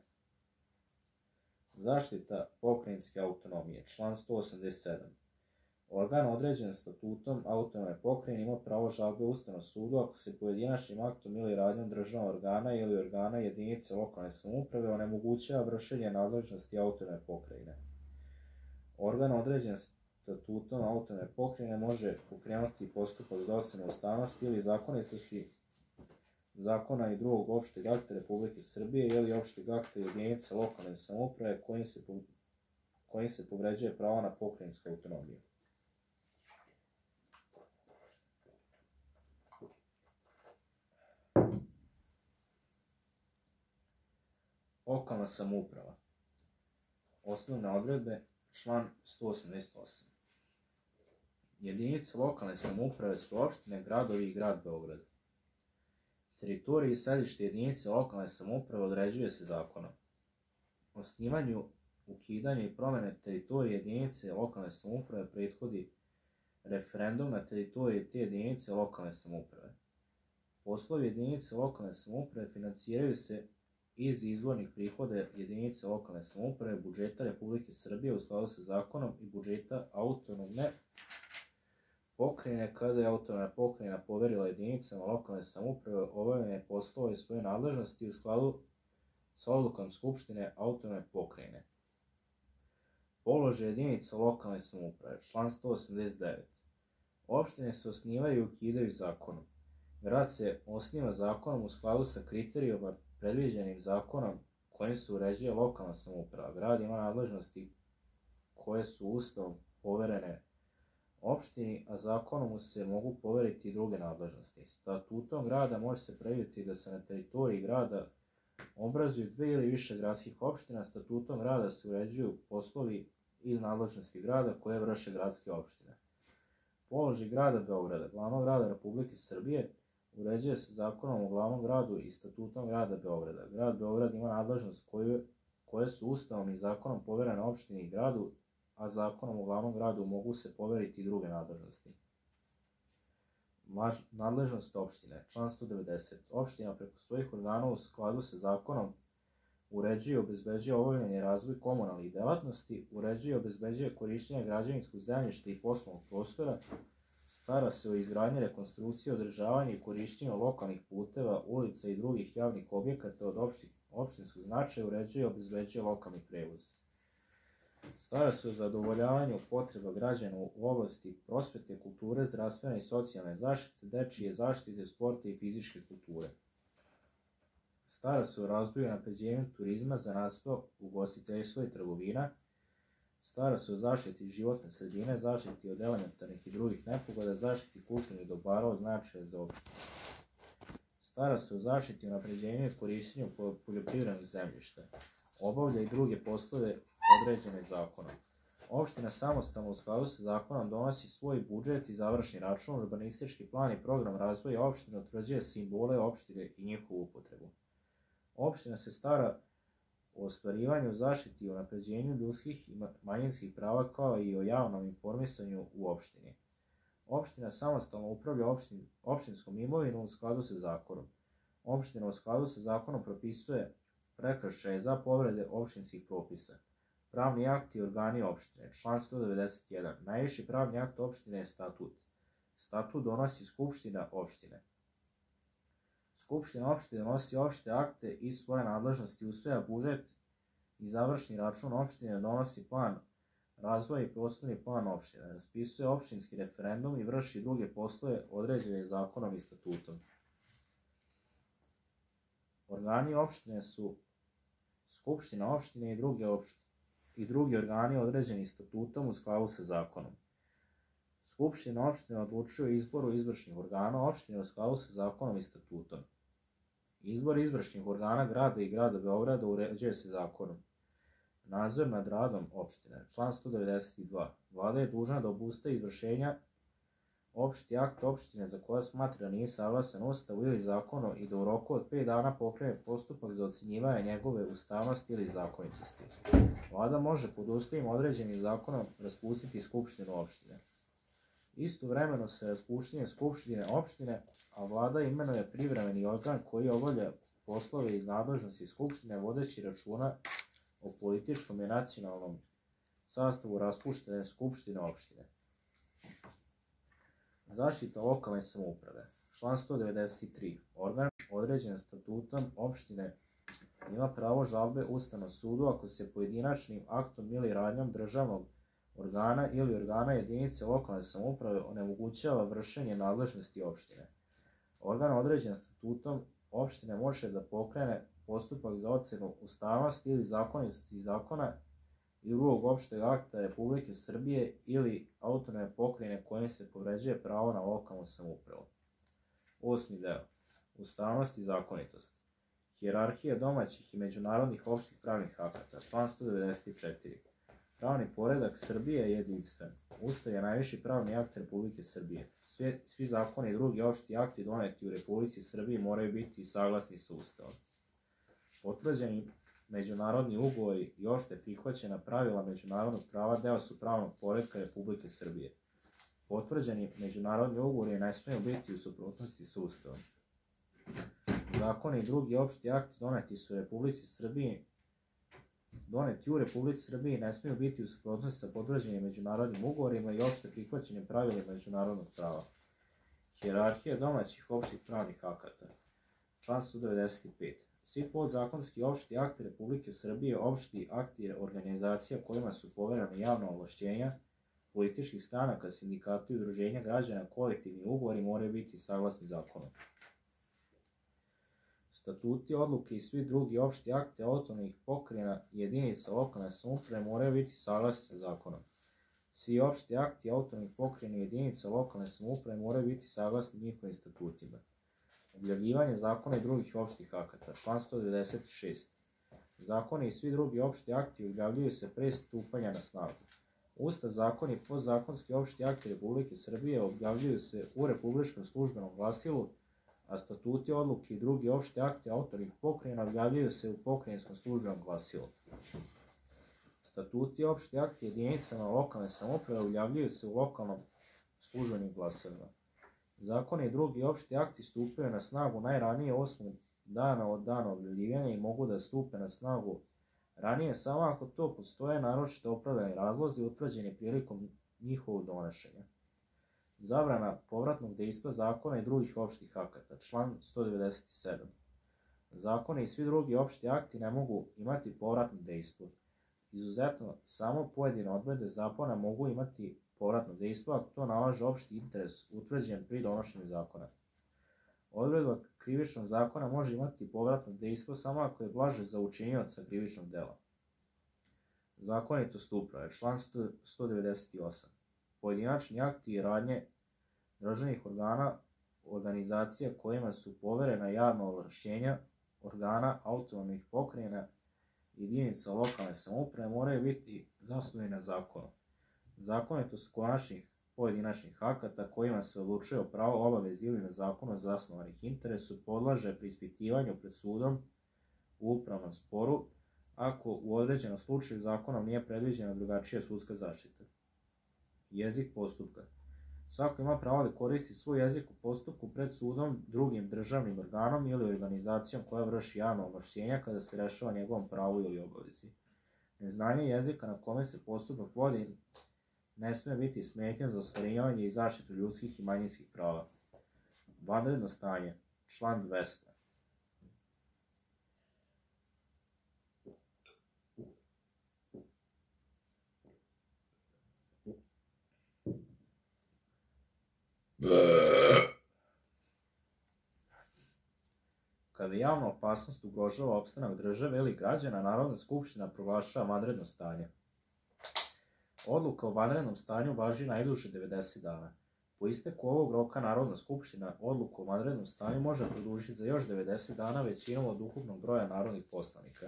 Zaštita pokrajinske autonomije, član 187. Organ određen statutom autonomne pokrajine ima pravo žalbe Ustavnom sudu ako se pojedinačnim aktom ili radnjom državnog organa ili organa jedinice lokalne samouprave onemogućava vršenje nadležnosti autonomne pokrajine. Organ određen statutom autonomne pokrajine može pokrenuti postupak za ocenu ustavnosti ili zakonitosti zakona i drugog opšteg akta Republike Srbije ili opšteg akta jedinice lokalne samouprave kojim se povređuje pravo na pokrajinsku autonomiju. Lokalna samouprava. Osnovne odredbe, član 188. Jedinice lokalne samouprave su opštine, gradovi i grad Beograd. Teritorije i sedište jedinice lokalne samouprave određuje se zakonom. Osnivanju, ukidanju i promene teritorije jedinice lokalne samouprave prethodi referendum na teritoriji te jedinice lokalne samouprave. Poslovi jedinice lokalne samouprave finansiraju se iz izvornih prihoda jedinice lokalne samouprave, budžeta Republike Srbije u skladu sa zakonom i budžeta autonomne pokrajine kada je autonomna pokrajina poverila jedinicama lokalne samouprave obavljanje poslova i svoje nadležnosti u skladu sa odlukom Skupštine autonomne pokrajine. Položaj jedinica lokalne samouprave, član 189. Opštine se osnivaju i ukidaju zakonom. Grad se osniva zakonom u skladu sa kriterijima predviđenim zakonom kojim se uređuje lokalna samouprava. Grad ima nadležnosti koje su Ustavom poverene opštini, a zakonom mu se mogu poveriti i druge nadležnosti. Statutom grada može se predvidjeti da se na teritoriji grada obrazuju 2 ili više gradskih opština. Statutom grada se uređuju poslovi iz nadležnosti grada koje vrše gradske opštine. Položaj grada Beograda, glavnog grada Republike Srbije, uređuje se zakonom o glavnom gradu i statutom grada Beograda. Grad Beograd ima nadležnost koje su Ustavom i zakonom poverene opštini i gradu, a zakonom o glavnom gradu mogu se poveriti i druge nadležnosti. Nadležnost opštine, član 190. Opština preko svojih organa u skladu sa zakonom uređuje i obezbeđuje obavljanje i razvoj komunalnih delatnosti, uređuje i obezbeđuje korišćenje građevinskog zemljišta i poslovnog prostora, stara se o izgradnji, rekonstrukciji, održavanju i korišćenju lokalnih puteva, ulica i drugih javnih objekata od opštinskog značaja, uređuje i obezbeđuje lokalni prevoz. Stara se o zadovoljavanju potreba građana u oblasti prosvete, kulture, zdravstvene i socijalne zaštite, dečije zaštite, sporta i fizičke kulture. Stara se o razvoju i unapređenju turizma, zanatstva, ugostiteljstva i trgovina. Stara se o zaštiti životne sredine, zaštiti od elementarnih i drugih nepogoda, zaštiti kulturnih dobara od značaja za opštinu. Stara se o zaštiti, unapređenju i korišćenju poljoprivrednog zemljišta. Obavlja i druge poslove određene zakonom. Opština samostalno u skladu sa zakonom donosi svoj budžet i završni račun, urbanistički plan i program razvoja opštine, utvrđuje simbole opštine i njihovu upotrebu. Opština se stara o ostvarivanju, zaštiti i unapređenju ljudskih i manjinskih prava kao i o javnom informisanju u opštini. Opština samostalno upravlja opštinskom imovinom u skladu sa zakonom. Opština u skladu sa zakonom propisuje prekršaje za povrede opštinskih propisa. Pravni akti i organi opštine, član 191. Najviši pravni akt opštine je statut. Statut donosi Skupština opštine. Skupština opštine donosi opšte akte iz svoje nadležnosti, usvaja budžet i završni račun opštine, donosi plan razvoja i prostorni plan opštine, raspisuje opštinski referendum i vrši druge poslove određene zakonom i statutom. Organi opštine su Skupština opštine i drugi organi određeni statutom u skladu sa zakonom. Skupština opštine odlučuje o izboru izvršnih organa opštine u skladu sa zakonom i statutom. Izbor izvršnih organa grada i grada Beograda uređuje se zakonom. Nadzor nad radom opštine, član 192. Vlada je dužna da obustavi izvršenja opšti akt opštine za koja smatra da nije saglasan Ustavu ili zakonu i da u roku od 5 dana pokrene postupak za ocenjivanje njegove ustavnosti ili zakonitosti. Vlada može pod uslovima određenim zakonom raspustiti Skupštinu opštine. Istovremeno se raspuštanjem Skupštine opštine, a vlada imenuje privremeni organ koji obavlja poslove iz nadležnosti Skupštine vodeći računa o političkom i nacionalnom sastavu raspuštene Skupštine opštine. Zaštita lokalne samouprave. Član 193. Organ određen statutom opštine ima pravo žalbe Ustavnom sudu ako se pojedinačnim aktom ili radnjom državnog organa ili organa jedinice lokalne samouprave onemogućava vršenje nadležnosti opštine. Organ određen statutom opštine može da pokrene postupak za ocenu ustavnosti ili zakonitosti zakona i drugog opšteg akta Republike Srbije ili autonomne pokrajine kojim se povređuje pravo na lokalnu samoupravu. 8. deo. Ustavnost i zakonitost. Hijerarhija domaćih i međunarodnih opštih pravnih akata. Član 194. Pravni poredak Srbije je jedinstven. Ustav je najviši pravni akt Republike Srbije. Svi zakoni i drugi opšti akti doneti u Republici Srbiji moraju biti saglasni sa Ustavom. Potvrđeni međunarodni ugovori i opšte prihvaćena pravila međunarodnog prava deo su pravnog poretka Republike Srbije. Potvrđeni međunarodni ugovori ne smiju biti u suprotnosti sa Ustavom. Zakoni i drugi opšti akti doneti u Republici Srbiji ne smiju biti u suprotnosti sa potvrđenim međunarodnim ugovorima i opšte prihvaćenim pravilima međunarodnog prava. Hijerarhija domaćih opštih pravnih akata. Član 195. Svi podzakonski opšti akti Republike Srbije, opšti akti organizacija kojima su poverena javna ovlašćenja, političkih stranaka, sindikata i udruženja građana kolektivni ugovori moraju biti saglasni zakonom. Statuti, odluke i svi drugi opšti akti autonomnih pokrajina i jedinica lokalne samouprave moraju biti saglasni sa zakonom. Svi opšti akti autonomnih pokrajina i jedinica lokalne samouprave moraju biti saglasni njihovim statutima. Objavljivanje zakona i drugih opštih akata. Član 196. Zakoni i svi drugi opšti akti objavljuju se pre stupanja na snagu. Ustav, zakoni i podzakonski opšti akti Republike Srbije objavljuju se u Republičkom službenom glasilu, a statuti, odluke i drugi opšti akti autonomnih pokrajina objavljuju se u Pokrajinskom službenom glasilu. Statuti, opšti akti jedinicama lokalne samouprave objavljuju se u lokalnom službenim glasilima. Zakoni i drugi opšti akti stupaju na snagu najranije 8. dana od dana objavljivanja i mogu da stupe na snagu ranije samo ako to postoje naročito opravdani razlozi utvrđeni prilikom njihovog donošenja. Zabrana povratnog dejstva zakona i drugih opštih akata. Član 197. Zakoni i svi drugi opšti akti ne mogu imati povratno dejstvo. Izuzetno, samo pojedine odredbe zakona mogu imati povratno dejstvo ako to nalaže opšti interes utvrđen pri donošenju zakona. Odredba krivičnog zakona može imati povratno dejstvo samo ako je blaže za učinioca krivičnog dela. Zakonitost uprave. Član 198. Pojedinačni akti i radnje državnih organa, organizacija kojima su poverena javna ovlašćenja, organa autonomnih pokrajina, jedinica lokalne samouprave moraju biti zasnovani na zakonu. Zakonitost konačnih pojedinačnih akata kojima se odlučuje o pravu, obavezi ili na zakonu zasnovanih interesu podlaže preispitivanju pred sudom u upravnom sporu ako u određenom slučaju zakonom nije predviđena drugačija sudska zaštita. Jezik postupka. Svako ima pravo da koristi svoj jezik u postupku pred sudom, drugim državnim organom ili organizacijom koja vrši javno ovlašćenja kada se rešava njegovom pravu ili obavezi. Neznanje jezika na kome se postupak vodi ne sme biti smetnja za ostvarivanje i zaštitu ljudskih i manjinskih prava. Vanredno stanje. Član 200. Kada javna opasnost ugrožava opstanak države ili građana, Narodna skupština proglašava vanredno stanje. Odluka o vanrednom stanju važi najduže 90 dana. Po isteku ovog roka Narodna skupština odluku o vanrednom stanju može produžiti za još 90 dana većinom od ukupnog broja narodnih poslanika.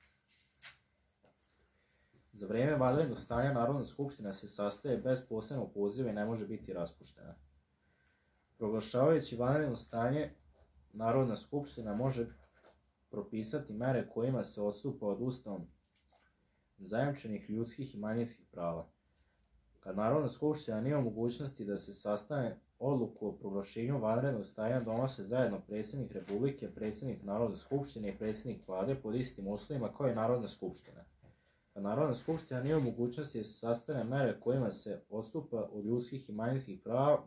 Za vreme vanrednog stanja Narodna skupština se sastaje bez posebnog poziva i ne može biti raspuštena. Proglašavajući vanredno stanje, Narodna skupština može propisati mere kojima se odstupa od Ustavom zajamčenih ljudskih i manjinskih prava. Kad Narodna skupština nije u mogućnosti da se sastane, odluku o proglašenju vanrednog stanja donose zajedno predsjednik Republike, predsjednik Narodne skupštine i predsjednik Vlade pod istim uslovima kao i Narodna skupština. Kad Narodna skupština nije u mogućnosti da se sastane, mere kojima se odstupa od ljudskih i manjinskih prava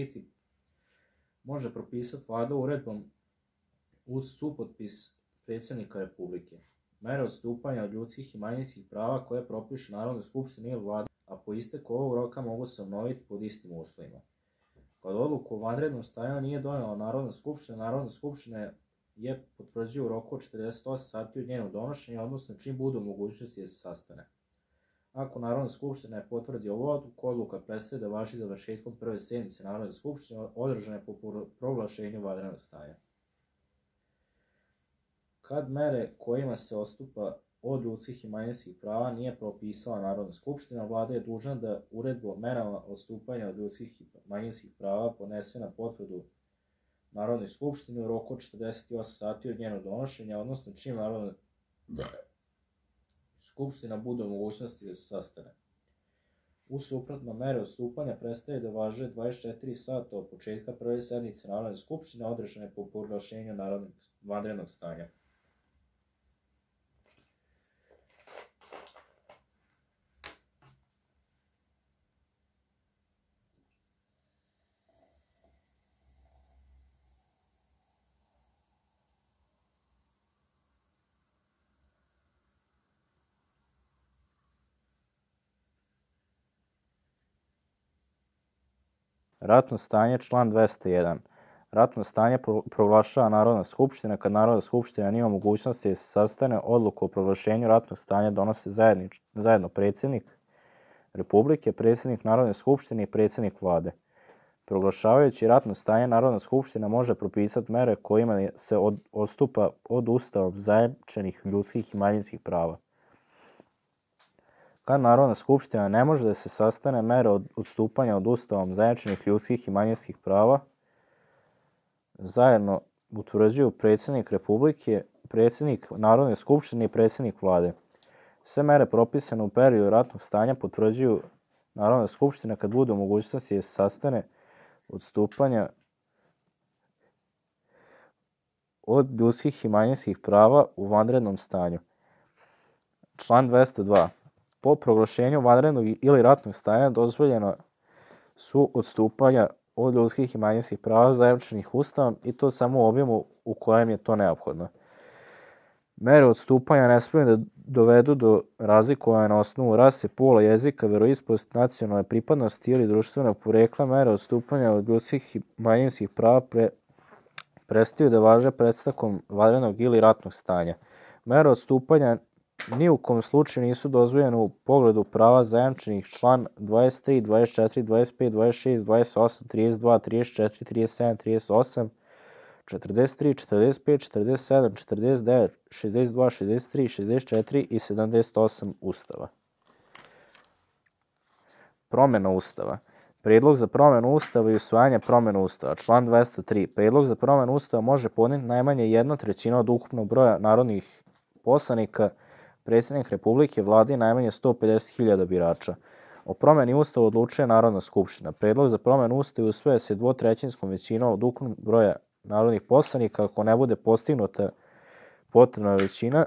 može propisati Vlada uredbom uz supotpis predsjednika Republike. Mere odstupanja od ljudskih i manjinskih prava koje propiše Narodna skupština ili Vlada, a po isteku ovog roka mogu se obnoviti pod istim uslovima. Kad odluku o vanrednom stanju nije donela Narodna skupština je potvrđuje u roku od 48 sati od njenog donošenja, odnosno čim bude u mogućnosti da se sastane. Ako Narodna skupština ne potvrdi ovu odluku, odluka prestaje da važi završetkom prve sednice Narodne skupštine održane po proglašenju vanrednog stanja. Kad mere kojima se odstupa od ljudskih i manjinskih prava nije propisala Narodna skupština, Vlada je dužna da uredbu o merama odstupanja od ljudskih i manjinskih prava podnese na potvrdu Narodnoj skupštini u roku od 48 sati od njenog donošenja, odnosno čim Narodna skupština bude u mogućnosti da se sastane. U suprotno, mere odstupanja prestaje da važe 24 sata od početka prve sednice Narodne skupštine održane po proglašenju vanrednog stanja. Ratno stanje, član 201. Ratno stanje proglašava Narodna skupština kad Narodna skupština nije u mogućnosti da se sastane. Odluku o proglašenju ratnog stanja donose zajedno predsjednik Republike, predsjednik Narodne skupštine i predsjednik vlade. Proglašavajući ratno stanje, Narodna skupština može propisati mere kojima se odstupa od Ustavom zajamčenih ljudskih i manjinskih prava. Kad Narodna skupština ne može da se sastane, mere odstupanja od Ustavom zajamčenih ljudskih i manjinskih prava zajedno utvrđuju predsjednik Republike, predsjednik Narodne skupštine i predsjednik vlade. Sve mere propisane u periodu ratnog stanja potvrđuju Narodna skupština kad bude u mogućnosti da se sastane odstupanja od ljudskih i manjinskih prava u vanrednom stanju. Član 202. Po proglašenju vanrednog ili ratnog stanja dozvoljeno su odstupanja od ljudskih i manjinskih prava zajamčenih Ustavom i to samo u obimu u kojem je to neophodno. Mere odstupanja ne smiju da dovedu do razlikovanja na osnovu rase, pola, jezika, veroispovesti, nacionalne pripadnosti ili društvenog porekla. Mere odstupanja od ljudskih i manjinskih prava prestaju da važe prestankom vanrednog ili ratnog stanja. Mere odstupanja ni u kom slučaju nisu dozvoljene u pogledu prava zajamčenih član 23, 24, 25, 26, 28, 32, 34, 37, 38, 43, 45, 47, 49, 62, 63, 64 i 78 Ustava. Promjena Ustava. Predlog za promjenu Ustava i usvajanje promjene Ustava. Član 203. Predlog za promjenu Ustava može podnijeti najmanje 1/3 od ukupnog broja narodnih poslanika, predsjednik Republike, vlade i najmanje 150.000 birača. O promjeni Ustava odlučuje Narodna skupština. Predlog za promjenu Ustava usvaja se 2/3 većinom od ukupnog broja narodnih poslanika ako ne bude postignuta potrebna većina.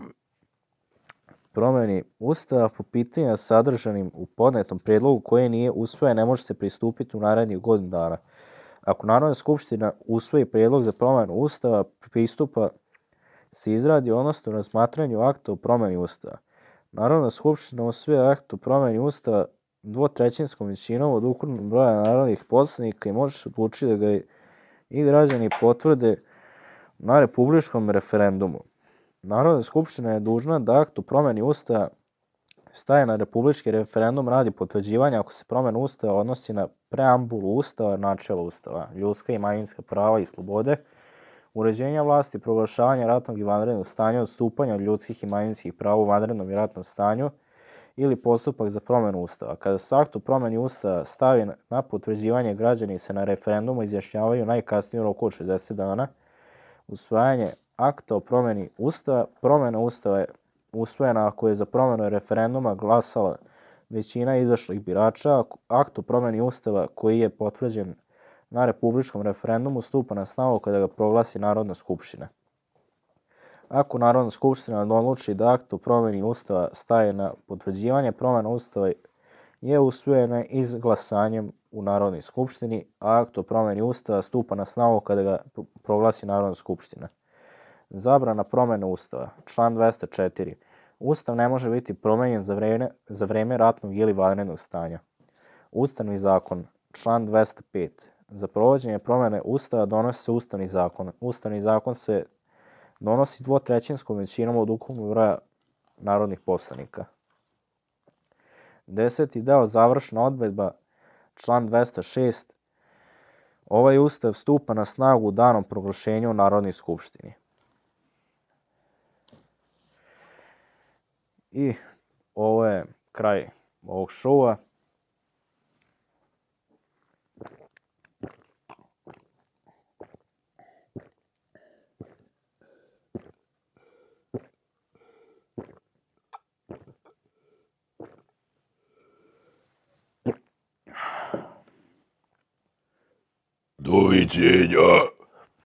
Promjeni Ustava po pitanjima sadržanim u podnetom predlogu koji nije usvojen ne može se pristupiti u narednih godinu dana. Ako Narodna skupština usvoji predlog za promjenu Ustava, pristupa se izradi odnosno razmatranju akta o promjeni Ustava. Narodna skupština usvaja akt o promjeni Ustava 2/3 većinom od ukupnog broja narodnih poslanika i može se odlučiti da ga i građani potvrde na republičkom referendumu. Narodna skupština je dužna da akt o promjeni Ustava staje na republički referendum radi potvrđivanja ako se promjena Ustava odnosi na preambulu Ustava, načela Ustava, ljudska i manjinska prava i slobode, uređenja vlasti, proglašavanja ratnog i vanrednog stanja, odstupanja od ljudskih i manjinskih prava u vanrednom i ratnom stanju ili postupak za promjenu Ustava. Kada se akt o promjeni Ustava stavi na potvrđivanje, građani se na referendumu izjašnjavaju najkasnije u roku od 60 dana. Usvajanje akta o promjeni Ustava. Promjena Ustava je usvojena ako je za promjenu referenduma glasala većina izašlih birača. Akt o promjeni Ustava koji je potvrđen na republičkom referendumu stupa na snagu kada ga proglasi Narodna skupština. Ako Narodna skupština odluči da akt o promjeni Ustava staje na potvrđivanje, promjena Ustava je usvojena izglasanjem u Narodnoj skupštini, a akt o promjeni Ustava stupa na snagu kada ga proglasi Narodna skupština. Zabrana promjene Ustava. Član 204. Ustav ne može biti promijenjen za vreme ratnog ili vanrednog stanja. Ustavni zakon. Član 205. Za provođenje promjene Ustava donosi se Ustavni zakon. Ustavni zakon se donosi 2/3 većinom od ukupnog broja narodnih poslanika. 10. deo, završna odredba, član 206. Ovaj Ustav stupa na snagu danom proglašenja u Narodnoj skupštini. I ovo je kraj ovog šova. Doviđenja.